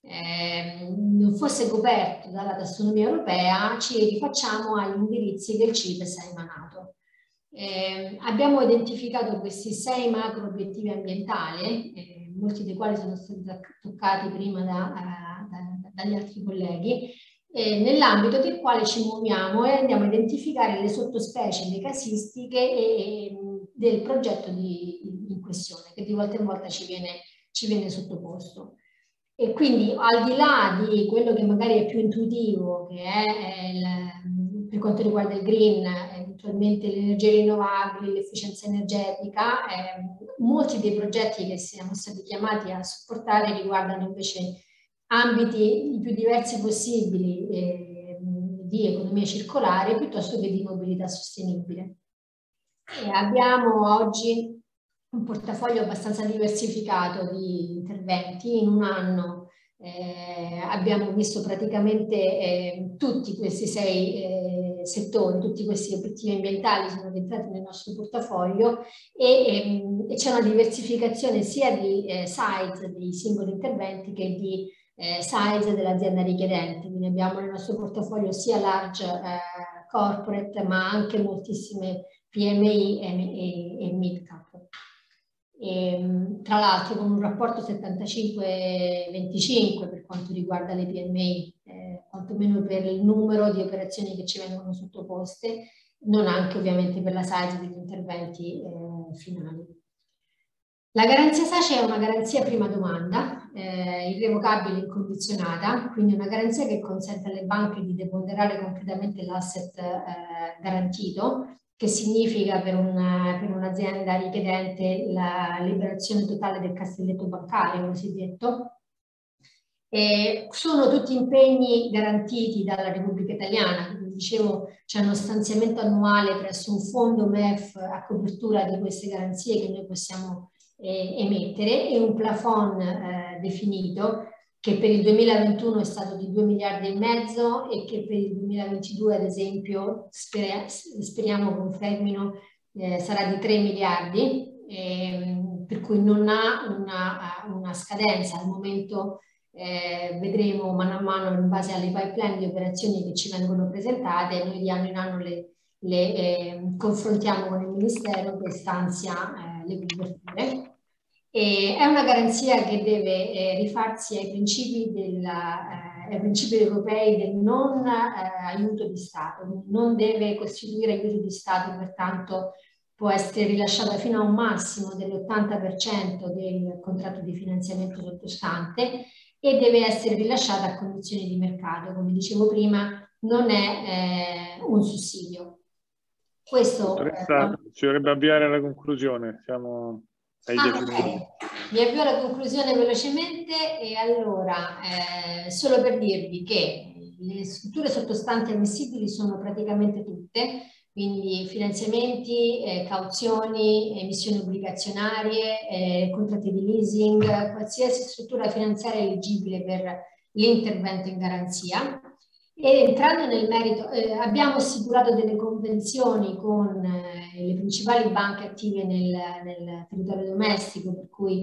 S11: eh, non fosse coperto dalla tassonomia europea, ci rifacciamo agli indirizzi che il C I P E S ha emanato. Eh, abbiamo identificato questi sei macro obiettivi ambientali, eh, molti dei quali sono stati toccati prima da, da, dagli altri colleghi, eh, nell'ambito del quale ci muoviamo e andiamo a identificare le sottospecie, le casistiche e, e del progetto di, in questione, che di volta in volta ci viene, ci viene sottoposto. E quindi al di là di quello che magari è più intuitivo, che è il, per quanto riguarda il green, eventualmente le energie rinnovabili, l'efficienza energetica, eh, molti dei progetti che siamo stati chiamati a supportare riguardano invece ambiti i più diversi possibili eh, di economia circolare piuttosto che di mobilità sostenibile. E abbiamo oggi un portafoglio abbastanza diversificato di interventi. In un anno eh, abbiamo visto praticamente eh, tutti questi sei eh, settori, tutti questi obiettivi ambientali sono entrati nel nostro portafoglio e, e c'è una diversificazione sia di eh, size dei singoli interventi che di eh, size dell'azienda richiedente. Quindi abbiamo nel nostro portafoglio sia large eh, corporate ma anche moltissime P M I e, e, e mid cap. E, tra l'altro con un rapporto settantacinque venticinque per quanto riguarda le P M I, eh, quantomeno per il numero di operazioni che ci vengono sottoposte, non anche ovviamente per la size degli interventi eh, finali. La garanzia SACE è una garanzia prima domanda, eh, irrevocabile e incondizionata, quindi una garanzia che consente alle banche di deponderare concretamente l'asset eh, garantito, che significa per un'azienda un richiedente la liberazione totale del castelletto bancario, cosiddetto. E sono tutti impegni garantiti dalla Repubblica Italiana, come dicevo c'è uno stanziamento annuale presso un fondo M E F a copertura di queste garanzie che noi possiamo eh, emettere e un plafond eh, definito che per il duemilaventuno è stato di due miliardi e mezzo e che per il duemilaventidue ad esempio sper speriamo confermino eh, sarà di tre miliardi, eh, per cui non ha una, una scadenza. Al momento eh, vedremo mano a mano in base alle pipeline di operazioni che ci vengono presentate, noi di anno in anno le, le eh, confrontiamo con il Ministero che stanzia eh, le coperture. E è una garanzia che deve eh, rifarsi ai principi, della, eh, ai principi europei del non eh, aiuto di Stato, non deve costituire aiuto di Stato, pertanto può essere rilasciata fino a un massimo dell'ottanta per cento del contratto di finanziamento sottostante e deve essere rilasciata a condizioni di mercato, come dicevo prima, non è eh, un sussidio. Questo eh,
S1: ci dovrebbe avviare alla conclusione, siamo...
S11: Ah, okay. Mi avvio alla conclusione velocemente e allora eh, solo per dirvi che le strutture sottostanti ammissibili sono praticamente tutte, quindi finanziamenti, eh, cauzioni, emissioni obbligazionarie, eh, contratti di leasing, qualsiasi struttura finanziaria eligibile per l'intervento in garanzia. E entrando nel merito, eh, abbiamo assicurato delle convenzioni con eh, le principali banche attive nel, nel territorio domestico, per cui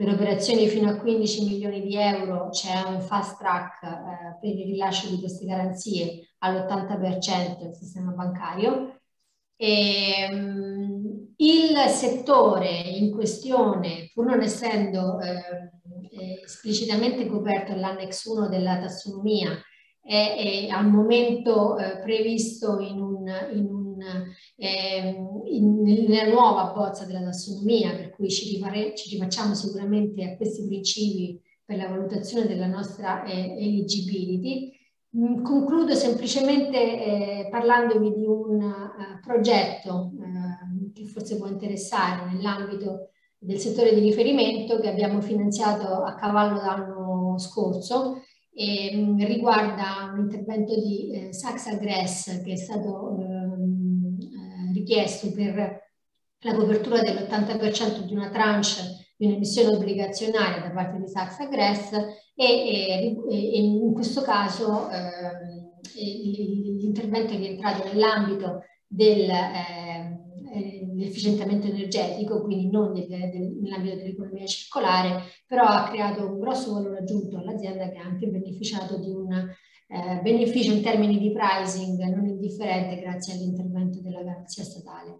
S11: Per operazioni fino a quindici milioni di euro c'è un fast track eh, per il rilascio di queste garanzie all'ottanta per cento del sistema bancario. E, um, il settore in questione, pur non essendo eh, esplicitamente coperto nell'annex uno della tassonomia, è, è al momento eh, previsto in un, in un Eh, in, nella nuova bozza della tassonomia, per cui ci, rifare, ci rifacciamo sicuramente a questi principi per la valutazione della nostra eh, eligibility. Mm, concludo semplicemente eh, parlandovi di un uh, progetto uh, che forse può interessare nell'ambito del settore di riferimento che abbiamo finanziato a cavallo dell'anno scorso. E, mh, riguarda un intervento di eh, Saxa Gress che è stato ehm, eh, richiesto per la copertura dell'ottanta per cento di una tranche di un'emissione obbligazionaria da parte di Saxa Gress e, e, e in questo caso eh, l'intervento è rientrato nell'ambito del eh, l'efficientamento energetico, quindi non del, del, nell'ambito dell'economia circolare, però ha creato un grosso valore aggiunto all'azienda che ha anche beneficiato di un eh, beneficio in termini di pricing non indifferente grazie all'intervento della garanzia statale.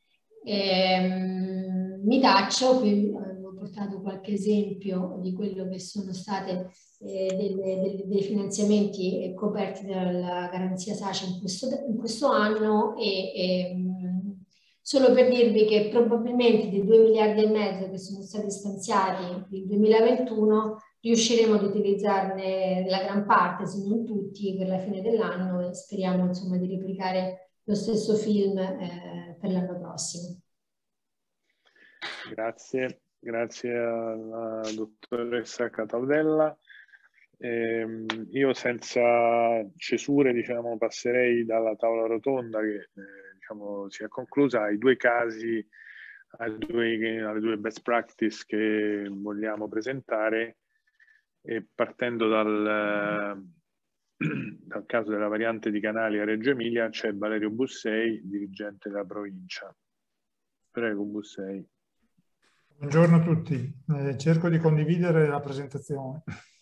S11: E, mi taccio, qui ho portato qualche esempio di quello che sono state eh, delle, delle, dei finanziamenti coperti dalla garanzia SACE in questo, in questo anno e, e solo per dirvi che probabilmente dei due miliardi e mezzo che sono stati stanziati nel duemilaventuno riusciremo ad utilizzarne la gran parte, se non tutti, per la fine dell'anno e speriamo insomma di replicare lo stesso film eh, per l'anno prossimo.
S1: Grazie, grazie alla dottoressa Cataldella. Eh, io senza cesure diciamo, passerei dalla tavola rotonda che eh, diciamo, si è conclusa ai due casi, ai due, alle due best practice che vogliamo presentare e partendo dal, dal caso della variante di canali a Reggio Emilia c'è Valerio Bussei, dirigente della provincia. Prego Bussei.
S12: Buongiorno a tutti, eh, cerco di condividere la presentazione.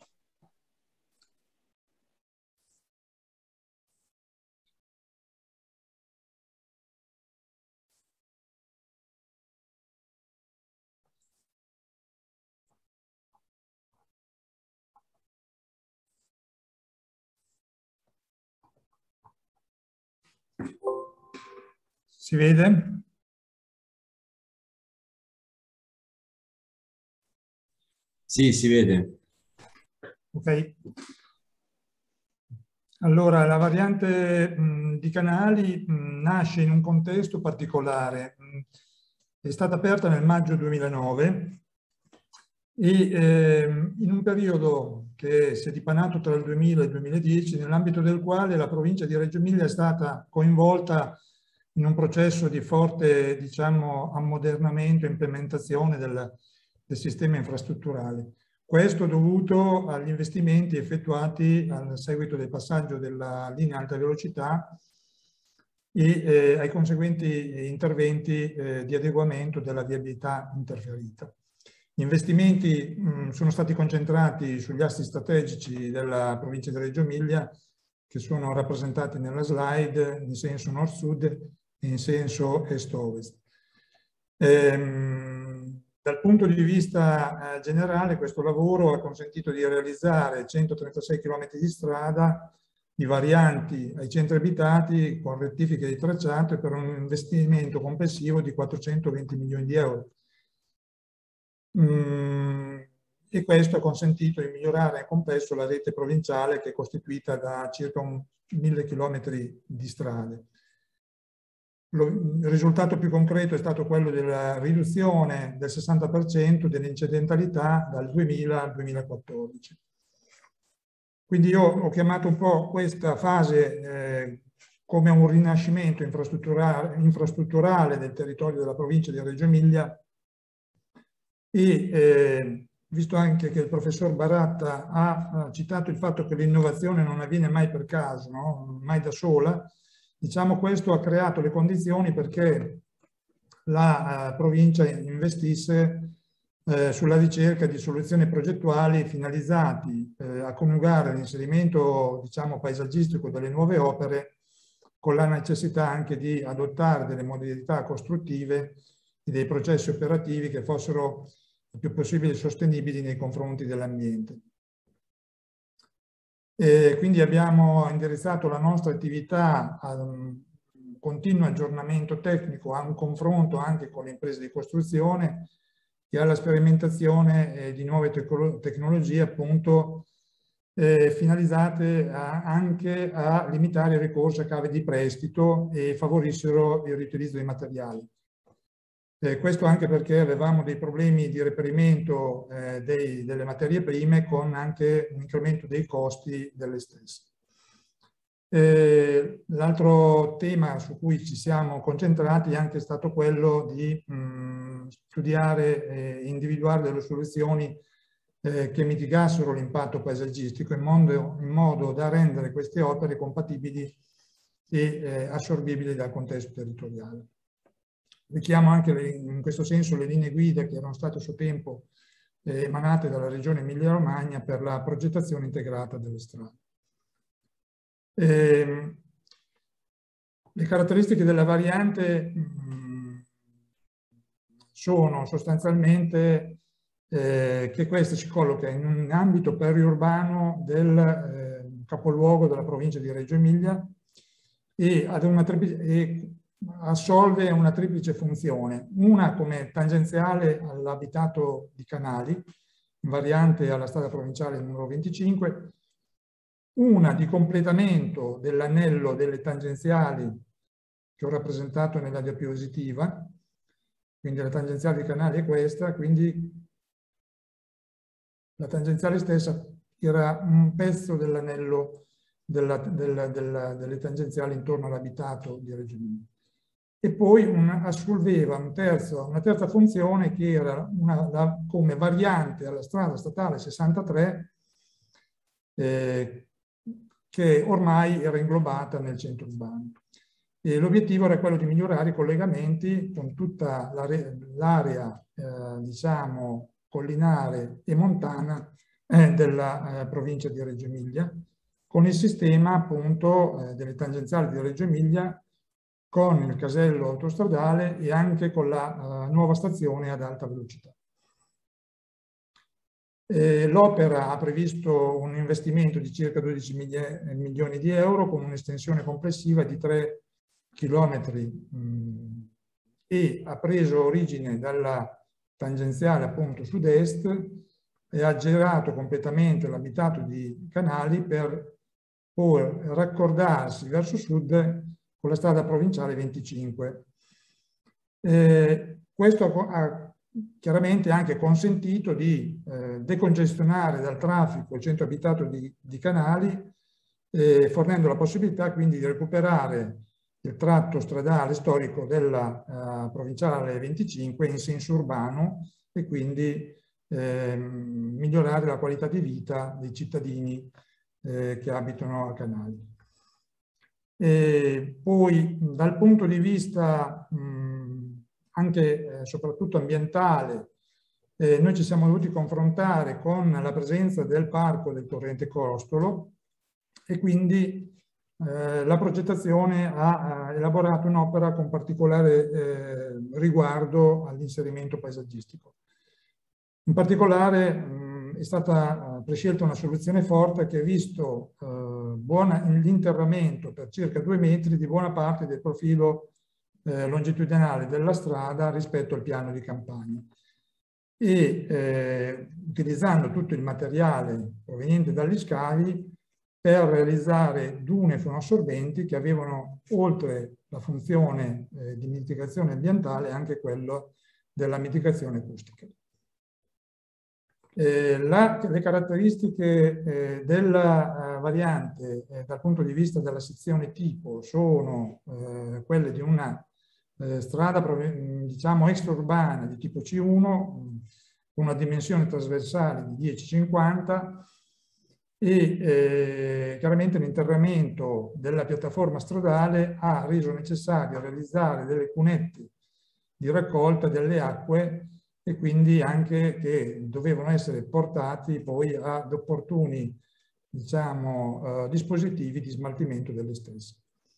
S12: Si vede?
S5: Sì, si vede.
S12: Ok. Allora, la variante mh, di canali mh, nasce in un contesto particolare. Mh, è stata aperta nel maggio duemilanove e eh, in un periodo che si è dipanato tra il duemila e il duemiladieci, nell'ambito del quale la provincia di Reggio Emilia è stata coinvolta in un processo di forte, diciamo, ammodernamento e implementazione del, del sistema infrastrutturale. Questo dovuto agli investimenti effettuati al seguito del passaggio della linea alta velocità e eh, ai conseguenti interventi eh, di adeguamento della viabilità interferita. Gli investimenti mh, sono stati concentrati sugli assi strategici della provincia di Reggio Emilia che sono rappresentati nella slide in senso nord-sud e in senso est-ovest. Ehm, dal punto di vista eh, generale questo lavoro ha consentito di realizzare centotrentasei chilometri di strada di varianti ai centri abitati con rettifiche di tracciato per un investimento complessivo di quattrocentoventi milioni di euro. Mm, e questo ha consentito di migliorare nel complesso la rete provinciale che è costituita da circa un mille chilometri di strade. Lo, il risultato più concreto è stato quello della riduzione del sessanta per cento dell'incidentalità dal duemila al duemilaquattordici. Quindi io ho chiamato un po' questa fase eh, come un rinascimento infrastrutturale, infrastrutturale del territorio della provincia di Reggio Emilia e eh, visto anche che il professor Baratta ha, ha citato il fatto che l'innovazione non avviene mai per caso, no? Mai da sola, diciamo questo ha creato le condizioni perché la uh, provincia investisse eh, sulla ricerca di soluzioni progettuali finalizzati eh, a coniugare l'inserimento, diciamo, paesaggistico delle nuove opere con la necessità anche di adottare delle modalità costruttive e dei processi operativi che fossero il più possibile sostenibili nei confronti dell'ambiente. E quindi abbiamo indirizzato la nostra attività a un continuo aggiornamento tecnico, a un confronto anche con le imprese di costruzione e alla sperimentazione eh, di nuove tecno tecnologie appunto eh, finalizzate a, anche a limitare il ricorso a cave di prestito e favorissero il riutilizzo dei materiali. Eh, questo anche perché avevamo dei problemi di reperimento eh, dei, delle materie prime con anche un incremento dei costi delle stesse. Eh, L'altro tema su cui ci siamo concentrati è anche stato quello di mh, studiare e individuare delle soluzioni eh, che mitigassero l'impatto paesaggistico in modo, in modo da rendere queste opere compatibili e eh, assorbibili dal contesto territoriale. Richiamo anche le, in questo senso le linee guida che erano state a suo tempo eh, emanate dalla Regione Emilia-Romagna per la progettazione integrata delle strade. Eh, le caratteristiche della variante mh, sono sostanzialmente eh, che questa si colloca in un ambito periurbano del eh, capoluogo della provincia di Reggio Emilia e, ad una e assolve una triplice funzione, una come tangenziale all'abitato di Canali, variante alla strada provinciale numero venticinque, una di completamento dell'anello delle tangenziali che ho rappresentato nella diapositiva, quindi la tangenziale di Canali è questa, quindi la tangenziale stessa era un pezzo dell'anello della, della, della, delle tangenziali intorno all'abitato di Reggio Emilia. E poi un, assolveva un terzo, una terza funzione che era una, la, come variante alla strada statale sessantatré, eh, che ormai era inglobata nel centro urbano. L'obiettivo era quello di migliorare i collegamenti con tutta l'area, eh, diciamo, collinare e montana eh, della eh, provincia di Reggio Emilia, con il sistema appunto eh, delle tangenziali di Reggio Emilia, con il casello autostradale e anche con la uh, nuova stazione ad alta velocità. L'opera ha previsto un investimento di circa dodici milioni di euro con un'estensione complessiva di tre chilometri mh, e ha preso origine dalla tangenziale appunto sud-est e ha girato completamente l'abitato di Canali per poi raccordarsi verso sud con la strada provinciale venticinque. Eh, questo ha chiaramente anche consentito di eh, decongestionare dal traffico il centro abitato di, di Canali, eh, fornendo la possibilità quindi di recuperare il tratto stradale storico della uh, provinciale venticinque in senso urbano e quindi eh, migliorare la qualità di vita dei cittadini eh, che abitano a Canali. E poi dal punto di vista mh, anche eh, soprattutto ambientale, eh, noi ci siamo dovuti confrontare con la presenza del parco del torrente Costolo e quindi eh, la progettazione ha, ha elaborato un'opera con particolare eh, riguardo all'inserimento paesaggistico. In particolare mh, è stata prescelta una soluzione forte che ha visto eh, l'interramento per circa due metri di buona parte del profilo eh, longitudinale della strada rispetto al piano di campagna e eh, utilizzando tutto il materiale proveniente dagli scavi per realizzare dune fonoassorbenti che avevano oltre la funzione eh, di mitigazione ambientale anche quello della mitigazione acustica. Eh, la, le caratteristiche eh, della uh, variante eh, dal punto di vista della sezione tipo sono eh, quelle di una eh, strada diciamo extraurbana di tipo C uno con una dimensione trasversale di dieci cinquanta e eh, chiaramente l'interramento della piattaforma stradale ha reso necessario realizzare delle cunette di raccolta delle acque e quindi anche che dovevano essere portati poi ad opportuni, diciamo, eh, dispositivi di smaltimento delle stesse.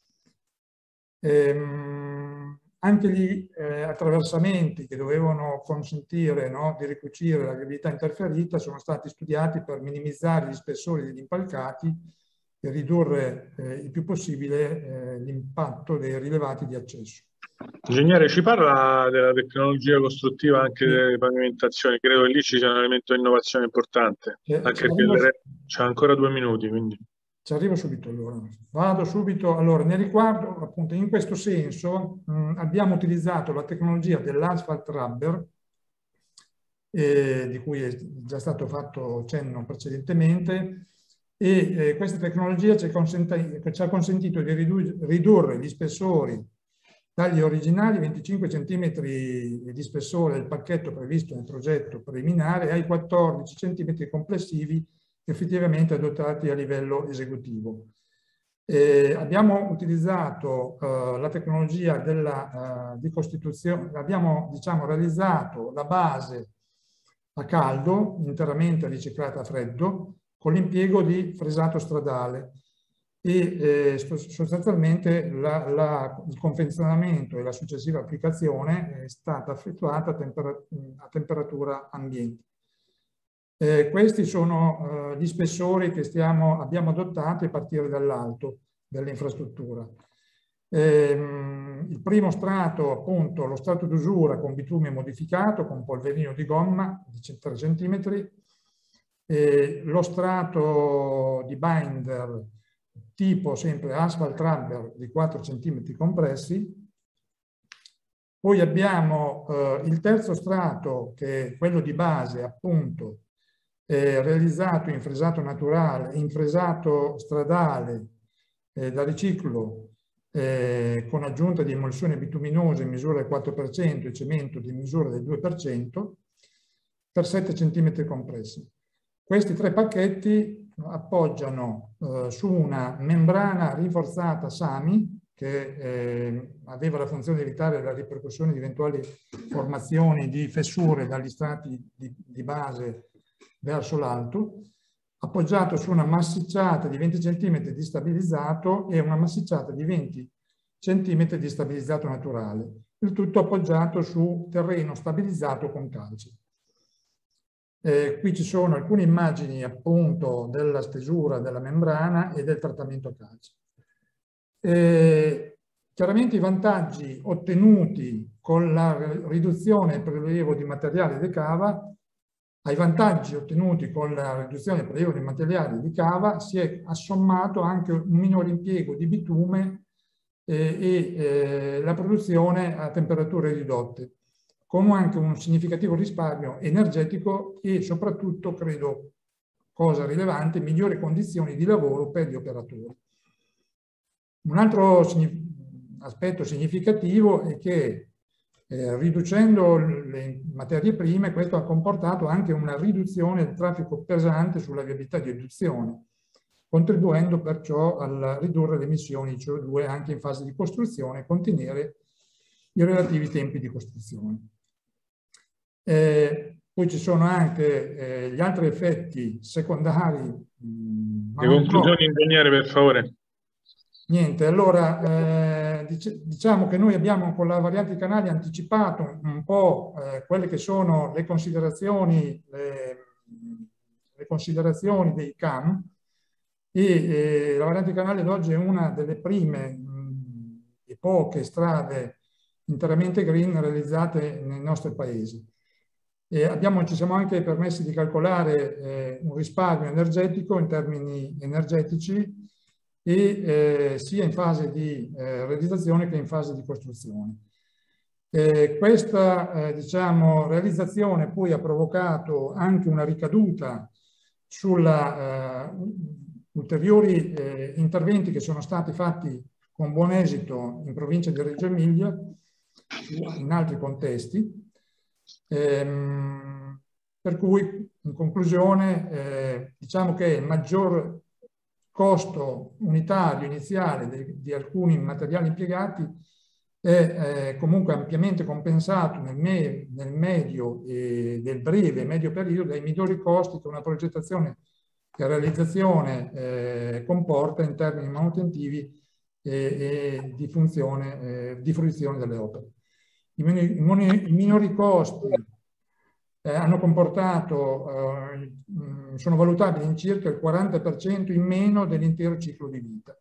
S12: Ehm, anche gli eh, attraversamenti che dovevano consentire, no, di ricucire la gravità interferita sono stati studiati per minimizzare gli spessori degli impalcati e ridurre eh, il più possibile eh, l'impatto dei rilevati di accesso.
S1: Ingegnere, ci parla della tecnologia costruttiva anche sì. delle pavimentazioni? Credo che lì ci sia un elemento di innovazione importante, eh, anche perché c'è ancora due minuti. Quindi.
S12: Ci arrivo subito allora. Vado subito. Allora, nel riguardo, appunto, in questo senso, mh, abbiamo utilizzato la tecnologia dell'asphalt rubber, eh, di cui è già stato fatto cenno precedentemente, e eh, questa tecnologia ci, ci ha consentito di ridu ridurre gli spessori dagli originali venticinque centimetri di spessore del pacchetto previsto nel progetto preliminare ai quattordici centimetri complessivi effettivamente adottati a livello esecutivo. Eh, abbiamo utilizzato eh, la tecnologia della eh, di costituzione, abbiamo, diciamo, realizzato la base a caldo, interamente riciclata a freddo, con l'impiego di fresato stradale e eh, sostanzialmente la, la, il confezionamento e la successiva applicazione è stata effettuata a, tempera, a temperatura ambiente. Eh, questi sono eh, gli spessori che stiamo, abbiamo adottato a partire dall'alto dell'infrastruttura. Eh, il primo strato, appunto, lo strato d'usura con bitume modificato, con polverino di gomma di tre centimetri, eh, lo strato di binder tipo sempre asphalt rubber di quattro centimetri compressi. Poi abbiamo eh, il terzo strato, che è quello di base, appunto, eh, realizzato in fresato naturale, in fresato stradale eh, da riciclo, eh, con aggiunta di emulsione bituminosa in misura del quattro per cento e cemento di misura del due per cento per sette centimetri compressi. Questi tre pacchetti appoggiano eh, su una membrana rinforzata S A M I che eh, aveva la funzione di evitare la ripercussione di eventuali formazioni di fessure dagli strati di, di base verso l'alto, appoggiato su una massicciata di venti centimetri di stabilizzato e una massicciata di venti centimetri di stabilizzato naturale, il tutto appoggiato su terreno stabilizzato con calce. Eh, qui ci sono alcune immagini appunto della stesura della membrana e del trattamento a calce. Eh, chiaramente i vantaggi ottenuti con la riduzione e prelievo di materiale di cava, ai vantaggi ottenuti con la riduzione e prelievo di materiale di cava si è assommato anche un minore impiego di bitume eh, e eh, la produzione a temperature ridotte, con anche un significativo risparmio energetico e soprattutto, credo, cosa rilevante, migliori condizioni di lavoro per gli operatori. Un altro aspetto significativo è che eh, riducendo le materie prime, questo ha comportato anche una riduzione del traffico pesante sulla viabilità di eduzione, contribuendo perciò a ridurre le emissioni di C O due anche in fase di costruzione e contenere i relativi tempi di costruzione. Eh, poi ci sono anche eh, gli altri effetti secondari. Mh,
S1: Le conclusioni, ingegnere, per favore.
S12: Niente, allora eh, dic diciamo che noi abbiamo con la variante canali anticipato un po' eh, quelle che sono le considerazioni, le, le considerazioni dei C A M e eh, la variante canale ad oggi è una delle prime mh, e poche strade interamente green realizzate nei nostri paesi. E abbiamo, ci siamo anche permessi di calcolare eh, un risparmio energetico in termini energetici e eh, sia in fase di eh, realizzazione che in fase di costruzione. Eh, questa eh, diciamo, realizzazione poi ha provocato anche una ricaduta sulla eh, ulteriori eh, interventi che sono stati fatti con buon esito in provincia di Reggio Emilia, in altri contesti. Ehm, per cui in conclusione eh, diciamo che il maggior costo unitario iniziale di, di alcuni materiali impiegati è eh, comunque ampiamente compensato nel, me nel medio e nel breve e medio periodo dai minori costi che una progettazione e realizzazione eh, comporta in termini manutentivi e, e di, funzione, eh, di fruizione delle opere. I minori, i minori costi eh, hanno comportato, eh, sono valutabili in circa il quaranta per cento in meno dell'intero ciclo di vita.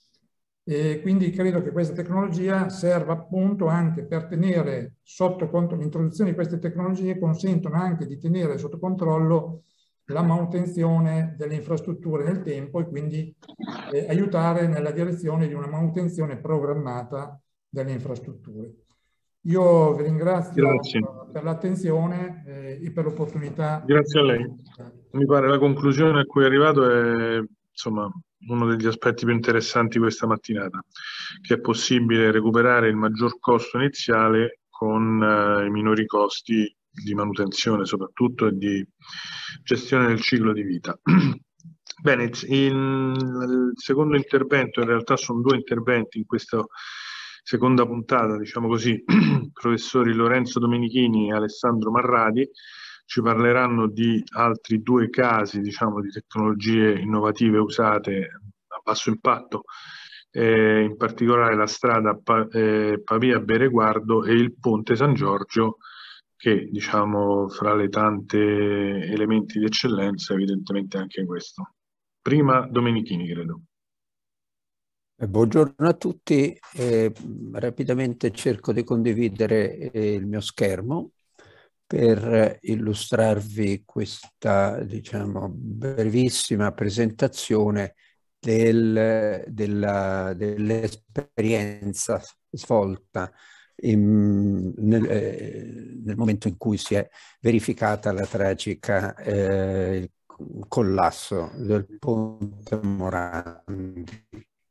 S12: E quindi credo che questa tecnologia serva appunto anche per tenere sotto controllo, l'introduzione di queste tecnologie consentono anche di tenere sotto controllo la manutenzione delle infrastrutture nel tempo e quindi eh, aiutare nella direzione di una manutenzione programmata delle infrastrutture. Io vi ringrazio Grazie. per l'attenzione eh, e per l'opportunità.
S1: Grazie a lei. Mi pare la conclusione a cui è arrivato è insomma uno degli aspetti più interessanti questa mattinata, che è possibile recuperare il maggior costo iniziale con eh, i minori costi di manutenzione soprattutto e di gestione del ciclo di vita. Bene, il secondo intervento, in realtà sono due interventi in questa seconda puntata, diciamo così, i professori Lorenzo Domenichini e Alessandro Marradi ci parleranno di altri due casi, diciamo, di tecnologie innovative usate a basso impatto, eh, in particolare la strada pa eh, Pavia-Bereguardo e il Ponte San Giorgio, che, diciamo, fra le tante elementi di eccellenza, evidentemente anche questo. Prima Domenichini, credo.
S13: Buongiorno a tutti, eh, rapidamente cerco di condividere eh, il mio schermo per illustrarvi questa, diciamo, brevissima presentazione del, della, dell'esperienza svolta in, nel, eh, nel momento in cui si è verificata la tragica eh, collasso del Ponte Morandi.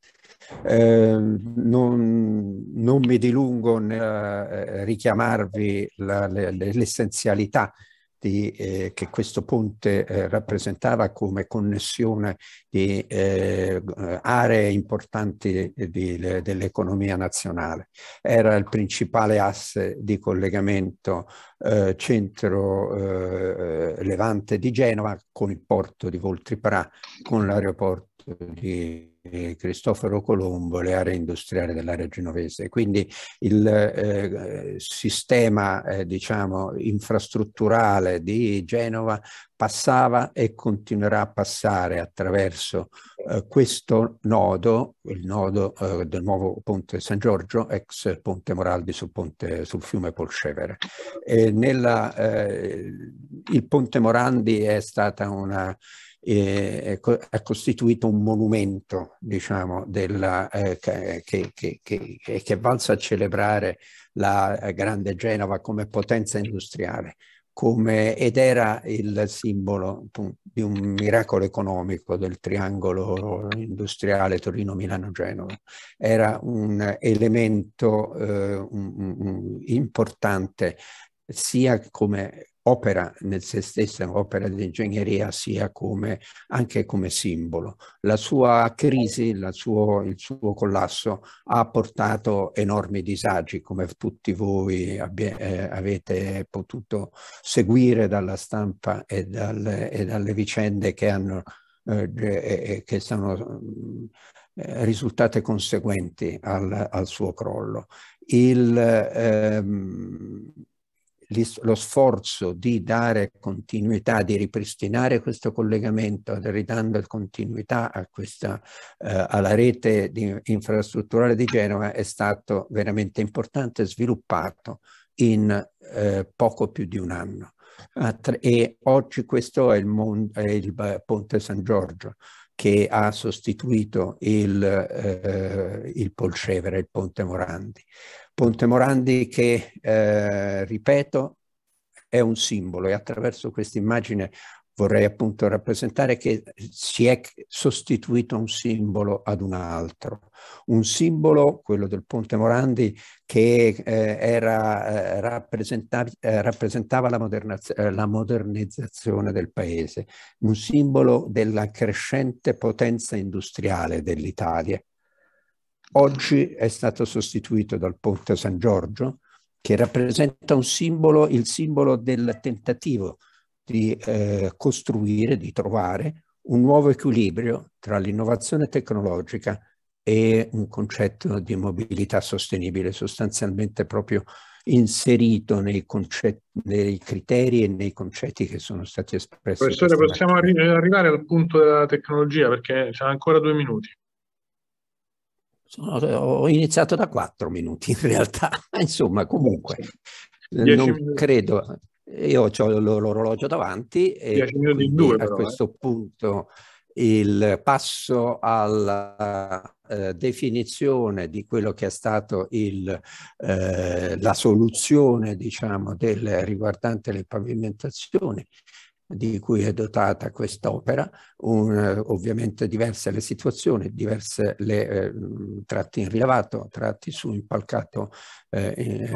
S13: Eh, non, non mi dilungo nel eh, richiamarvi l'essenzialità di, eh, che questo ponte eh, rappresentava come connessione di eh, aree importanti dell'economia nazionale. Era il principale asse di collegamento eh, centro-levante eh, di Genova con il porto di Voltripra, con l'aeroporto di Cristoforo Colombo, le aree industriali dell'area genovese. Quindi il eh, sistema eh, diciamo infrastrutturale di Genova passava e continuerà a passare attraverso eh, questo nodo, il nodo eh, del nuovo Ponte San Giorgio, ex Ponte Morandi sul, ponte, sul fiume Polcevere. E nella, eh, il Ponte Morandi è stata una Eh, ha costituito un monumento, diciamo, della, eh, che, che, che, che, che è valsa a celebrare la grande Genova come potenza industriale, come, ed era il simbolo appunto, di un miracolo economico del triangolo industriale Torino-Milano-Genova. Era un elemento eh, un, un, importante sia come opera nel se stessa, opera di ingegneria, sia come, anche come simbolo. La sua crisi, la suo, il suo collasso ha portato enormi disagi, come tutti voi eh, avete potuto seguire dalla stampa e dalle, e dalle vicende che, hanno, eh, che sono eh, risultate conseguenti al, al suo crollo. Il, ehm, lo sforzo di dare continuità, di ripristinare questo collegamento, ridando continuità a questa, eh, alla rete di, infrastrutturale di Genova è stato veramente importante, sviluppato in eh, poco più di un anno. E oggi questo è il, è il Ponte San Giorgio, che ha sostituito il, eh, il Polcevere, il Ponte Morandi. Ponte Morandi che, eh, ripeto, è un simbolo, e attraverso questa immagine vorrei appunto rappresentare che si è sostituito un simbolo ad un altro. Un simbolo, quello del Ponte Morandi, che eh, era, eh, rappresentava, eh, rappresentava la, eh, la modernizzazione del paese, un simbolo della crescente potenza industriale dell'Italia. oggi è stato sostituito dal Ponte San Giorgio, che rappresenta un simbolo, il simbolo del tentativo di eh, costruire, di trovare un nuovo equilibrio tra l'innovazione tecnologica e un concetto di mobilità sostenibile, sostanzialmente proprio inserito nei, concetti, nei criteri e nei concetti che sono stati espressi.
S1: Professore, possiamo arri arrivare al punto della tecnologia, perché c'è ancora due minuti.
S13: Sono, ho iniziato da quattro minuti in realtà, insomma, comunque
S1: Dieci
S13: non
S1: minuti.
S13: credo, io ho l'orologio davanti e quindi due, però, a questo eh. punto il passo alla eh, definizione di quello che è stato il, eh, la soluzione, diciamo, del, riguardante le pavimentazioni di cui è dotata quest'opera, ovviamente diverse le situazioni, diverse le eh, tratti in rilevato, tratti su impalcato, eh,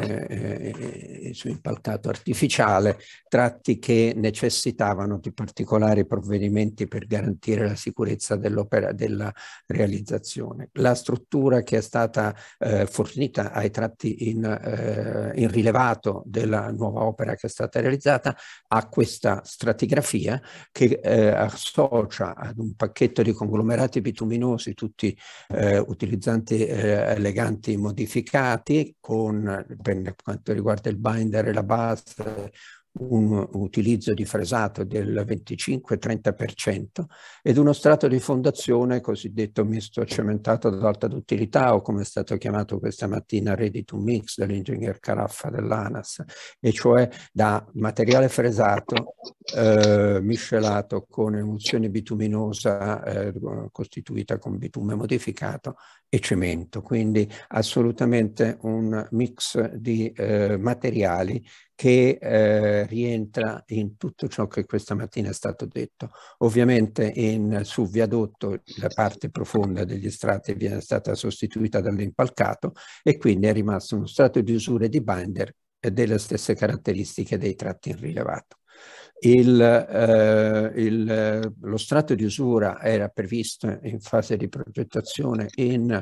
S13: eh, su impalcato artificiale, tratti che necessitavano di particolari provvedimenti per garantire la sicurezza dell'opera, della realizzazione. La struttura che è stata eh, fornita ai tratti in, eh, in rilevato della nuova opera che è stata realizzata ha questa stratigrafia che eh, associa ad un pacchetto di conglomerati bituminosi, tutti eh, utilizzanti eh, leganti modificati, con, per quanto riguarda il binder e la base, un utilizzo di fresato del venticinque trenta per cento ed uno strato di fondazione cosiddetto misto cementato ad alta duttilità, o come è stato chiamato questa mattina ready to mix dall'ingegner Caraffa dell'ANAS, e cioè da materiale fresato eh, miscelato con emulsione bituminosa eh, costituita con bitume modificato e cemento, quindi assolutamente un mix di eh, materiali che eh, rientra in tutto ciò che questa mattina è stato detto. Ovviamente in, sul viadotto la parte profonda degli strati viene stata sostituita dall'impalcato e quindi è rimasto uno strato di usura e di binder delle stesse caratteristiche dei tratti in rilevato. Il, eh, il, lo strato di usura era previsto in fase di progettazione in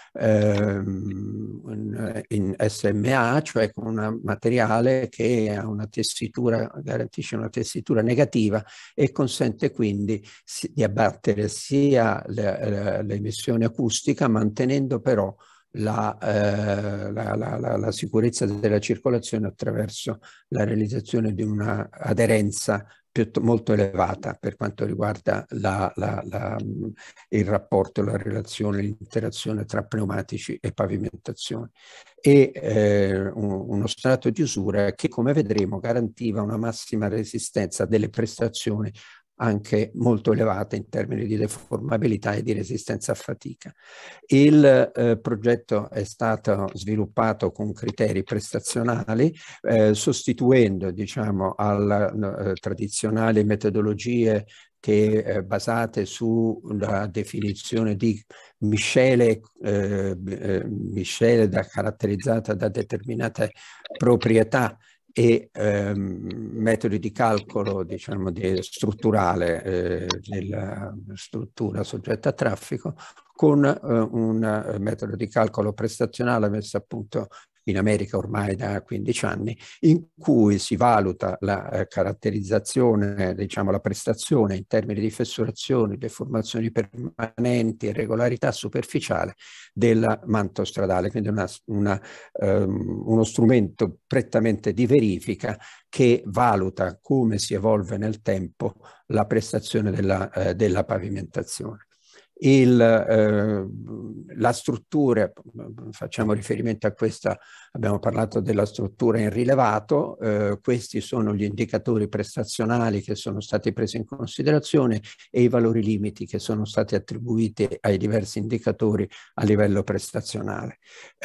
S13: in S M A, cioè con un materiale che ha una tessitura, garantisce una tessitura negativa e consente quindi di abbattere sia l'emissione acustica, mantenendo però La, eh, la, la, la, la sicurezza della circolazione attraverso la realizzazione di una aderenza molto elevata per quanto riguarda la, la, la, il rapporto, la relazione, l'interazione tra pneumatici e pavimentazioni, e eh, un, uno strato di usura che, come vedremo, garantiva una massima resistenza delle prestazioni anche molto elevata in termini di deformabilità e di resistenza a fatica. Il eh, progetto è stato sviluppato con criteri prestazionali, eh, sostituendo, diciamo, alle eh, tradizionali metodologie che eh, basate sulla definizione di miscele, eh, miscele da, caratterizzata da determinate proprietà e ehm, metodi di calcolo, diciamo, di strutturale eh, della struttura soggetta a traffico, con eh, un metodo di calcolo prestazionale messo a punto in America ormai da quindici anni, in cui si valuta la eh, caratterizzazione, diciamo la prestazione in termini di fessurazioni, deformazioni permanenti e regolarità superficiale del manto stradale, quindi una, una, um, uno strumento prettamente di verifica che valuta come si evolve nel tempo la prestazione della, eh, della pavimentazione. Il, eh, la struttura, facciamo riferimento a questa, abbiamo parlato della struttura in rilevato, eh, questi sono gli indicatori prestazionali che sono stati presi in considerazione e i valori limiti che sono stati attribuiti ai diversi indicatori a livello prestazionale.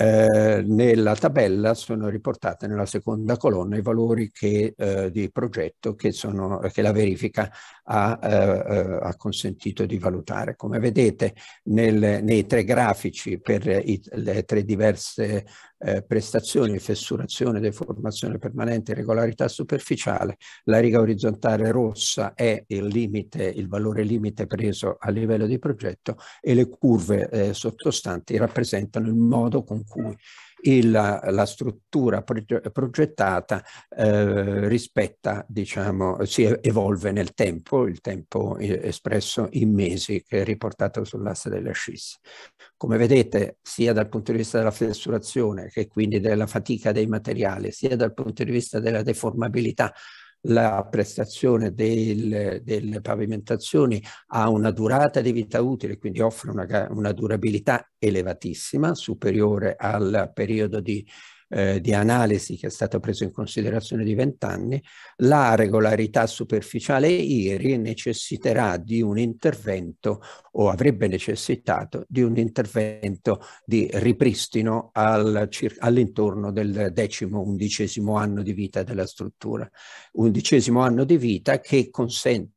S13: Eh, nella tabella sono riportate nella seconda colonna i valori che, eh, di progetto che, sono, che la verifica ha, eh, ha consentito di valutare. Come vedete nel, nei tre grafici per i, le tre diverse eh, prestazioni, fessurazione, deformazione permanente, irregolarità superficiale. La riga orizzontale rossa è il limite, il valore limite preso a livello di progetto, e le curve eh, sottostanti rappresentano il modo con cui il, la struttura progettata eh, rispetta, diciamo, si evolve nel tempo, il tempo espresso in mesi che è riportato sull'asse delle ascisse. Come vedete, sia dal punto di vista della fessurazione, che quindi della fatica dei materiali, sia dal punto di vista della deformabilità, la prestazione del, delle pavimentazioni ha una durata di vita utile, quindi offre una, una durabilità elevatissima, superiore al periodo di, eh, di analisi che è stato preso in considerazione di venti anni. La regolarità superficiale I R I necessiterà di un intervento, o avrebbe necessitato di un intervento di ripristino al, all'intorno del decimo, undicesimo anno di vita della struttura. Undicesimo anno di vita che consente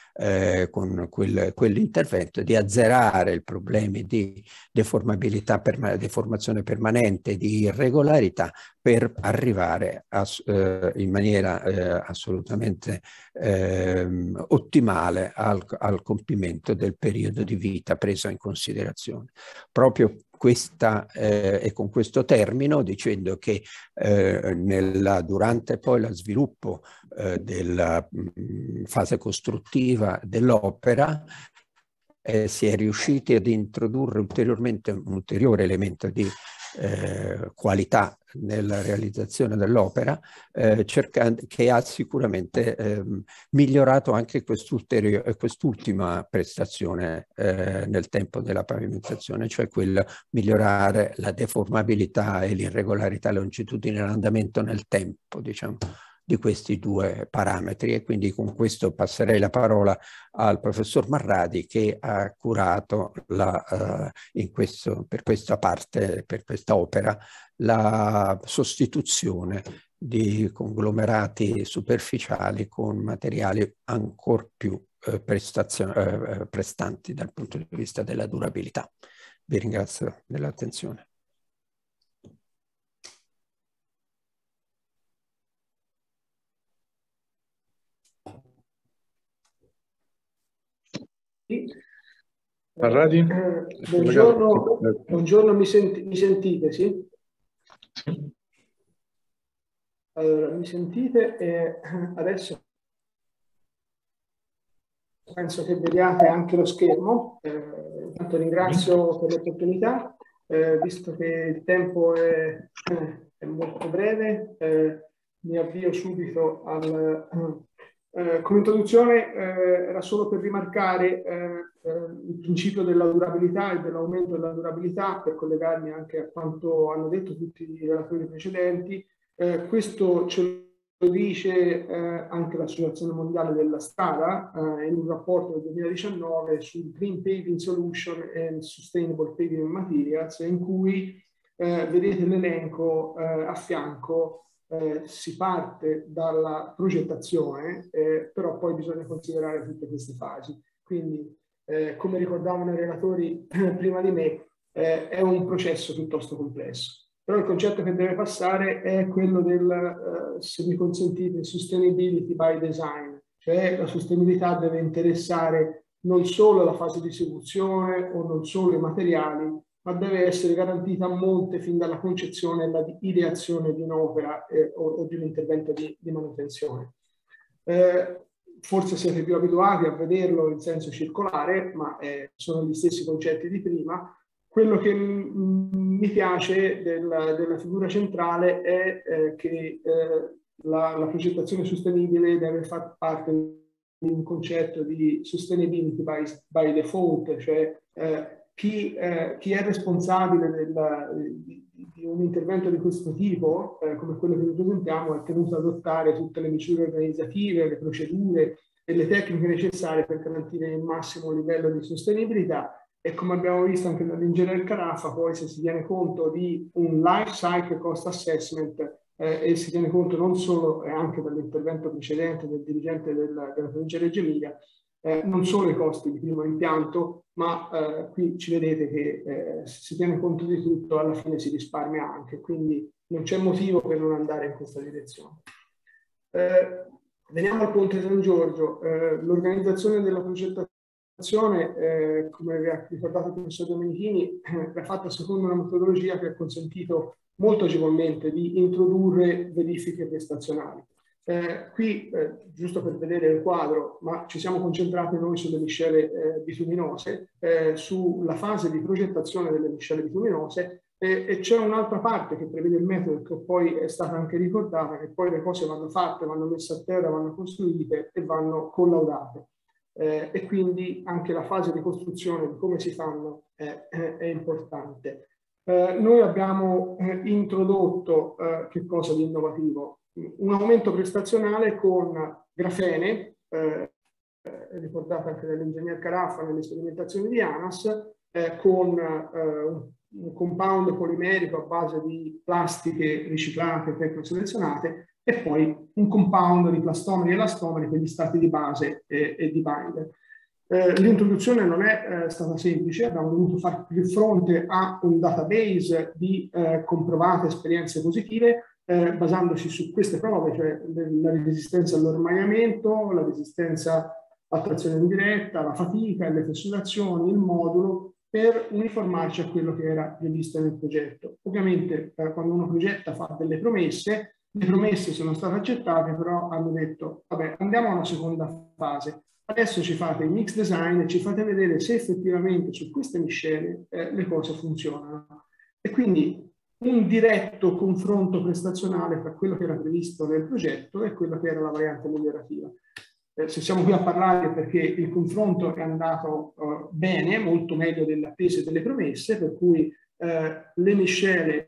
S13: Eh, con quel, quell'intervento di azzerare i problemi di deformabilità, perma deformazione permanente, di irregolarità, per arrivare a, eh, in maniera eh, assolutamente eh, ottimale al, al compimento del periodo di vita preso in considerazione. Proprio questa, eh, e con questo termino, dicendo che eh, nella, durante poi lo sviluppo eh, della mh, fase costruttiva dell'opera eh, si è riusciti ad introdurre ulteriormente un ulteriore elemento di eh, qualità nella realizzazione dell'opera, eh, che ha sicuramente eh, migliorato anche quest'ultima prestazione eh, nel tempo della pavimentazione, cioè quella migliorare la deformabilità e l'irregolarità longitudine dell'andamento nel tempo, diciamo, di questi due parametri. E quindi con questo passerei la parola al professor Marradi, che ha curato la, uh, in questo, per questa parte, per questa opera, la sostituzione di conglomerati superficiali con materiali ancor più eh, eh, prestanti dal punto di vista della durabilità. Vi ringrazio dell'attenzione.
S1: Marradi?
S14: Eh, buongiorno, buongiorno, mi, senti, mi sentite, sì? Allora, mi sentite e adesso penso che vediate anche lo schermo. Eh, intanto ringrazio per l'opportunità, eh, visto che il tempo è, è molto breve, eh, mi avvio subito al... Eh, come introduzione eh, era solo per rimarcare eh, eh, il principio della durabilità e dell'aumento della durabilità, per collegarmi anche a quanto hanno detto tutti i relatori precedenti. Eh, questo ce lo dice eh, anche l'Associazione Mondiale della Strada eh, in un rapporto del duemiladiciannove sul Green Paving Solution and Sustainable Paving Materials, in cui eh, vedete l'elenco eh, a fianco. Eh, si parte dalla progettazione, eh, però poi bisogna considerare tutte queste fasi. Quindi, eh, come ricordavano i relatori prima di me, eh, è un processo piuttosto complesso. Però il concetto che deve passare è quello del, eh, se mi consentite, sustainability by design, cioè la sostenibilità deve interessare non solo la fase di esecuzione o non solo i materiali, ma deve essere garantita a monte fin dalla concezione e la ideazione di un'opera eh, o, o di un intervento di, di manutenzione. Eh, forse siete più abituati a vederlo in senso circolare, ma eh, sono gli stessi concetti di prima. Quello che mi piace della, della figura centrale è eh, che eh, la, la progettazione sostenibile deve far parte di un concetto di sustainability by, by default, cioè eh, Chi, eh, chi è responsabile del, di, di un intervento di questo tipo, eh, come quello che vi presentiamo, è tenuto ad adottare tutte le misure organizzative, le procedure e le tecniche necessarie per garantire il massimo livello di sostenibilità. E come abbiamo visto anche dall'ingegnere Carafa, poi se si tiene conto di un life cycle cost assessment eh, e si tiene conto non solo, eh, anche dall'intervento precedente del dirigente del, della provincia di Reggio Emilia, eh, non solo i costi di primo impianto, ma eh, qui ci vedete che eh, se si tiene conto di tutto, alla fine si risparmia anche, quindi non c'è motivo per non andare in questa direzione. Eh, veniamo al Ponte San Giorgio. Eh, l'organizzazione della progettazione, eh, come vi ha ricordato il professor Domenichini, eh, è fatta secondo una metodologia che ha consentito molto agevolmente di introdurre verifiche prestazionali. Eh, qui, eh, giusto per vedere il quadro, ma ci siamo concentrati noi sulle miscele eh, bituminose, eh, sulla fase di progettazione delle miscele bituminose, eh, e c'è un'altra parte che prevede il metodo, che poi è stata anche ricordata, che poi le cose vanno fatte, vanno messe a terra, vanno costruite e vanno collaudate. Eh, e quindi anche la fase di costruzione, di come si fanno, è, è, è importante. Eh, noi abbiamo eh, introdotto eh, che cosa di innovativo? Un aumento prestazionale con grafene, eh, ricordato anche dall'ingegner Caraffa nelle sperimentazioni di ANAS, eh, con eh, un compound polimerico a base di plastiche riciclate, tecnoselezionate, e poi un compound di plastomeri e elastomeri per gli stati di base e, e di binder. Eh, L'introduzione non è eh, stata semplice, abbiamo dovuto fare più fronte a un database di eh, comprovate esperienze positive, Eh, basandosi su queste prove, cioè la resistenza all'ormaiamento, la resistenza a trazione indiretta, la fatica, le fessurazioni, il modulo, per uniformarci a quello che era previsto nel progetto. Ovviamente eh, quando uno progetta fa delle promesse, le promesse sono state accettate, però hanno detto vabbè, andiamo a una seconda fase. Adesso ci fate il mix design e ci fate vedere se effettivamente su queste miscele eh, le cose funzionano. E quindi un diretto confronto prestazionale tra quello che era previsto nel progetto e quello che era la variante migliorativa. Eh, se siamo qui a parlare perché il confronto è andato uh, bene, molto meglio delle attese e delle promesse, per cui eh, le miscele,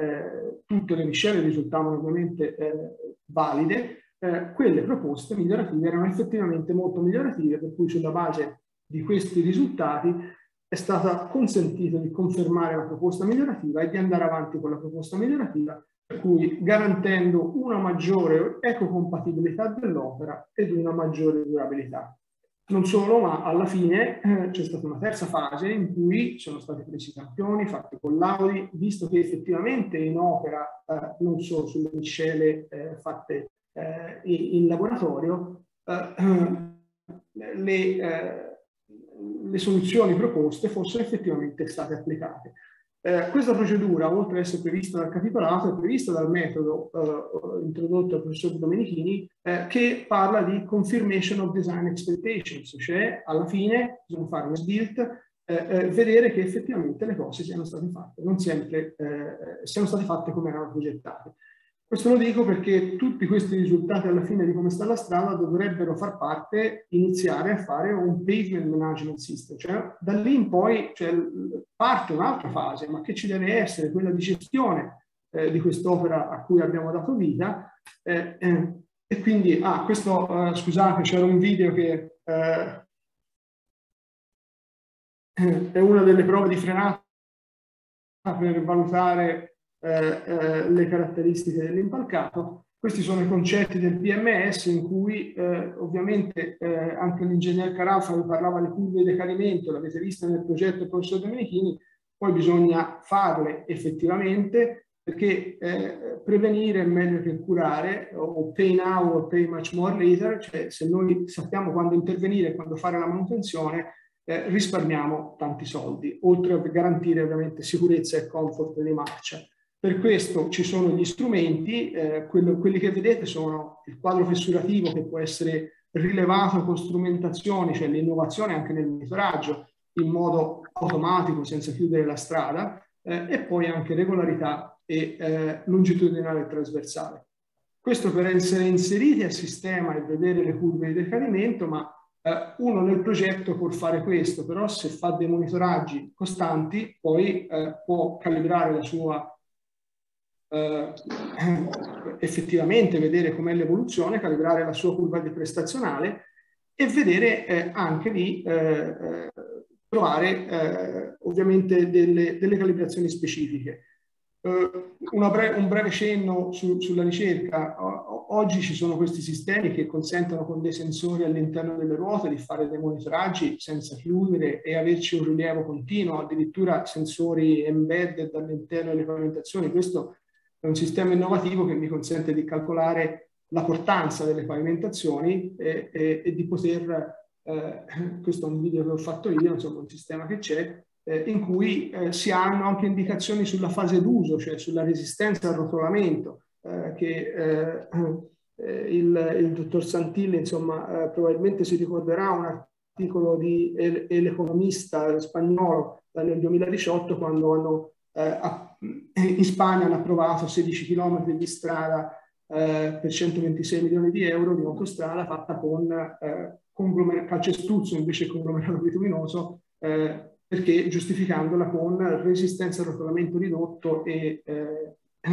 S14: eh, tutte le miscele risultavano ovviamente eh, valide, eh, quelle proposte migliorative erano effettivamente molto migliorative, per cui sulla base di questi risultati è stata consentito di confermare la proposta migliorativa e di andare avanti con la proposta migliorativa, per cui garantendo una maggiore ecocompatibilità dell'opera ed una maggiore durabilità. Non solo, ma alla fine eh, c'è stata una terza fase in cui sono stati presi campioni, fatti collaudi, visto che effettivamente in opera, eh, non solo sulle miscele eh, fatte eh, in, in laboratorio, eh, le eh, le soluzioni proposte fossero effettivamente state applicate. Eh, questa procedura, oltre ad essere prevista dal capitolato, è prevista dal metodo eh, introdotto dal professor Domenichini, eh, che parla di confirmation of design expectations, cioè alla fine bisogna fare una build, eh, eh, vedere che effettivamente le cose siano state fatte, non sempre eh, siano state fatte come erano progettate. Questo lo dico perché tutti questi risultati alla fine di come sta la strada dovrebbero far parte, iniziare a fare un pavement management system, cioè da lì in poi cioè, parte un'altra fase, ma che ci deve essere quella di gestione eh, di quest'opera a cui abbiamo dato vita. Eh, eh, e quindi, ah, questo, eh, scusate, c'era un video che eh, è una delle prove di frenata per valutare Eh, eh, le caratteristiche dell'impalcato. Questi sono i concetti del P M S in cui eh, ovviamente eh, anche l'ingegner Caraffa vi parlava di curve di decadimento, l'avete vista nel progetto del professor Domenichini, poi bisogna farle effettivamente perché eh, prevenire è meglio che curare, o pay now or pay much more later, cioè se noi sappiamo quando intervenire e quando fare la manutenzione eh, risparmiamo tanti soldi, oltre a garantire ovviamente sicurezza e comfort di marcia. Per questo ci sono gli strumenti, eh, quello, quelli che vedete sono il quadro fessurativo che può essere rilevato con strumentazioni, cioè l'innovazione anche nel monitoraggio in modo automatico senza chiudere la strada, eh, e poi anche regolarità e eh, longitudinale e trasversale. Questo per essere inseriti al sistema e vedere le curve di decadimento, ma eh, uno nel progetto può fare questo, però se fa dei monitoraggi costanti poi eh, può calibrare la sua Uh, effettivamente vedere com'è l'evoluzione, calibrare la sua curva di prestazionale e vedere eh, anche di eh, trovare eh, ovviamente delle, delle calibrazioni specifiche. Eh, una bre un breve cenno su, sulla ricerca. O oggi ci sono questi sistemi che consentono con dei sensori all'interno delle ruote di fare dei monitoraggi senza chiudere e averci un rilievo continuo, addirittura sensori embedded all'interno delle pavimentazioni. Questo è un sistema innovativo che mi consente di calcolare la portanza delle pavimentazioni e, e, e di poter, eh, questo è un video che ho fatto io, insomma un sistema che c'è, eh, in cui eh, si hanno anche indicazioni sulla fase d'uso, cioè sulla resistenza al rotolamento, eh, che eh, eh, il, il dottor Santilli insomma eh, probabilmente si ricorderà un articolo di l'Economista spagnolo nel duemiladiciotto, quando hanno, eh, in Spagna hanno approvato sedici chilometri di strada eh, per centoventisei milioni di euro di autostrada fatta con eh, calcestruzzo invece che conglomerato bituminoso, eh, perché giustificandola con resistenza al rotolamento ridotto e, eh,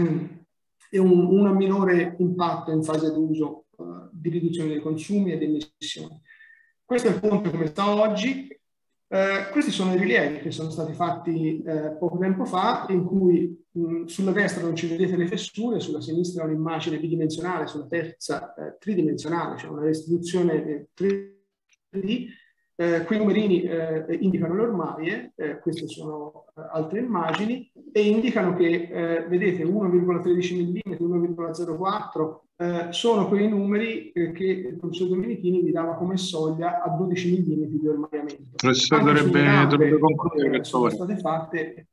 S14: e un, un minore impatto in fase d'uso eh, di riduzione dei consumi e delle emissioni. Questo è il ponte come sta oggi. Eh, questi sono i rilievi che sono stati fatti eh, poco tempo fa, in cui mh, sulla destra non ci vedete le fessure, sulla sinistra un'immagine bidimensionale, sulla terza eh, tridimensionale, cioè una restituzione tre D. Eh, quei numerini eh, indicano le ormaie, eh, queste sono eh, altre immagini, e indicano che, eh, vedete, uno virgola tredici millimetri, uno virgola zero quattro eh, sono quei numeri eh, che il professor Domenichini vi dava come soglia a dodici millimetri di ormaiamento.
S1: Professore, dovrebbe, dovrebbe concludere,
S14: eh, sono state fatte.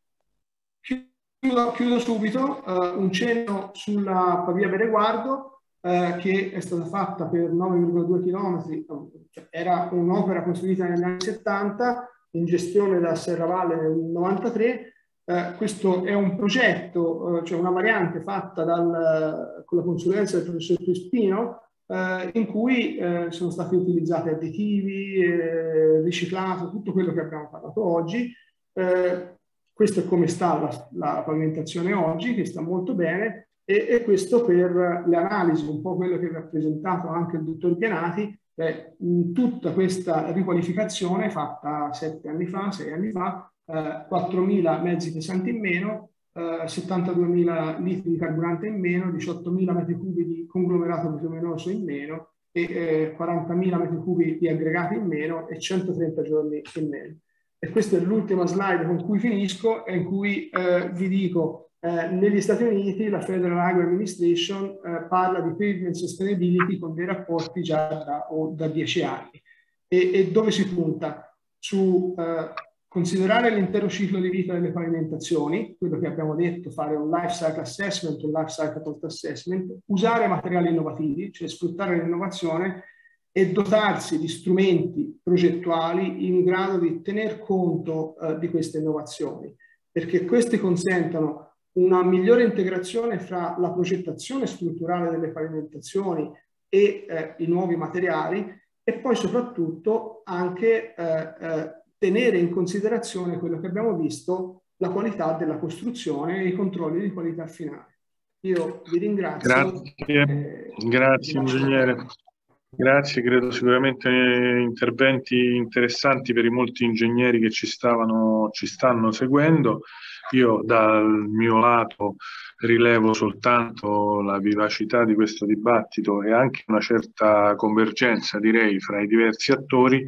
S14: Chiudo, chiudo subito, eh, un cenno sulla Pavia Bereguardo, Eh, che è stata fatta per nove virgola due chilometri, cioè era un'opera costruita negli anni settanta, in gestione da Serravalle nel novantatré. Eh, questo è un progetto, eh, cioè una variante fatta dal, con la consulenza del professor Crispino, eh, in cui eh, sono stati utilizzati additivi, eh, riciclato, tutto quello che abbiamo parlato oggi. Eh, questo è come sta la, la pavimentazione oggi, che sta molto bene. E, e questo per le analisi, un po' quello che vi ha presentato anche il dottor Pianati, eh, tutta questa riqualificazione fatta sette anni fa, sei anni fa, eh, quattromila mezzi pesanti in meno, eh, settantaduemila litri di carburante in meno, diciottomila metri cubi di conglomerato bituminoso in meno e eh, quarantamila metri cubi di aggregati in meno e centotrenta giorni in meno. E questa è l'ultima slide con cui finisco, e in cui eh, vi dico: Eh, negli Stati Uniti la Federal Highway Administration eh, parla di pavement sustainability con dei rapporti già da, o, da dieci anni. E, e dove si punta? Su eh, considerare l'intero ciclo di vita delle pavimentazioni, quello che abbiamo detto, fare un life cycle assessment, un life cycle cost assessment, usare materiali innovativi, cioè sfruttare l'innovazione e dotarsi di strumenti progettuali in grado di tener conto eh, di queste innovazioni, perché questi consentono una migliore integrazione fra la progettazione strutturale delle pavimentazioni e eh, i nuovi materiali, e poi soprattutto anche eh, eh, tenere in considerazione quello che abbiamo visto, la qualità della costruzione e i controlli di qualità finale. Io vi ringrazio.
S1: Grazie,
S14: eh,
S1: grazie ingegnere. Grazie, credo sicuramente interventi interessanti per i molti ingegneri che ci stavano, ci stanno seguendo. Io dal mio lato rilevo soltanto la vivacità di questo dibattito e anche una certa convergenza, direi, fra i diversi attori.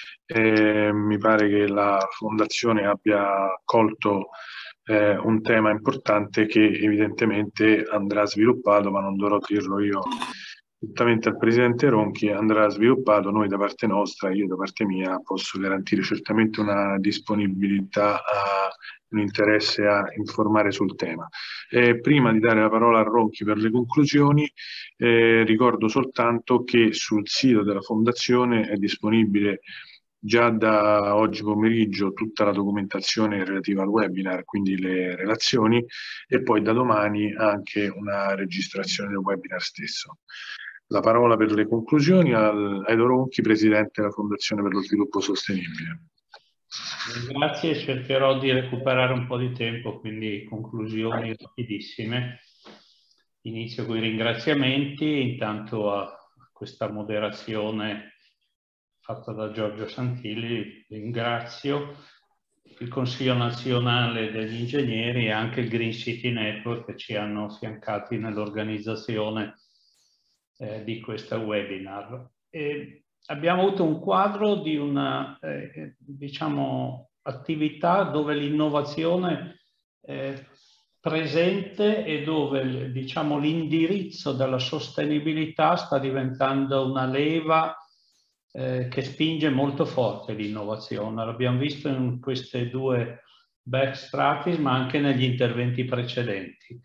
S1: Eh, mi pare che la Fondazione abbia colto eh, un tema importante che evidentemente andrà sviluppato, ma non dovrò dirlo io direttamente al Presidente Ronchi, andrà sviluppato. Noi da parte nostra, io da parte mia, posso garantire certamente una disponibilità, a, un interesse a informare sul tema. Eh, prima di dare la parola a Ronchi per le conclusioni, eh, ricordo soltanto che sul sito della Fondazione è disponibile già da oggi pomeriggio tutta la documentazione relativa al webinar, quindi le relazioni, e poi da domani anche una registrazione del webinar stesso. La parola per le conclusioni al Edo Ronchi, Presidente della Fondazione per lo Sviluppo Sostenibile.
S2: Grazie, cercherò di recuperare un po' di tempo, quindi conclusioni rapidissime. Inizio con i ringraziamenti, intanto a questa moderazione fatta da Giorgio Santilli, ringrazio, il Consiglio Nazionale degli Ingegneri e anche il Green City Network, che ci hanno affiancati nell'organizzazione eh, di questa webinar. E abbiamo avuto un quadro di una eh, diciamo, attività dove l'innovazione è presente e dove diciamo, l'indirizzo della sostenibilità sta diventando una leva eh, che spinge molto forte l'innovazione. L'abbiamo visto in queste due best practice, ma anche negli interventi precedenti.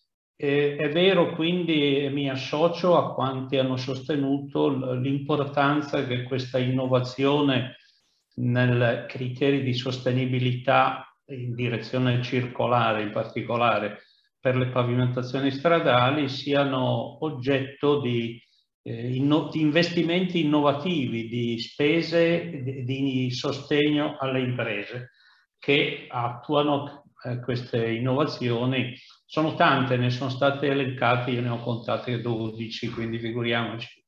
S2: E, è vero, quindi mi associo a quanti hanno sostenuto l'importanza che questa innovazione nei criteri di sostenibilità in direzione circolare, in particolare per le pavimentazioni stradali, siano oggetto di, eh, inno di investimenti innovativi, di spese di, di sostegno alle imprese che attuano eh, queste innovazioni. Sono tante, ne sono state elencate, io ne ho contate dodici, quindi figuriamoci.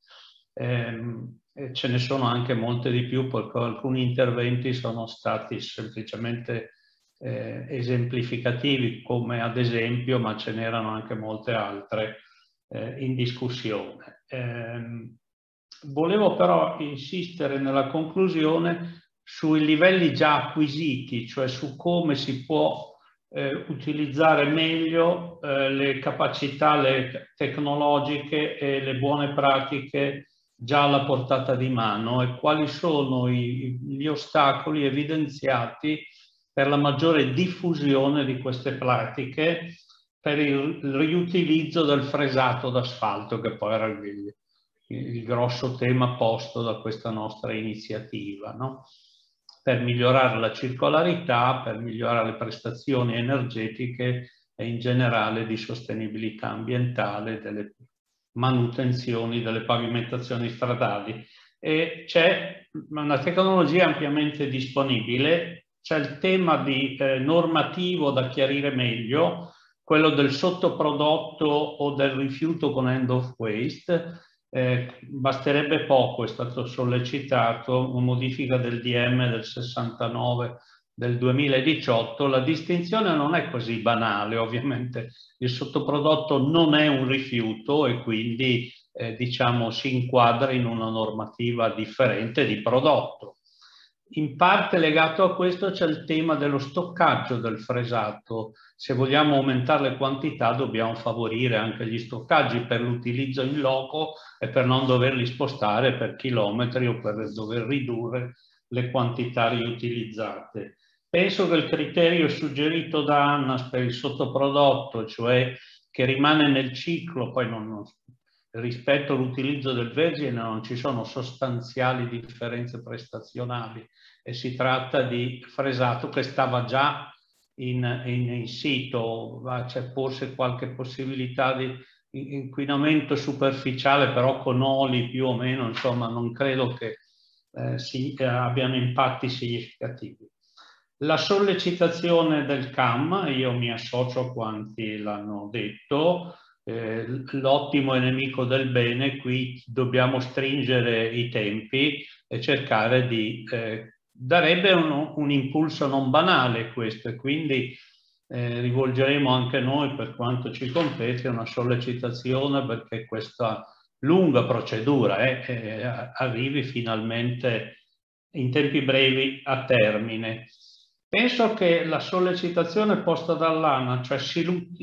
S2: Eh, ce ne sono anche molte di più, perché alcuni interventi sono stati semplicemente eh, esemplificativi, come ad esempio, ma ce n'erano anche molte altre eh, in discussione. Eh, volevo però insistere nella conclusione sui livelli già acquisiti, cioè su come si può Eh, utilizzare meglio eh, le capacità le tecnologiche e le buone pratiche già alla portata di mano e quali sono i, gli ostacoli evidenziati per la maggiore diffusione di queste pratiche per il, il riutilizzo del fresato d'asfalto, che poi era il, il grosso tema posto da questa nostra iniziativa, no? Per migliorare la circolarità, per migliorare le prestazioni energetiche e in generale di sostenibilità ambientale delle manutenzioni delle pavimentazioni stradali. E c'è una tecnologia ampiamente disponibile, c'è il tema di, eh, normativo da chiarire meglio, quello del sottoprodotto o del rifiuto con end of waste. Eh, basterebbe poco, è stato sollecitato una modifica del D M del sessantanove del duemiladiciotto. La distinzione non è così banale, ovviamente il sottoprodotto non è un rifiuto e quindi eh, diciamo si inquadra in una normativa differente di prodotto. In parte legato a questo c'è il tema dello stoccaggio del fresato. Se vogliamo aumentare le quantità dobbiamo favorire anche gli stoccaggi per l'utilizzo in loco e per non doverli spostare per chilometri o per dover ridurre le quantità riutilizzate. Penso che il criterio suggerito da ANAS per il sottoprodotto, cioè che rimane nel ciclo, poi non, non, rispetto all'utilizzo del vergine non ci sono sostanziali differenze prestazionali e si tratta di fresato che stava già in, in, in sito, c'è forse qualche possibilità di inquinamento superficiale, però con oli più o meno, insomma non credo che eh, si, eh, abbiano impatti significativi. La sollecitazione del C A M, io mi associo a quanti l'hanno detto, eh, l'ottimo è nemico del bene, qui dobbiamo stringere i tempi e cercare di... Eh, darebbe un, un impulso non banale questo e quindi eh, rivolgeremo anche noi, per quanto ci compete, una sollecitazione perché questa lunga procedura eh, eh, arrivi finalmente in tempi brevi a termine. Penso che la sollecitazione posta dall'ANA, cioè si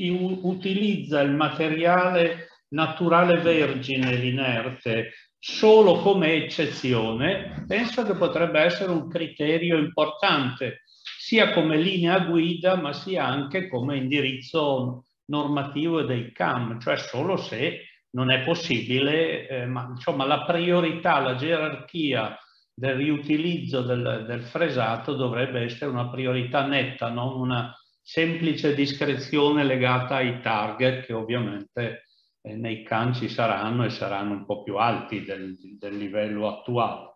S2: utilizza il materiale naturale vergine, l'inerte, solo come eccezione, penso che potrebbe essere un criterio importante, sia come linea guida, ma sia anche come indirizzo normativo dei C A M, cioè solo se non è possibile, eh, ma insomma la priorità, la gerarchia del riutilizzo del, del fresato dovrebbe essere una priorità netta, non una semplice discrezione legata ai target che ovviamente eh, nei C A N ci saranno e saranno un po' più alti del, del livello attuale.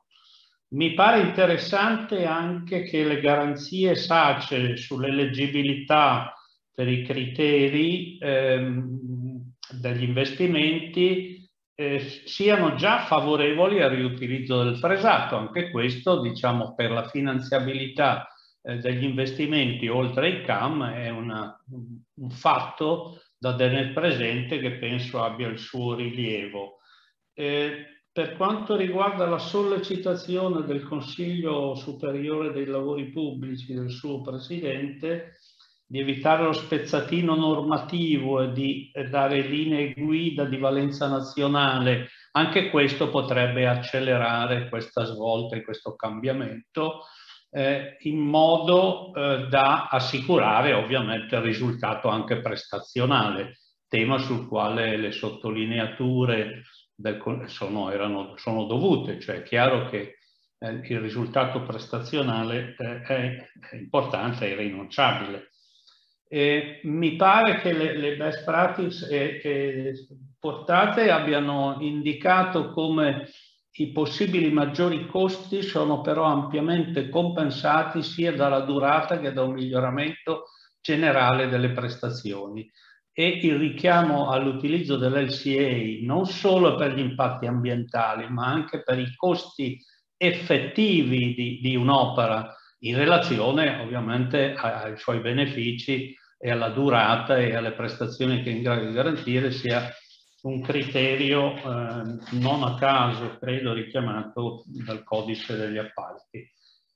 S2: Mi pare interessante anche che le garanzie SACE sull'eleggibilità per i criteri ehm, degli investimenti Eh, siano già favorevoli al riutilizzo del fresato. Anche questo, diciamo, per la finanziabilità eh, degli investimenti oltre il C A M è una, un fatto da tenere presente che penso abbia il suo rilievo. Eh, per quanto riguarda la sollecitazione del Consiglio Superiore dei Lavori Pubblici, del suo Presidente, di evitare lo spezzatino normativo e di dare linee guida di valenza nazionale, anche questo potrebbe accelerare questa svolta e questo cambiamento, eh, in modo eh, da assicurare ovviamente il risultato anche prestazionale, tema sul quale le sottolineature del, sono, erano, sono dovute, cioè è chiaro che eh, il risultato prestazionale eh, è, è importante, è irrinunciabile. E mi pare che le, le best practice eh, eh, portate abbiano indicato come i possibili maggiori costi sono però ampiamente compensati sia dalla durata che da un miglioramento generale delle prestazioni. E il richiamo all'utilizzo dell'L C A non solo per gli impatti ambientali, ma anche per i costi effettivi di, di un'opera in relazione ovviamente ai suoi benefici e alla durata e alle prestazioni che è in grado di garantire, sia un criterio eh, non a caso, credo, richiamato dal codice degli appalti.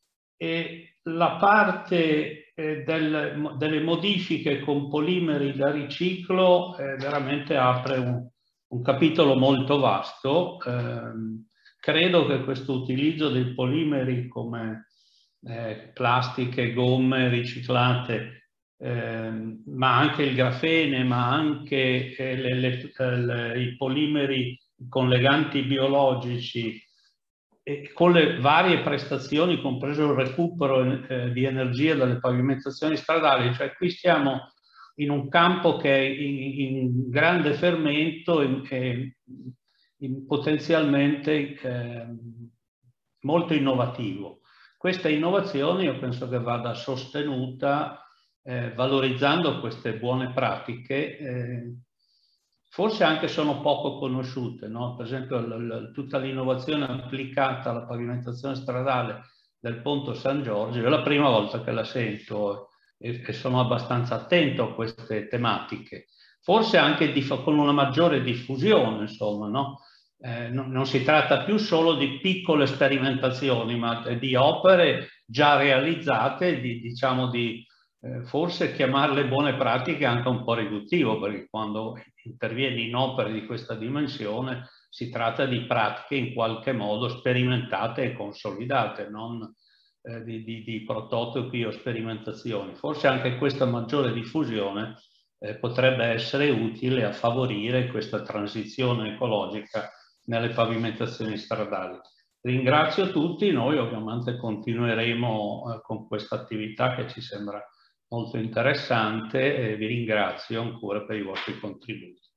S2: E la parte eh, del, delle modifiche con polimeri da riciclo eh, veramente apre un, un capitolo molto vasto. Eh, credo che questo utilizzo dei polimeri come eh, plastiche, gomme riciclate, Eh, ma anche il grafene, ma anche eh, le, le, le, i polimeri con leganti biologici e con le varie prestazioni, compreso il recupero eh, di energia dalle pavimentazioni stradali. Cioè qui stiamo in un campo che è in, in grande fermento e potenzialmente eh, molto innovativo. Questa innovazione io penso che vada sostenuta Eh, valorizzando queste buone pratiche, eh, forse anche sono poco conosciute, no? Per esempio l l tutta l'innovazione applicata alla pavimentazione stradale del Ponte San Giorgio, è la prima volta che la sento e, e sono abbastanza attento a queste tematiche, forse anche di, con una maggiore diffusione, insomma, no? Eh, non, non si tratta più solo di piccole sperimentazioni, ma di opere già realizzate, di, diciamo di forse chiamarle buone pratiche è anche un po' riduttivo, perché quando intervieni in opere di questa dimensione si tratta di pratiche in qualche modo sperimentate e consolidate, non eh, di, di, di prototipi o sperimentazioni. Forse anche questa maggiore diffusione eh, potrebbe essere utile a favorire questa transizione ecologica nelle pavimentazioni stradali. Ringrazio tutti, noi ovviamente continueremo eh, con questa attività che ci sembra molto interessante e vi ringrazio ancora per i vostri contributi.